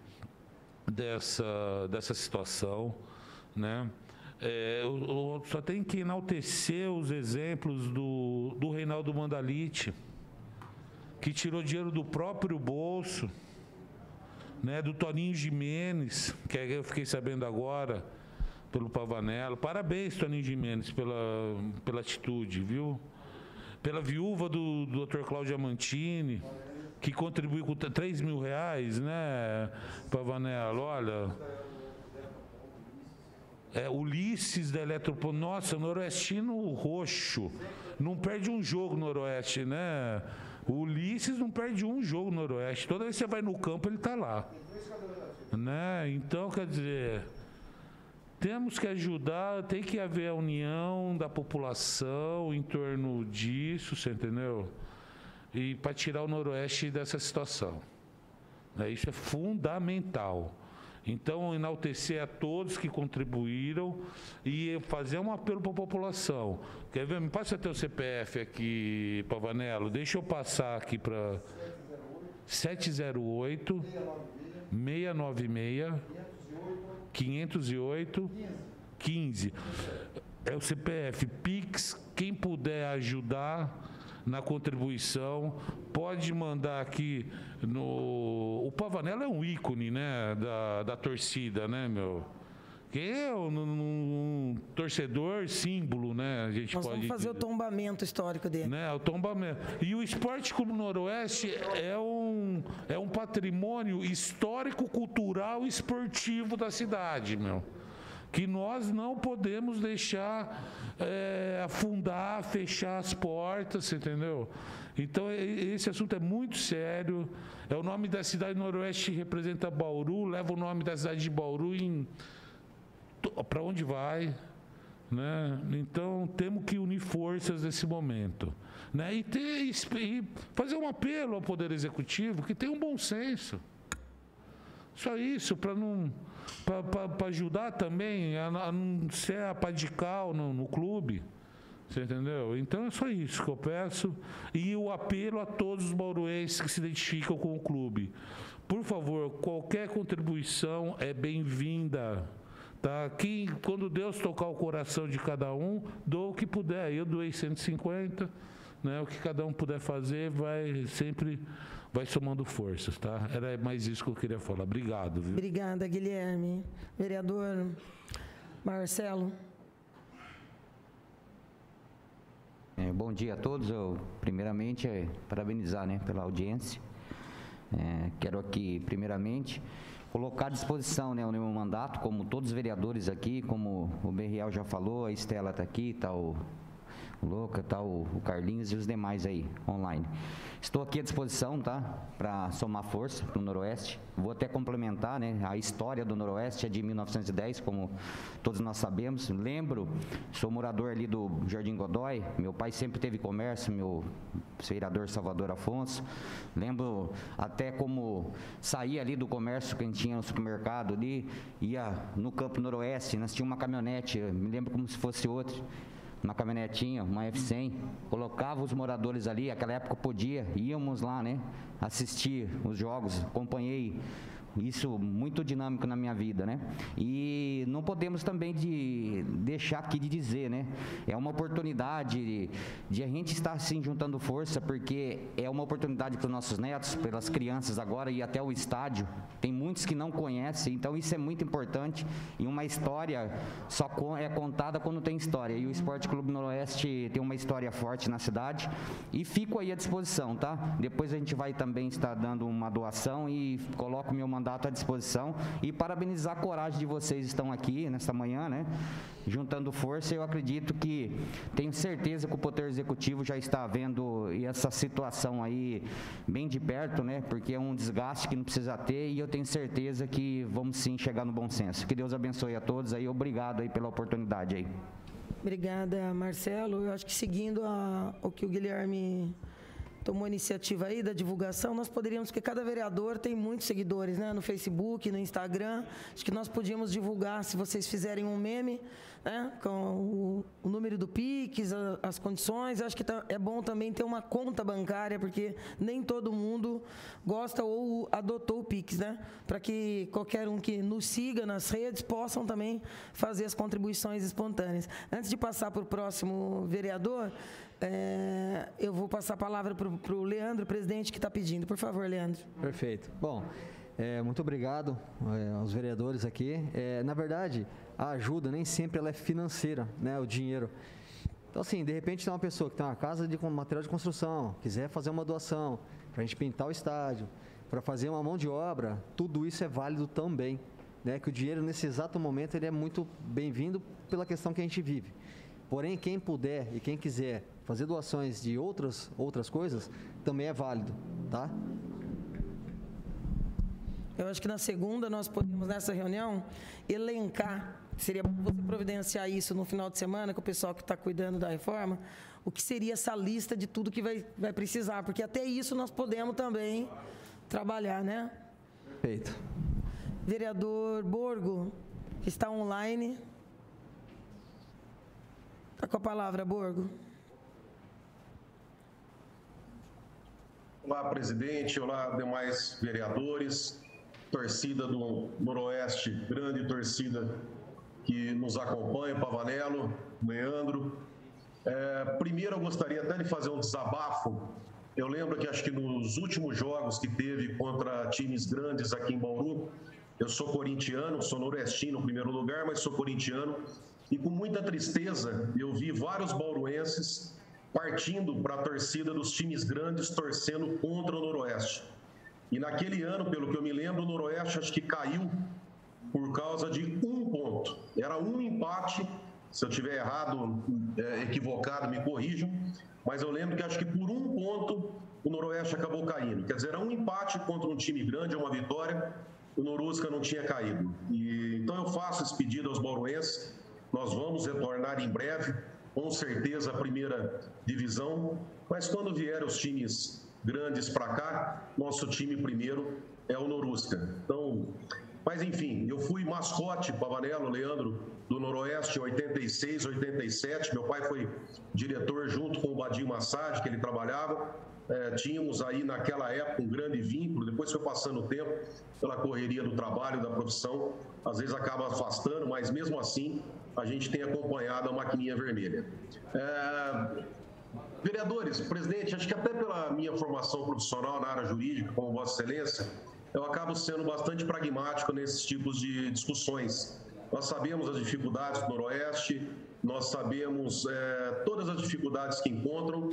dessa, dessa situação, né? É, eu, eu só tenho que enaltecer os exemplos do, do Reinaldo Mandalite, que tirou dinheiro do próprio bolso, né, do Toninho Gimenez, que eu fiquei sabendo agora, pelo Pavanello. Parabéns, Toninho Gimenez, pela, pela atitude, viu? Pela viúva do, do doutor Cláudio Amantini, que contribuiu com três mil reais, né, Pavanello? Olha... É, Ulisses da Eletropolo, nossa, noroestino roxo, não perde um jogo no Noroeste, né? O Ulisses não perde um jogo no Noroeste, toda vez que você vai no campo ele está lá, né? Então, quer dizer, temos que ajudar, tem que haver a união da população em torno disso, você entendeu? E para tirar o Noroeste dessa situação, né? Isso é fundamental. Então, enaltecer a todos que contribuíram e fazer um apelo para a população. Quer ver? Me passa até o C P F aqui, Pavanello. Deixa eu passar aqui para sete zero oito, seis nove seis, cinco zero oito, quinze. É o C P F Pix. Quem puder ajudar na contribuição, pode mandar aqui no... O Pavanello é um ícone, né, da, da torcida, né, meu? Que é um, um, um torcedor símbolo, né? A gente Nós pode vamos fazer o tombamento histórico dele. Né, o tombamento. E o Esporte Clube Noroeste é um, é um patrimônio histórico, cultural e esportivo da cidade, meu, que nós não podemos deixar é, afundar, fechar as portas, entendeu? Então, esse assunto é muito sério. É o nome da cidade Noroeste, representa Bauru, leva o nome da cidade de Bauru em para onde vai, né? Então, temos que unir forças nesse momento, né? E, ter, e fazer um apelo ao Poder Executivo que tenha um bom senso. Só isso, para não... para ajudar também a, a não ser apadical no, no clube. Você entendeu? Então é só isso que eu peço. E o apelo a todos os bauruenses que se identificam com o clube. Por favor, qualquer contribuição é bem-vinda. Tá? Quem, quando Deus tocar o coração de cada um, dou o que puder. Eu doei cento e cinquenta, né? O que cada um puder fazer vai sempre vai somando forças, tá? Era mais isso que eu queria falar. Obrigado. Viu? Obrigada, Guilherme. Vereador Marcelo. É, bom dia a todos. Eu, primeiramente, é, parabenizar, né, pela audiência. É, quero aqui, primeiramente, colocar à disposição, né, o meu mandato, como todos os vereadores aqui, como o Berriel já falou, a Estela está aqui, está o, o Louca, está o, o Carlinhos e os demais aí, online. Estou aqui à disposição, tá, para somar força para o Noroeste. Vou até complementar, né, a história do Noroeste é de mil novecentos e dez, como todos nós sabemos. Lembro, sou morador ali do Jardim Godói, meu pai sempre teve comércio, meu vereador Salvador Afonso. Lembro até como saía ali do comércio que a gente tinha no supermercado ali, ia no Campo Noroeste, nós tínhamos uma caminhonete, eu me lembro como se fosse outra. Uma caminhonetinha, uma F cem, colocava os moradores ali, naquela época podia, íamos lá, né, assistir os jogos, acompanhei isso muito dinâmico na minha vida, né, e não podemos também de deixar aqui de dizer, né, é uma oportunidade de, de a gente estar assim juntando força, porque é uma oportunidade para os nossos netos, pelas crianças agora ir até o estádio, tem muitos que não conhecem, então isso é muito importante, e uma história só é contada quando tem história, e o Esporte Clube Noroeste tem uma história forte na cidade, e fico aí à disposição, tá? Depois a gente vai também estar dando uma doação e coloco meu mandato à disposição, e parabenizar a coragem de vocês que estão aqui nesta manhã, né? Juntando força. Eu acredito que, tenho certeza que o Poder Executivo já está vendo essa situação aí bem de perto, né? Porque é um desgaste que não precisa ter, e eu tenho certeza que vamos sim chegar no bom senso. Que Deus abençoe a todos aí, obrigado aí pela oportunidade aí. Obrigada, Marcelo. Eu acho que seguindo a, o que o Guilherme tomou a iniciativa aí da divulgação, nós poderíamos, porque cada vereador tem muitos seguidores, né, no Facebook, no Instagram, acho que nós podíamos divulgar, se vocês fizerem um meme, né, com o, o número do Pix, a, as condições, acho que tá, é bom também ter uma conta bancária, porque nem todo mundo gosta ou adotou o Pix, né, para que qualquer um que nos siga nas redes possam também fazer as contribuições espontâneas. Antes de passar para o próximo vereador, É, eu vou passar a palavra para o Leandro, presidente, que está pedindo. Por favor, Leandro. Perfeito. Bom, é, muito obrigado é, aos vereadores aqui. É, na verdade, a ajuda nem sempre ela é financeira, né, o dinheiro. Então, assim, de repente tem uma pessoa que tem uma casa de material de construção, quiser fazer uma doação para a gente pintar o estádio, para fazer uma mão de obra, tudo isso é válido também, né, que o dinheiro nesse exato momento ele é muito bem-vindo pela questão que a gente vive. Porém, quem puder e quem quiser fazer doações de outras, outras coisas, também é válido, tá? Eu acho que na segunda nós podemos, nessa reunião, elencar, seria bom você providenciar isso no final de semana, com o pessoal que está cuidando da reforma, o que seria essa lista de tudo que vai, vai precisar, porque até isso nós podemos também trabalhar, né? Perfeito. Vereador Borgo, que está online. Está com a palavra, Borgo. Olá, presidente. Olá, demais vereadores. Torcida do Noroeste, grande torcida que nos acompanha, Pavanello, Leandro. É, primeiro, eu gostaria até de fazer um desabafo. Eu lembro que acho que nos últimos jogos que teve contra times grandes aqui em Bauru, eu sou corintiano, sou noroestino no primeiro lugar, mas sou corintiano. E com muita tristeza, eu vi vários bauruenses partindo para a torcida dos times grandes, torcendo contra o Noroeste. E naquele ano, pelo que eu me lembro, o Noroeste acho que caiu por causa de um ponto. Era um empate, se eu estiver errado, é, equivocado, me corrijam, mas eu lembro que acho que por um ponto o Noroeste acabou caindo. Quer dizer, era um empate contra um time grande, uma vitória, o Norusca não tinha caído. E, então eu faço esse pedido aos bauruenses, nós vamos retornar em breve, com certeza, a primeira divisão, mas quando vier os times grandes para cá, nosso time primeiro é o Norusca. Então, mas enfim, eu fui mascote, Pavanello, Leandro, do Noroeste em oitenta e seis, oitenta e sete, meu pai foi diretor junto com o Badinho Massad, que ele trabalhava. É, tínhamos aí naquela época um grande vínculo, depois foi passando o tempo, pela correria do trabalho, da profissão, às vezes acaba afastando, mas mesmo assim a gente tem acompanhado a maquininha vermelha. É, vereadores, presidente, acho que até pela minha formação profissional na área jurídica, como Vossa Excelência, eu acabo sendo bastante pragmático nesses tipos de discussões. Nós sabemos as dificuldades do Noroeste, nós sabemos é, todas as dificuldades que encontram,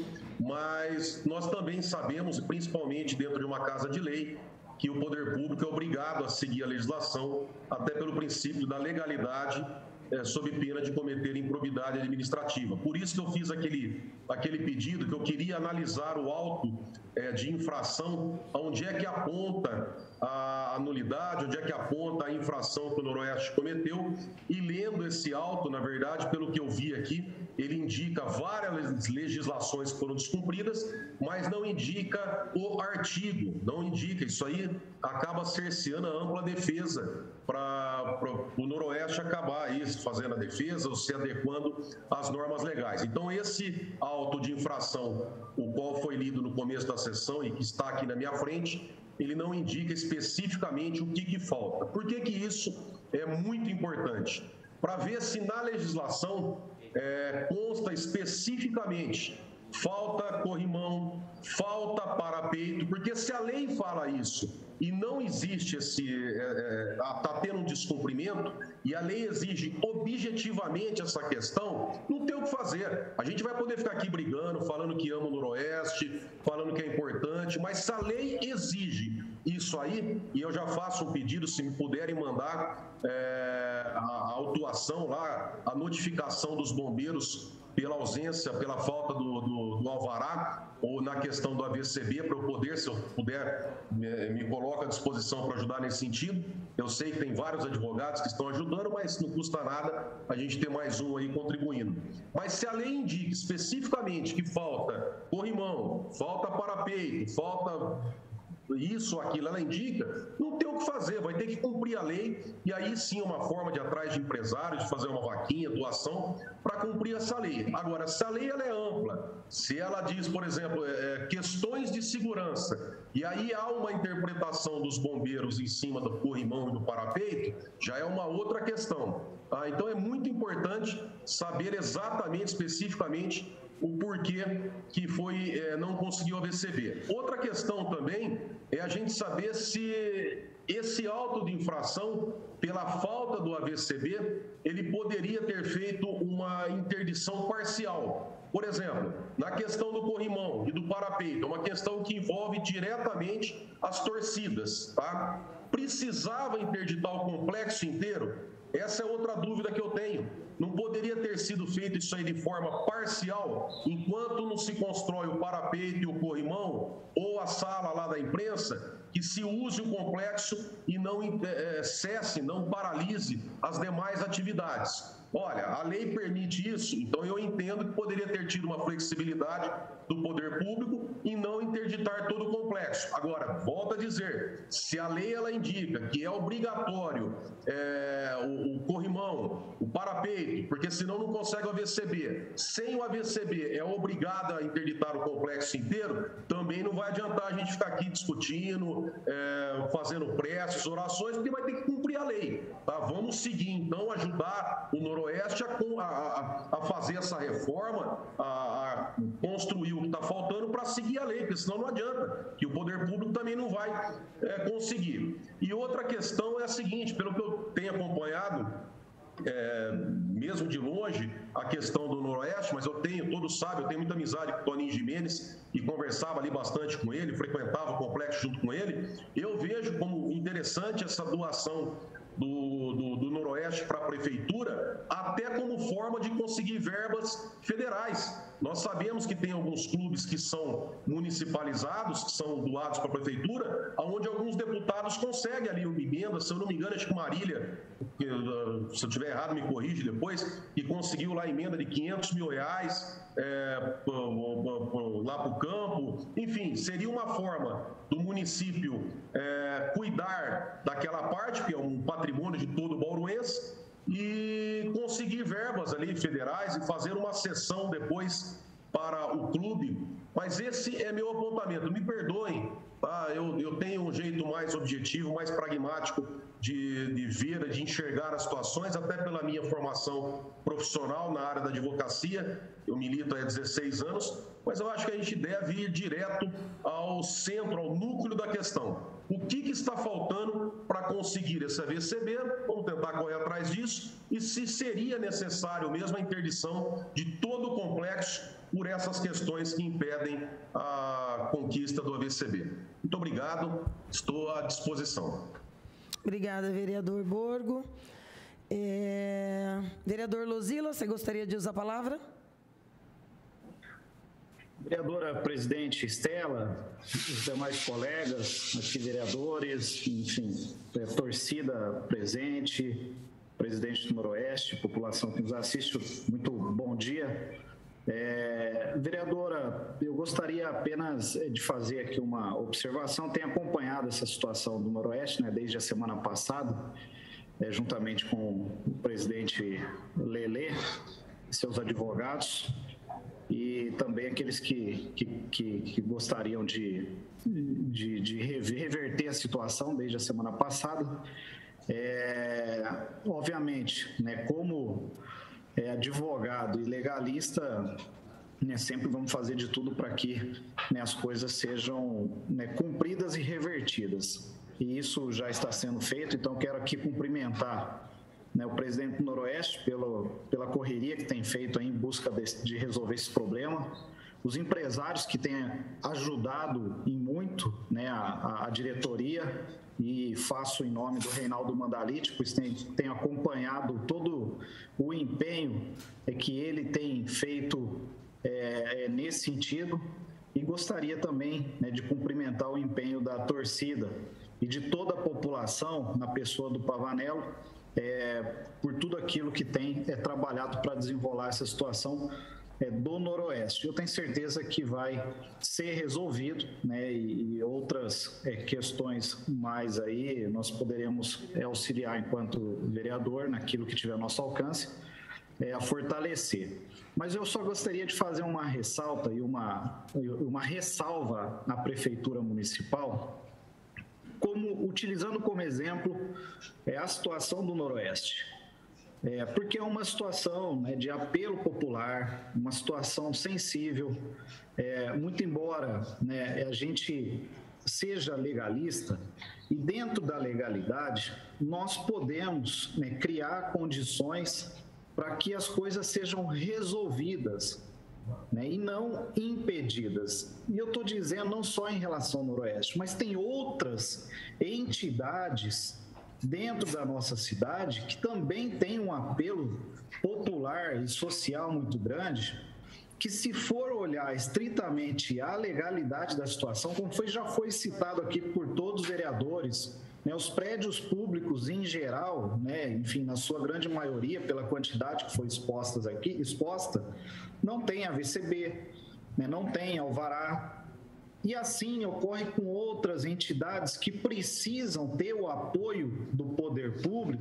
mas nós também sabemos, principalmente dentro de uma casa de lei, que o poder público é obrigado a seguir a legislação, até pelo princípio da legalidade, é, sob pena de cometer improbidade administrativa. Por isso que eu fiz aquele, aquele pedido, que eu queria analisar o auto é, de infração, onde é que aponta a anulidade, onde é que aponta a infração que o Noroeste cometeu, e lendo esse auto, na verdade, pelo que eu vi aqui, ele indica várias legislações que foram descumpridas, mas não indica o artigo, não indica. Isso aí acaba cerceando a ampla defesa para o Noroeste acabar aí fazendo a defesa ou se adequando às normas legais. Então, esse auto de infração, o qual foi lido no começo da sessão e que está aqui na minha frente, ele não indica especificamente o que, que falta. Por que que isso é muito importante? Para ver se na legislação é, consta especificamente falta corrimão, falta parapeito, porque se a lei fala isso e não existe esse, está é, é, tendo um descumprimento, e a lei exige objetivamente essa questão, não tem o que fazer. A gente vai poder ficar aqui brigando, falando que ama o Noroeste, falando que é importante, mas se a lei exige isso aí, e eu já faço um pedido, se me puderem mandar é, a, a autuação lá, a notificação dos bombeiros pela ausência, pela falta do, do, do alvará, ou na questão do A V C B, para eu poder, se eu puder, me, me coloco à disposição para ajudar nesse sentido. Eu sei que tem vários advogados que estão ajudando, mas não custa nada a gente ter mais um aí contribuindo. Mas se a lei indica especificamente que falta corrimão, falta parapeito, falta isso, aquilo, ela indica, não tem o que fazer, vai ter que cumprir a lei, e aí sim é uma forma de ir atrás de empresários, de fazer uma vaquinha, doação, para cumprir essa lei. Agora, se a lei ela é ampla, se ela diz, por exemplo, é, questões de segurança, e aí há uma interpretação dos bombeiros em cima do corrimão e do parapeito, já é uma outra questão. Ah, então é muito importante saber exatamente, especificamente, o porquê que foi, é, não conseguiu A V C B. Outra questão também é a gente saber se esse auto de infração, pela falta do A V C B, ele poderia ter feito uma interdição parcial. Por exemplo, na questão do corrimão e do parapeito, é uma questão que envolve diretamente as torcidas, tá? Precisava interditar o complexo inteiro? Essa é outra dúvida que eu tenho. Não poderia ter sido feito isso aí de forma parcial, enquanto não se constrói o parapeito e o corrimão, ou a sala lá da imprensa, que se use o complexo e não é, cesse, não paralise as demais atividades. Olha, a lei permite isso, então eu entendo que poderia ter tido uma flexibilidade do poder público e não interditar todo o complexo. Agora, volto a dizer, se a lei ela indica que é obrigatório é, o, o corrimão, o parapeito, porque senão não consegue o A V C B, sem o A V C B é obrigado a interditar o complexo inteiro, também não vai adiantar a gente ficar aqui discutindo, é, fazendo preces, orações, porque vai ter que cumprir a lei. Tá? Vamos seguir, então, ajudar o Noroeste a, a, a fazer essa reforma, a, a construir o que está faltando para seguir a lei, porque senão não adianta, que o poder público também não vai é, conseguir. E outra questão é a seguinte, pelo que eu tenho acompanhado, é, mesmo de longe, a questão do Noroeste, mas eu tenho, todos sabem, eu tenho muita amizade com o Toninho Gimenez e conversava ali bastante com ele, frequentava o complexo junto com ele. Eu vejo como interessante essa doação do, do, do Noroeste para a Prefeitura, até como forma de conseguir verbas federais. Nós sabemos que tem alguns clubes que são municipalizados, que são doados para a prefeitura, onde alguns deputados conseguem ali uma emenda, se eu não me engano, acho que Marília, se eu estiver errado me corrige depois, que conseguiu lá a emenda de quinhentos mil reais é, lá para o campo. Enfim, seria uma forma do município é, cuidar daquela parte, que é um patrimônio de todo bauruense, e conseguir verbas ali federais e fazer uma sessão depois para o clube. Mas esse é meu apontamento. Me perdoem, tá? eu, eu tenho um jeito mais objetivo, mais pragmático de, de ver, de enxergar as situações, até pela minha formação profissional na área da advocacia. Eu milito há dezesseis anos, mas eu acho que a gente deve ir direto ao centro, ao núcleo da questão. O que, que está faltando para conseguir esse A V C B? Vamos tentar correr atrás disso. E se seria necessário mesmo a interdição de todo o complexo por essas questões que impedem a conquista do A V C B. Muito obrigado, estou à disposição. Obrigada, vereador Borgo. É... Vereador Lozila, você gostaria de usar a palavra? Vereadora presidente Estela, os demais colegas, aqui vereadores, enfim, é, torcida presente, presidente do Noroeste, população que nos assiste, muito bom dia. É, vereadora, eu gostaria apenas de fazer aqui uma observação. Tenho acompanhado essa situação do Noroeste, né, desde a semana passada, é, juntamente com o presidente Lelê e seus advogados, e também aqueles que, que, que, que gostariam de, de, de reverter a situação desde a semana passada. É, obviamente, né, como é, advogado e legalista, né, sempre vamos fazer de tudo para que, né, as coisas sejam, né, cumpridas e revertidas. E isso já está sendo feito, então quero aqui cumprimentar, né, o presidente do Noroeste pelo, pela correria que tem feito aí em busca de, de resolver esse problema, os empresários que têm ajudado em muito, né, a, a diretoria, e faço em nome do Reinaldo Mandalite, pois tem, tem acompanhado todo o empenho é, que ele tem feito é, é, nesse sentido, e gostaria também, né, de cumprimentar o empenho da torcida e de toda a população, na pessoa do Pavanello, É, por tudo aquilo que tem é, trabalhado para desenrolar essa situação é, do Noroeste. Eu tenho certeza que vai ser resolvido, né, e, e outras é, questões mais aí nós poderemos é, auxiliar enquanto vereador naquilo que tiver ao nosso alcance, é, a fortalecer. Mas eu só gostaria de fazer uma ressalta e uma, uma ressalva na Prefeitura Municipal, como, utilizando como exemplo é, a situação do Noroeste. É, porque é uma situação, né, de apelo popular, uma situação sensível, é, muito embora, né, a gente seja legalista, e dentro da legalidade nós podemos, né, criar condições para que as coisas sejam resolvidas, né, e não impedidas. E eu estou dizendo não só em relação ao Noroeste, mas tem outras entidades dentro da nossa cidade que também tem um apelo popular e social muito grande, que se for olhar estritamente a legalidade da situação, como foi, já foi citado aqui por todos os vereadores, né, os prédios públicos em geral, né, enfim, na sua grande maioria, pela quantidade que foi expostas aqui, exposta, não tem A V C B, né, não tem alvará, e assim ocorre com outras entidades que precisam ter o apoio do poder público.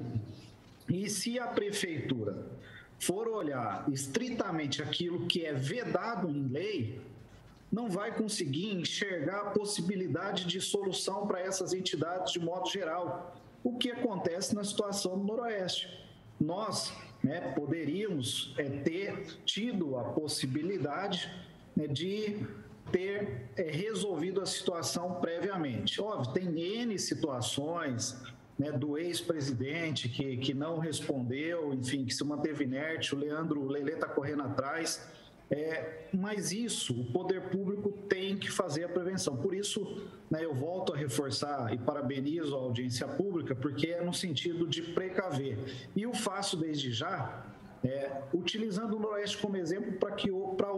E se a prefeitura for olhar estritamente aquilo que é vedado em lei, não vai conseguir enxergar a possibilidade de solução para essas entidades de modo geral. O que acontece na situação do Noroeste? Nós, né, poderíamos é, ter tido a possibilidade, né, de ter é, resolvido a situação previamente. Óbvio, tem N situações, né, do ex-presidente que, que não respondeu, enfim, que se manteve inerte, o Leandro o Lelê está correndo atrás, é, mas isso o poder público tem que fazer a prevenção. Por isso, né, eu volto a reforçar e parabenizo a audiência pública, porque é no sentido de precaver. E o faço desde já, É, utilizando o Noroeste como exemplo para que para outras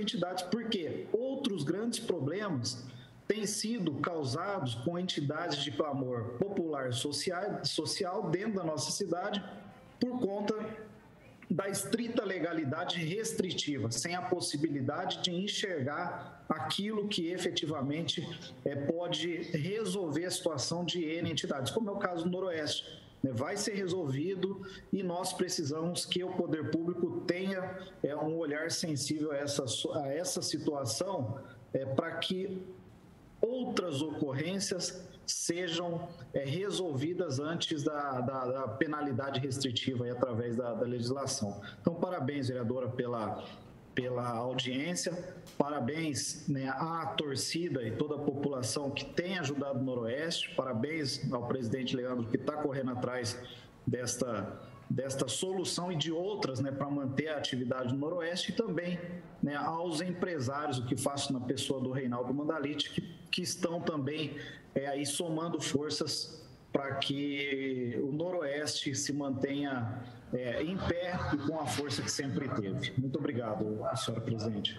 entidades, porque outros grandes problemas têm sido causados com entidades de clamor popular social, social dentro da nossa cidade por conta da estrita legalidade restritiva, sem a possibilidade de enxergar aquilo que efetivamente é, pode resolver a situação de N entidades, como é o caso do Noroeste. Né? Vai ser resolvido e nós precisamos que o poder público tenha é, um olhar sensível a essa, a essa situação é, para que outras ocorrências sejam é, resolvidas antes da, da, da penalidade restritiva aí, através da, da legislação. Então, parabéns, vereadora, pela, pela audiência, parabéns, né, à torcida e toda a população que tem ajudado o Noroeste, parabéns ao presidente Leandro que está correndo atrás desta, desta solução e de outras, né, para manter a atividade no Noroeste, e também, né, aos empresários, o que faço na pessoa do Reinaldo Mandalite, que, que estão também é, aí somando forças para que o Noroeste se mantenha é, em pé e com a força que sempre teve. Muito obrigado, senhora presidente.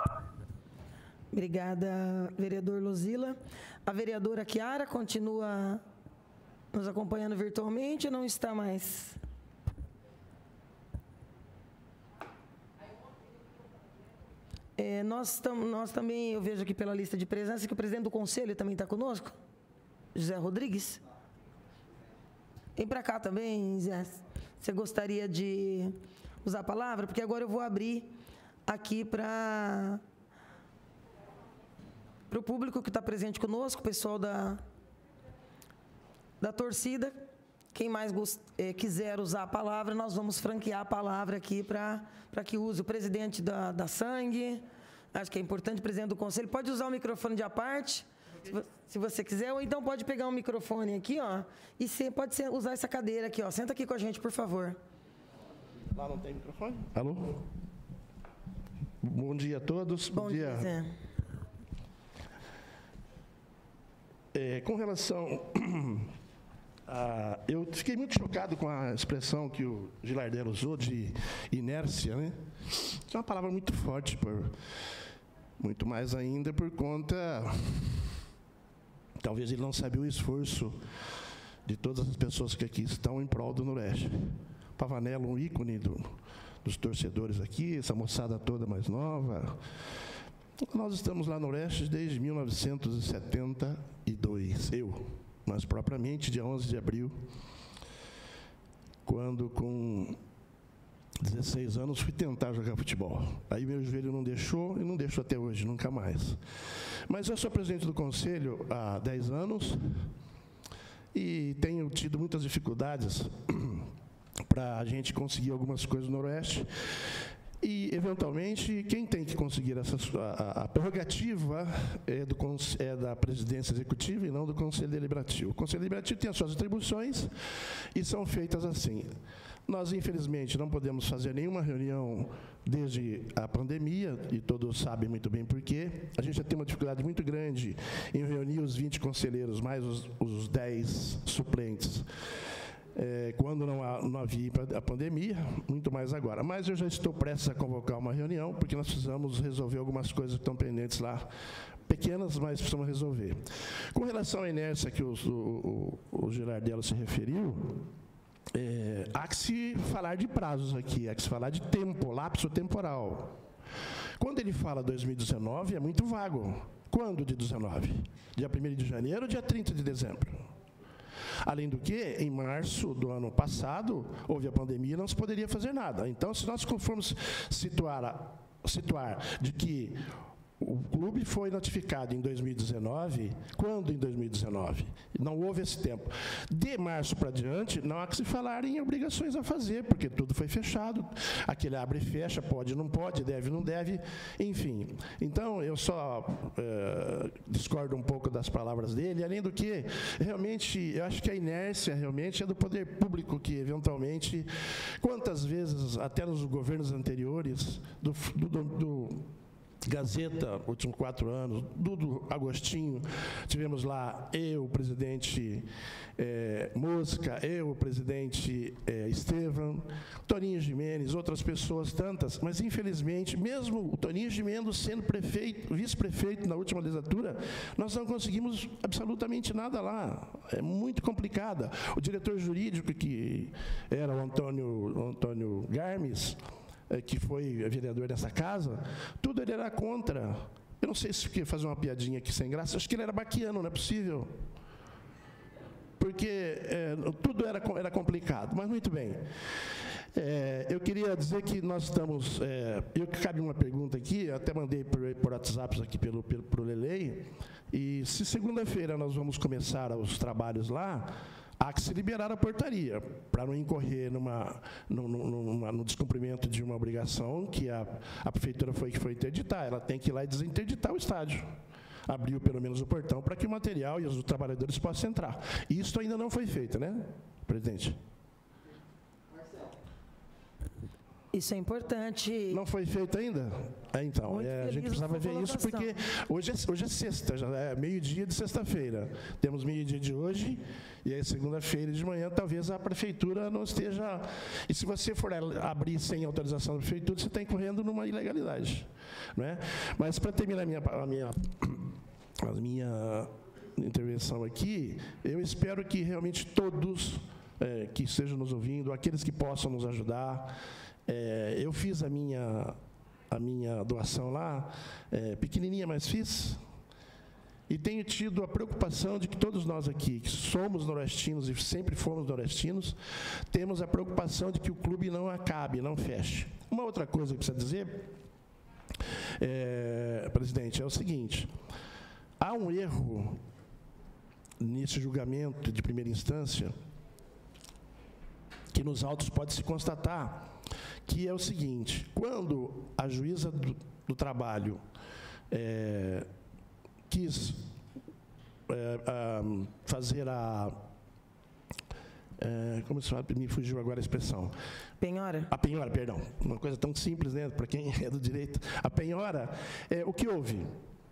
Obrigada, vereador Luzila. A vereadora Chiara continua nos acompanhando virtualmente ou não está mais? É, nós, tam, nós também, eu vejo aqui pela lista de presença que o presidente do conselho também está conosco, José Rodrigues. Vem para cá também, Zé. Você gostaria de usar a palavra? Porque agora eu vou abrir aqui para o público que está presente conosco, o pessoal da, da torcida. Quem mais gost, é, quiser usar a palavra, nós vamos franquear a palavra aqui para que use. O presidente da, da Sangue, acho que é importante, o presidente do conselho, pode usar o microfone de à parte, se, se você quiser, ou então pode pegar um microfone aqui, ó, e você pode ser, usar essa cadeira aqui, ó. Senta aqui com a gente, por favor. Lá não tem microfone? Alô? Bom dia a todos. Bom, Bom dia, Zé. É, com relação... Ah, eu fiquei muito chocado com a expressão que o Gilardelli usou de inércia, né? Isso é uma palavra muito forte, por, muito mais ainda por conta... Talvez ele não sabe o esforço de todas as pessoas que aqui estão em prol do Noroeste. Pavanello, um ícone do, dos torcedores aqui, essa moçada toda mais nova. Nós estamos lá no Noroeste desde mil novecentos e setenta e dois, eu. Mas propriamente dia onze de abril, quando com dezesseis anos fui tentar jogar futebol. Aí meu joelho não deixou e não deixou até hoje, nunca mais. Mas eu sou presidente do conselho há dez anos e tenho tido muitas dificuldades para a gente conseguir algumas coisas no Noroeste. E, eventualmente, quem tem que conseguir essa, a, a prerrogativa é, do, é da presidência executiva e não do Conselho Deliberativo. O Conselho Deliberativo tem as suas atribuições e são feitas assim. Nós, infelizmente, não podemos fazer nenhuma reunião desde a pandemia, e todos sabem muito bem por quê. A gente já tem uma dificuldade muito grande em reunir os vinte conselheiros, mais os, os dez suplentes. É, quando não, há, não havia a pandemia, muito mais agora. Mas eu já estou prestes a convocar uma reunião, porque nós precisamos resolver algumas coisas que estão pendentes lá, pequenas, mas precisamos resolver. Com relação à inércia que o, o, o Gilardelli se referiu, é, há que se falar de prazos aqui, há que se falar de tempo, lapso temporal. Quando ele fala dois mil e dezenove, é muito vago. Quando de dezenove? Dia primeiro de janeiro ou dia trinta de dezembro? Além do que, em março do ano passado, houve a pandemia e não se poderia fazer nada. Então, se nós formos situar, situar de que o clube foi notificado em dois mil e dezenove, quando em dois mil e dezenove? Não houve esse tempo. De março para diante, não há que se falar em obrigações a fazer, porque tudo foi fechado. Aquele abre e fecha, pode, não pode, deve, não deve, enfim. Então, eu só uh, discordo um pouco das palavras dele, além do que, realmente, eu acho que a inércia, realmente, é do poder público que, eventualmente, quantas vezes, até nos governos anteriores, do, do, do Gazeta, últimos quatro anos, Dudu Agostinho, tivemos lá eu, o presidente é, Mosca, eu, o presidente é, Estevam, Toninho Gimenez, outras pessoas tantas, mas infelizmente, mesmo o Toninho Gimenez sendo prefeito, vice-prefeito na última legislatura, nós não conseguimos absolutamente nada lá, é muito complicada. O diretor jurídico, que era o Antônio, o Antônio Garmes, que foi vereador dessa casa, tudo ele era contra. Eu não sei se quer fazer uma piadinha aqui sem graça, acho que ele era baquiano, não é possível. Porque é, tudo era, era complicado, mas muito bem. É, eu queria dizer que nós estamos... É, eu cabe uma pergunta aqui, até mandei por, por WhatsApp aqui pelo, pelo, pelo Lelei, e se segunda-feira nós vamos começar os trabalhos lá, há que se liberar a portaria, para não incorrer numa, numa, numa, no descumprimento de uma obrigação que a, a prefeitura foi que foi interditar. Ela tem que ir lá e desinterditar o estádio. Abriu pelo menos o portão para que o material e os trabalhadores possam entrar. E isso ainda não foi feito, né, presidente? Isso é importante. Não foi feito ainda? É, então, é, a gente precisava ver isso porque hoje é, hoje é sexta, já é meio-dia de sexta-feira. Temos meio-dia de hoje e aí segunda-feira de manhã talvez a prefeitura não esteja... E se você for abrir sem autorização da prefeitura, você está incorrendo numa ilegalidade. Não é? Mas para terminar a minha, a minha, a minha intervenção aqui, eu espero que realmente todos é, que estejam nos ouvindo, aqueles que possam nos ajudar... É, eu fiz a minha, a minha doação lá, é, pequenininha, mas fiz. E tenho tido a preocupação de que todos nós aqui, que somos noroestinos e sempre fomos noroestinos, temos a preocupação de que o clube não acabe, não feche. Uma outra coisa que precisa dizer, é, presidente, é o seguinte: há um erro nesse julgamento de primeira instância, que nos autos pode se constatar, que é o seguinte: quando a juíza do, do trabalho é, quis é, a, fazer a... É, como se fala? Me fugiu agora a expressão. Penhora? A penhora, perdão. Uma coisa tão simples, né, para quem é do direito. A penhora, é, o que houve?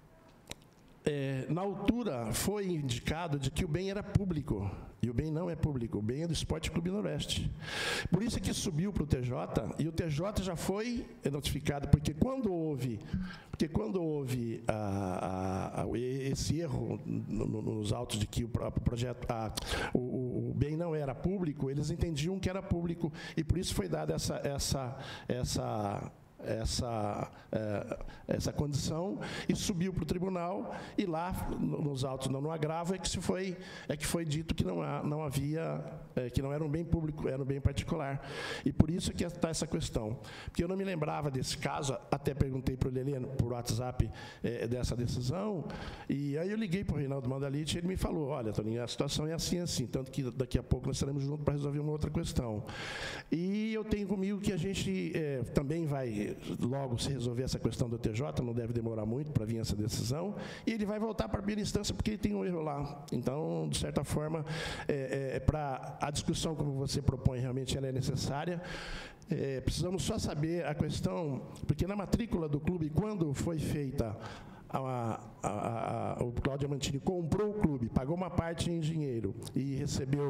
É, na altura, foi indicado de que o bem era público, e o bem não é público, o bem é do Esporte Clube Noroeste. Por isso é que subiu para o T J, e o T J já foi notificado, porque quando houve, porque quando houve a, a, a, esse erro no, nos autos de que o, o projeto, a, o, o bem não era público, eles entendiam que era público, e por isso foi dada essa... essa, essa essa, é, essa condição e subiu para o tribunal, e lá nos autos não no agravo é que se foi é que foi dito que não, há, não havia é, que não era um bem público, era um bem particular, e por isso que está essa questão, porque eu não me lembrava desse caso, até perguntei para o Lelê por WhatsApp é, dessa decisão, e aí eu liguei para o Reinaldo Mandalite e ele me falou: olha, Toninho, a situação é assim, assim, tanto que daqui a pouco nós estaremos juntos para resolver uma outra questão. E eu tenho comigo que a gente é, também vai logo se resolver essa questão do T J, não deve demorar muito para vir essa decisão, e ele vai voltar para a primeira instância porque ele tem um erro lá. Então, de certa forma, é, é, para a discussão como você propõe, realmente ela é necessária. É, precisamos só saber a questão, porque na matrícula do clube, quando foi feita A, a, a, o Cláudio Mantini comprou o clube, pagou uma parte em dinheiro e recebeu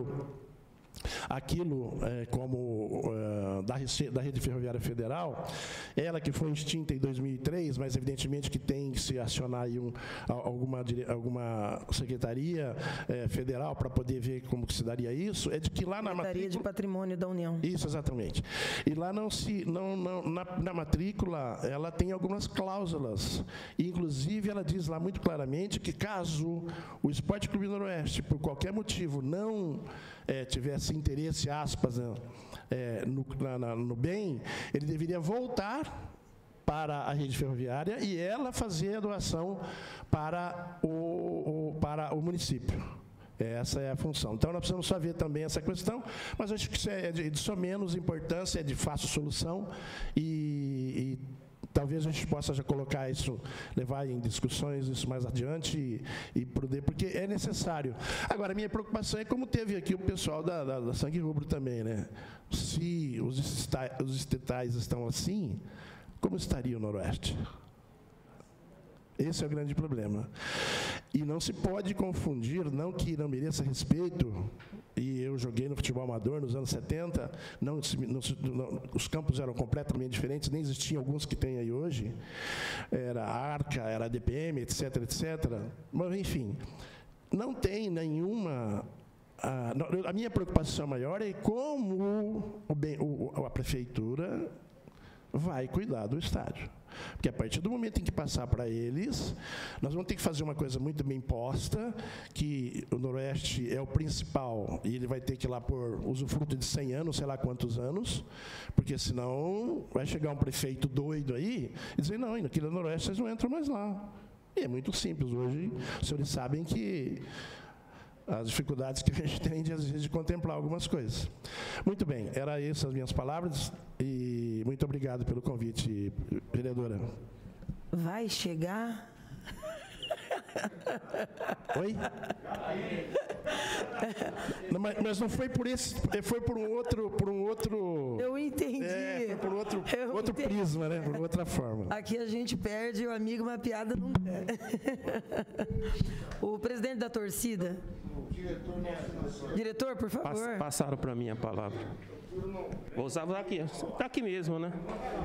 aquilo é, como é, da, da Rede Ferroviária Federal, ela que foi extinta em dois mil e três, mas evidentemente que tem que se acionar aí um, alguma, alguma secretaria é, federal para poder ver como que se daria isso, é de que lá na Secretaria matrícula... de Patrimônio da União. Isso, exatamente. E lá não se, não, não, na, na matrícula, ela tem algumas cláusulas, e, inclusive ela diz lá muito claramente que caso o Esporte Clube Noroeste, por qualquer motivo, não é, tivesse interesse, aspas, né, é, no, na, no bem, ele deveria voltar para a rede ferroviária e ela fazer a doação para o, o, para o município. Essa é a função. Então, nós precisamos só ver também essa questão, mas acho que isso é de, de só menos importância, é de fácil solução, e, e talvez a gente possa já colocar isso, levar em discussões isso mais adiante e, e poder, porque é necessário. Agora, a minha preocupação é como teve aqui o pessoal da, da, da Sangue Rubro também, né? Se os estatais estão assim, como estaria o Noroeste? Esse é o grande problema. E não se pode confundir, não que não mereça respeito, e eu joguei no futebol amador nos anos setenta, não, não, não, os campos eram completamente diferentes, nem existiam alguns que tem aí hoje, era Arca, era D P M, etc, etcétera. Mas, enfim, não tem nenhuma... A, a minha preocupação maior é como o, bem, o, a prefeitura vai cuidar do estádio. Porque a partir do momento em que passar para eles, nós vamos ter que fazer uma coisa muito bem posta, que o Noroeste é o principal, e ele vai ter que ir lá por usufruto de cem anos, sei lá quantos anos, porque senão vai chegar um prefeito doido aí e dizer, não, aqui no Noroeste vocês não entram mais lá. E é muito simples. Hoje, os senhores sabem que as dificuldades que a gente tem, de, às vezes, de contemplar algumas coisas. Muito bem, eram essas as minhas palavras, e muito obrigado pelo convite, vereadora. Vai chegar? Oi? Não, mas, mas não foi por esse, foi por um outro, por um outro. Eu entendi. É, foi por outro, Eu outro entendi. prisma, né? Por outra forma. Aqui a gente perde o amigo, uma piada não é. O presidente da torcida. Diretor, por favor. Passaram para mim a palavra. Vou usar aqui, está aqui mesmo, né?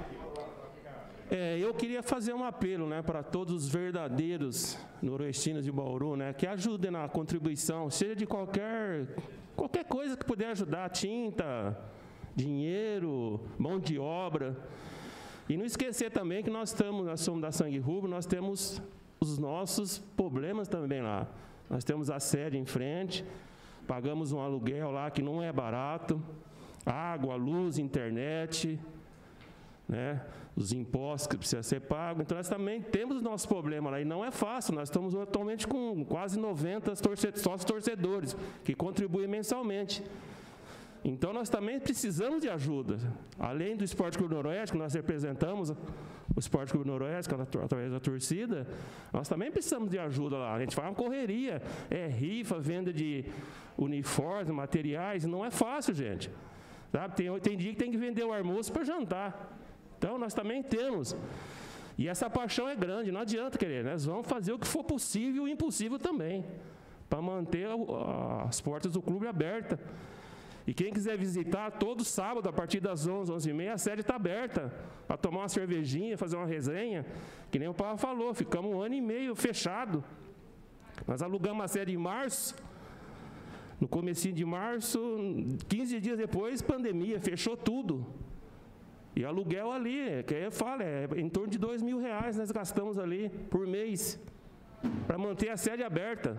É, eu queria fazer um apelo, né, para todos os verdadeiros noroestinos de Bauru, né, que ajudem na contribuição, seja de qualquer, qualquer coisa que puder ajudar, tinta, dinheiro, mão de obra. E não esquecer também que nós estamos, nós somos da Sangue Rubro, nós temos os nossos problemas também lá. Nós temos a sede em frente, pagamos um aluguel lá que não é barato, água, luz, internet, né? Os impostos que precisam ser pagos. Então, nós também temos os nossos problemas lá. E não é fácil. Nós estamos atualmente com quase noventa sócios torcedores que contribuem mensalmente. Então, nós também precisamos de ajuda. Além do Esporte Clube Noroeste, que nós representamos o Esporte Clube Noroeste, através da torcida, nós também precisamos de ajuda lá. A gente faz uma correria. É rifa, venda de uniformes, materiais. Não é fácil, gente. Sabe? Tem, tem dia que tem que vender o almoço para jantar. Então, nós também temos. E essa paixão é grande, não adianta querer. Nós vamos fazer o que for possível e impossível também, para manter as portas do clube abertas. E quem quiser visitar, todo sábado, a partir das onze, onze e meia, a sede está aberta, para tomar uma cervejinha, fazer uma resenha. Que nem o Paulo falou, ficamos um ano e meio fechado. Nós alugamos a sede em março, no comecinho de março, quinze dias depois, pandemia, fechou tudo. E aluguel ali, que eu falo, é em torno de dois mil reais nós gastamos ali por mês, para manter a sede aberta.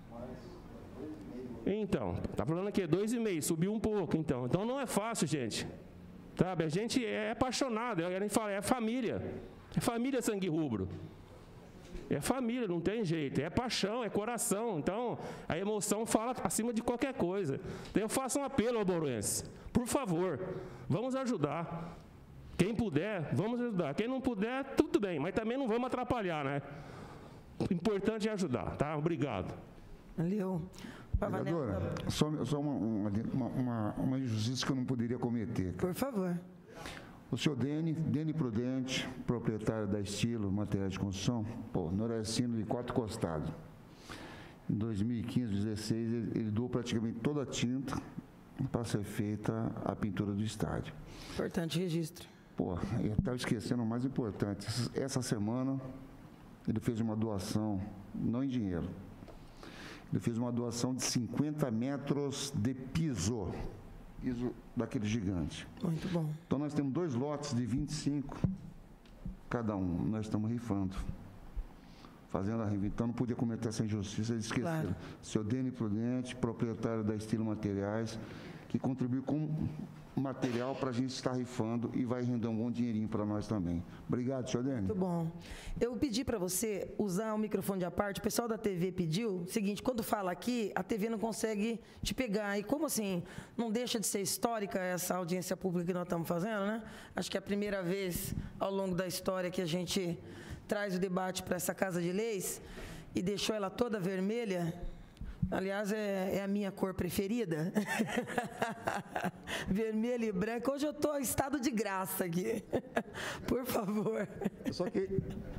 Então, tá falando aqui, dois e meio, subiu um pouco, então. Então não é fácil, gente. Sabe, a gente é apaixonado, a gente fala, é família. É família Sangue Rubro. É família, não tem jeito. É paixão, é coração. Então, a emoção fala acima de qualquer coisa. Então, eu faço um apelo ao bauruense. Por favor, vamos ajudar. Quem puder, vamos ajudar. Quem não puder, tudo bem, mas também não vamos atrapalhar, né? O importante é ajudar, tá? Obrigado. Valeu. Vereadora, só, só uma, uma, uma, uma injustiça que eu não poderia cometer. Por favor. O senhor Dene, Dene Prudente, proprietário da Estilo Materiais de Construção, pô, noroestino de quatro costados. Em dois mil e quinze, dezesseis, ele, ele doou praticamente toda a tinta para ser feita a pintura do estádio. Importante registro. Pô, eu estava esquecendo o mais importante. Essa semana, ele fez uma doação, não em dinheiro, ele fez uma doação de cinquenta metros de piso, piso daquele gigante. Muito bom. Então, nós temos dois lotes de vinte e cinco, cada um, nós estamos rifando, fazendo a rifa. Então, não podia cometer essa injustiça, eles esqueceram. Claro. Seu Dene Prudente, proprietário da Estilo Materiais, que contribuiu com material para a gente estar rifando e vai render um bom dinheirinho para nós também. Obrigado, senhor Dene. Muito bom. Eu pedi para você usar o microfone de à parte, o pessoal da T V pediu o seguinte, quando fala aqui, a T V não consegue te pegar. E como assim, não deixa de ser histórica essa audiência pública que nós estamos fazendo, né? Acho que é a primeira vez ao longo da história que a gente traz o debate para essa Casa de Leis e deixou ela toda vermelha. Aliás, é, é a minha cor preferida. Vermelho e branco. Hoje eu estou em estado de graça aqui. Por favor. Só que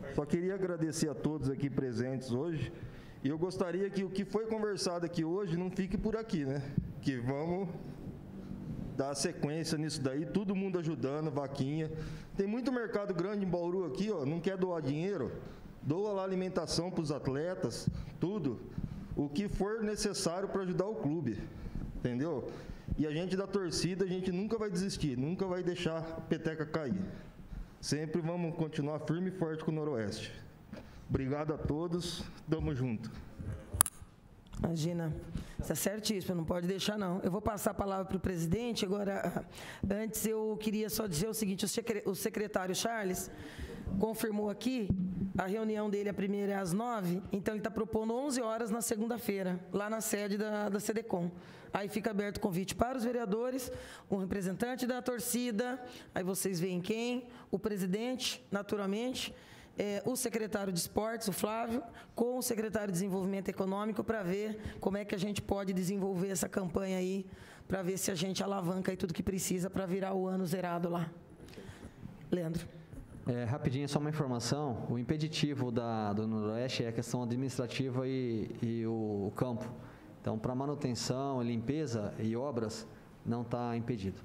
Só queria agradecer a todos aqui presentes hoje. E eu gostaria que o que foi conversado aqui hoje não fique por aqui, né? Que vamos dar sequência nisso daí, todo mundo ajudando, vaquinha. Tem muito mercado grande em Bauru aqui, ó, não quer doar dinheiro? Doa lá alimentação para os atletas, tudo. O que for necessário para ajudar o clube, entendeu? E a gente da torcida, a gente nunca vai desistir, nunca vai deixar a peteca cair. Sempre vamos continuar firme e forte com o Noroeste. Obrigado a todos, tamo junto. Imagina, está certíssimo, não pode deixar não. Eu vou passar a palavra para o presidente, agora, antes eu queria só dizer o seguinte, o secretário Charles confirmou aqui, a reunião dele, a primeira é às nove, então ele está propondo onze horas na segunda-feira, lá na sede da, da SEDECOM. Aí fica aberto o convite para os vereadores, o representante da torcida, aí vocês veem quem, o presidente, naturalmente, É, o secretário de esportes, o Flávio, com o secretário de desenvolvimento econômico para ver como é que a gente pode desenvolver essa campanha aí, para ver se a gente alavanca aí tudo que precisa para virar o ano zerado lá. Leandro. É, rapidinho, só uma informação, o impeditivo da, do Noroeste é a questão administrativa e, e o, o campo. Então, para manutenção, limpeza e obras, não está impedido.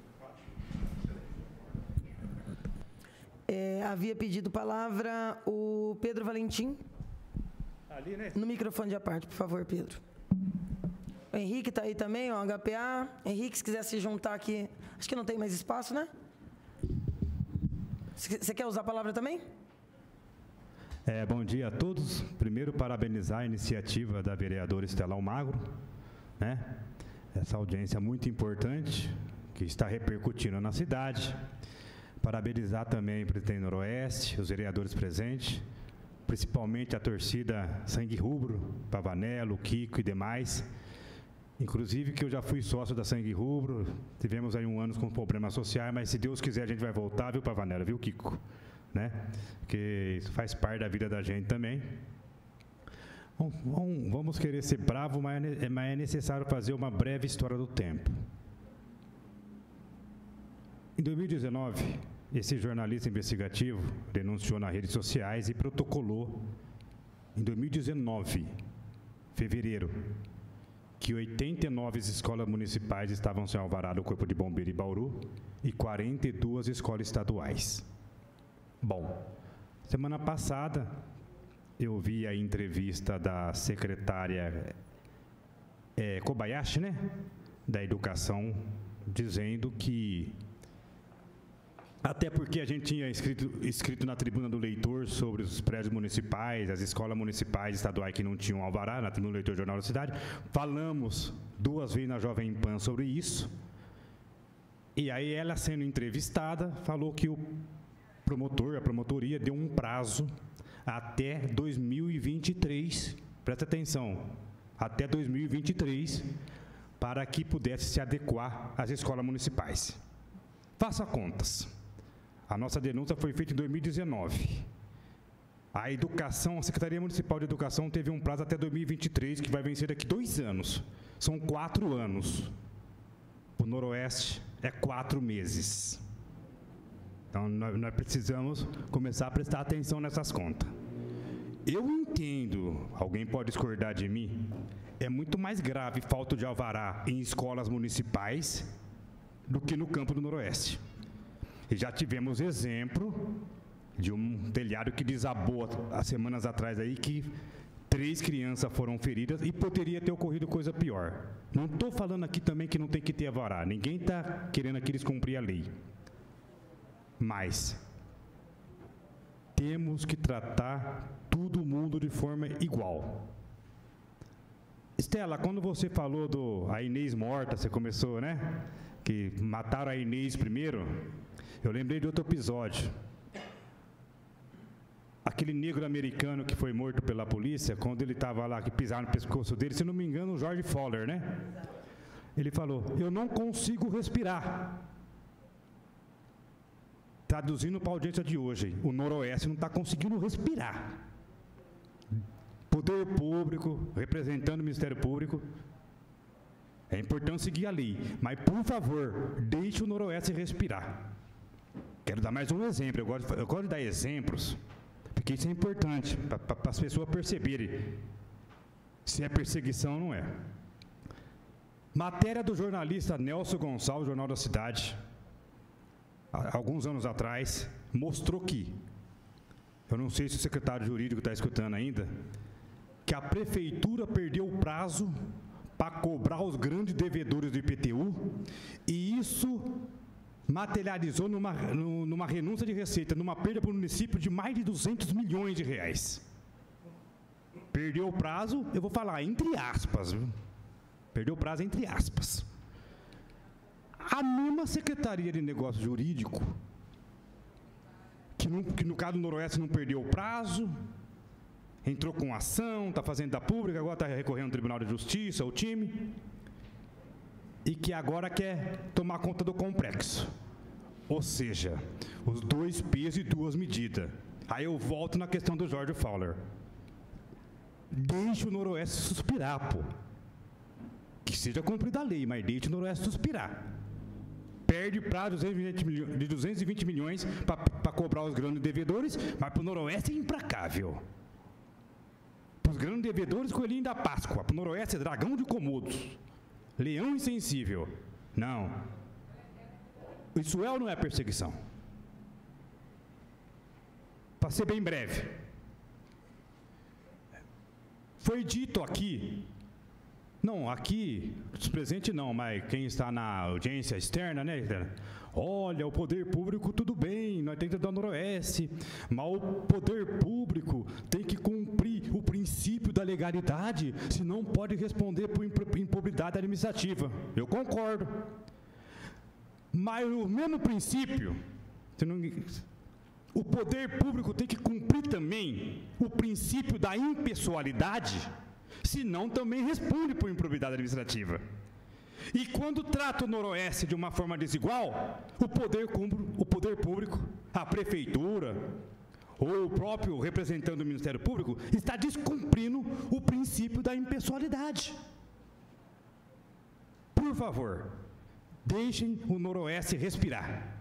É, havia pedido palavra o Pedro Valentim. Ali, né? No microfone de à parte, por favor, Pedro. O Henrique está aí também, ó, H P A. Henrique, se quiser se juntar aqui, acho que não tem mais espaço, né? Você quer usar a palavra também? É, bom dia a todos. Primeiro, parabenizar a iniciativa da vereadora Estela Almagro, né? Essa audiência muito importante que está repercutindo na cidade. Parabenizar também o presidente Noroeste, os vereadores presentes, principalmente a torcida Sangue Rubro, Pavanello, Kiko e demais. Inclusive que eu já fui sócio da Sangue Rubro, tivemos aí um ano com problemas sociais, mas se Deus quiser a gente vai voltar, viu, Pavanello, viu, Kiko? Né? Porque isso faz parte da vida da gente também. Bom, vamos querer ser bravo, mas é necessário fazer uma breve história do tempo. Em dois mil e dezenove, esse jornalista investigativo denunciou nas redes sociais e protocolou, em dois mil e dezenove, fevereiro, que oitenta e nove escolas municipais estavam sem alvará do Corpo de Bombeiro em Bauru e quarenta e duas escolas estaduais. Bom, semana passada, eu vi a entrevista da secretária é, Kobayashi, né, da Educação, dizendo que até porque a gente tinha escrito, escrito na tribuna do leitor sobre os prédios municipais, as escolas municipais estaduais que não tinham alvará, na tribuna do leitor do Jornal da Cidade. Falamos duas vezes na Jovem Pan sobre isso. E aí ela, sendo entrevistada, falou que o promotor, a promotoria, deu um prazo até dois mil e vinte e três, presta atenção, até dois mil e vinte e três, para que pudesse se adequar às escolas municipais. Faça contas. A nossa denúncia foi feita em dois mil e dezenove. A educação, a Secretaria Municipal de Educação teve um prazo até dois mil e vinte e três, que vai vencer daqui dois anos. São quatro anos. O Noroeste é quatro meses. Então, nós, nós precisamos começar a prestar atenção nessas contas. Eu entendo, alguém pode discordar de mim, é muito mais grave falta de alvará em escolas municipais do que no campo do Noroeste. E já tivemos exemplo de um telhado que desabou há semanas atrás aí, que três crianças foram feridas e poderia ter ocorrido coisa pior. Não estou falando aqui também que não tem que ter alvará, ninguém está querendo aqui descumprir a lei. Mas temos que tratar todo mundo de forma igual. Estela, quando você falou do a Inês morta, você começou, né? Que mataram a Inês primeiro. Eu lembrei de outro episódio. Aquele negro americano que foi morto pela polícia, quando ele estava lá, que pisaram no pescoço dele, se não me engano, o George Fowler, né? Ele falou, eu não consigo respirar. Traduzindo para a audiência de hoje, o Noroeste não está conseguindo respirar. Poder Público, representando o Ministério Público, é importante seguir a lei, mas, por favor, deixe o Noroeste respirar. Quero dar mais um exemplo, eu gosto, eu gosto de dar exemplos, Porque isso é importante, para as pessoas perceberem se é perseguição ou não é. Matéria do jornalista Nelson Gonçalves, Jornal da Cidade, há alguns anos atrás, mostrou que, eu não sei se o secretário jurídico está escutando ainda, que a prefeitura perdeu o prazo para cobrar os grandes devedores do I P T U, e isso materializou numa, numa renúncia de receita, numa perda para o município de mais de duzentos milhões de reais. Perdeu o prazo, eu vou falar entre aspas, viu? Perdeu o prazo entre aspas. A mesma Secretaria de Negócio Jurídico, que no, que no caso do Noroeste não perdeu o prazo, entrou com ação, está fazendo da pública, agora está recorrendo ao Tribunal de Justiça, o time, e que agora quer tomar conta do complexo. Ou seja, os dois pesos e duas medidas. Aí eu volto na questão do Jorge Fowler. Deixe o Noroeste suspirar, pô. Que seja cumprida a lei, mas deixe o Noroeste suspirar. Perde prazo de duzentos e vinte milhões para cobrar os grandes devedores, mas para o Noroeste é implacável. Para os grandes devedores, coelhinho da Páscoa. Para o Noroeste é dragão de Comodos. Leão insensível. Não. Isso é ou não é perseguição? Para ser bem breve. Foi dito aqui, não, aqui, os presentes não, mas quem está na audiência externa, né? Olha, o poder público, tudo bem, nós temos que dar o Noroeste, mas o poder público tem que cumprir o princípio da legalidade, senão pode responder por improbidade administrativa. Eu concordo. Mas o mesmo princípio, não, o poder público tem que cumprir também o princípio da impessoalidade, senão também responde por improbidade administrativa. E quando trata o Noroeste de uma forma desigual, o poder, o poder público, a prefeitura, ou o próprio representante do Ministério Público, está descumprindo o princípio da impessoalidade. Por favor, deixem o Noroeste respirar.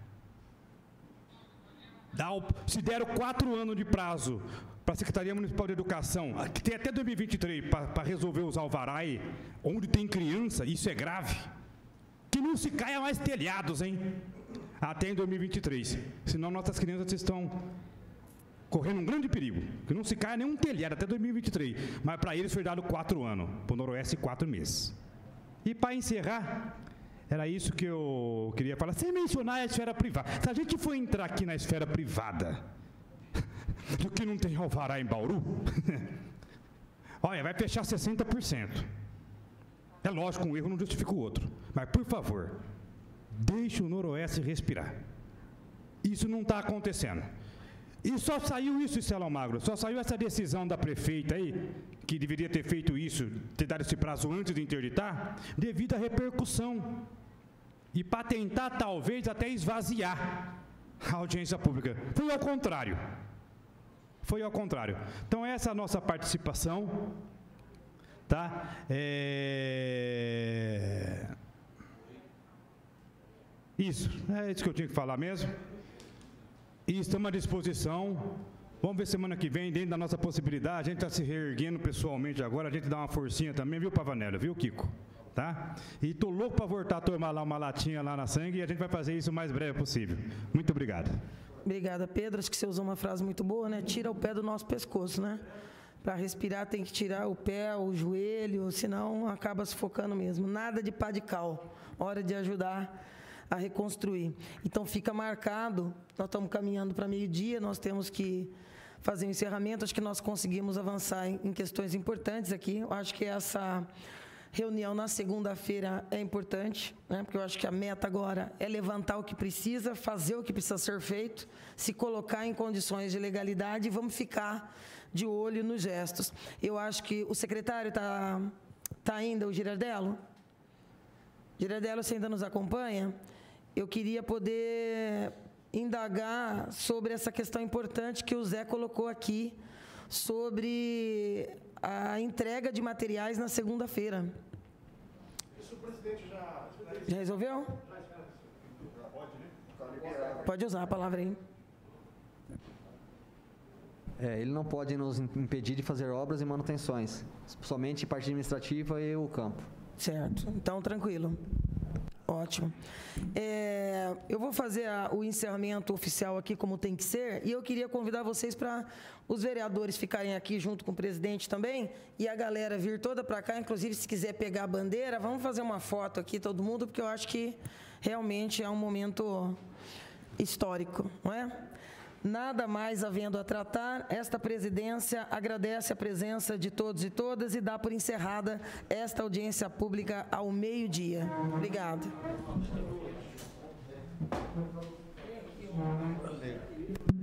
Dá o, se deram quatro anos de prazo para a Secretaria Municipal de Educação, que tem até dois mil e vinte e três para resolver os alvarás, onde tem criança, isso é grave. Que não se caia mais telhados, hein? Até em dois mil e vinte e três. Senão nossas crianças estão correndo um grande perigo. Que não se caia nenhum telhado até dois mil e vinte e três. Mas para eles foi dado quatro anos, para o Noroeste quatro meses. E para encerrar, era isso que eu queria falar, sem mencionar a esfera privada. Se a gente for entrar aqui na esfera privada, do que não tem alvará em Bauru, olha, vai fechar sessenta por cento. É lógico, um erro não justifica o outro. Mas, por favor, deixe o Noroeste respirar. Isso não está acontecendo. E só saiu isso, Estela Almagro, só saiu essa decisão da prefeita aí, que deveria ter feito isso, ter dado esse prazo antes de interditar, devido à repercussão. E para tentar, talvez, até esvaziar a audiência pública. Foi ao contrário. Foi ao contrário. Então, essa é a nossa participação. Tá? É... Isso, é isso que eu tinha que falar mesmo. E estamos à disposição. Vamos ver semana que vem, dentro da nossa possibilidade. A gente está se reerguendo pessoalmente agora. A gente dá uma forcinha também, viu, Pavanello? Viu, Kiko? Tá? E tô louco para voltar a tomar lá uma latinha lá na sangue e a gente vai fazer isso o mais breve possível. Muito obrigado. Obrigada, Pedro. Acho que você usou uma frase muito boa, né? Tira o pé do nosso pescoço, né? Para respirar tem que tirar o pé, o joelho, senão acaba sufocando mesmo. Nada de pá de cal. Hora de ajudar a reconstruir. Então fica marcado, nós estamos caminhando para meio-dia, nós temos que fazer um encerramento. Acho que nós conseguimos avançar em, em questões importantes aqui. Eu acho que essa reunião na segunda-feira é importante, né? Porque eu acho que a meta agora é levantar o que precisa, fazer o que precisa ser feito, se colocar em condições de legalidade e vamos ficar de olho nos gestos. Eu acho que o secretário está tá ainda, o Girardello? Girardello, você ainda nos acompanha? Eu queria poder indagar sobre essa questão importante que o Zé colocou aqui, sobre a entrega de materiais na segunda-feira. Isso o presidente já... Já resolveu? Pode usar a palavra aí. É, ele não pode nos impedir de fazer obras e manutenções, somente parte administrativa e o campo. Certo, então tranquilo. Ótimo. É, eu vou fazer a, o encerramento oficial aqui como tem que ser, e eu queria convidar vocês para os vereadores ficarem aqui junto com o presidente também, e a galera vir toda para cá, inclusive se quiser pegar a bandeira, vamos fazer uma foto aqui todo mundo, porque eu acho que realmente é um momento histórico, não é? Nada mais havendo a tratar, esta presidência agradece a presença de todos e todas e dá por encerrada esta audiência pública ao meio-dia. Obrigada.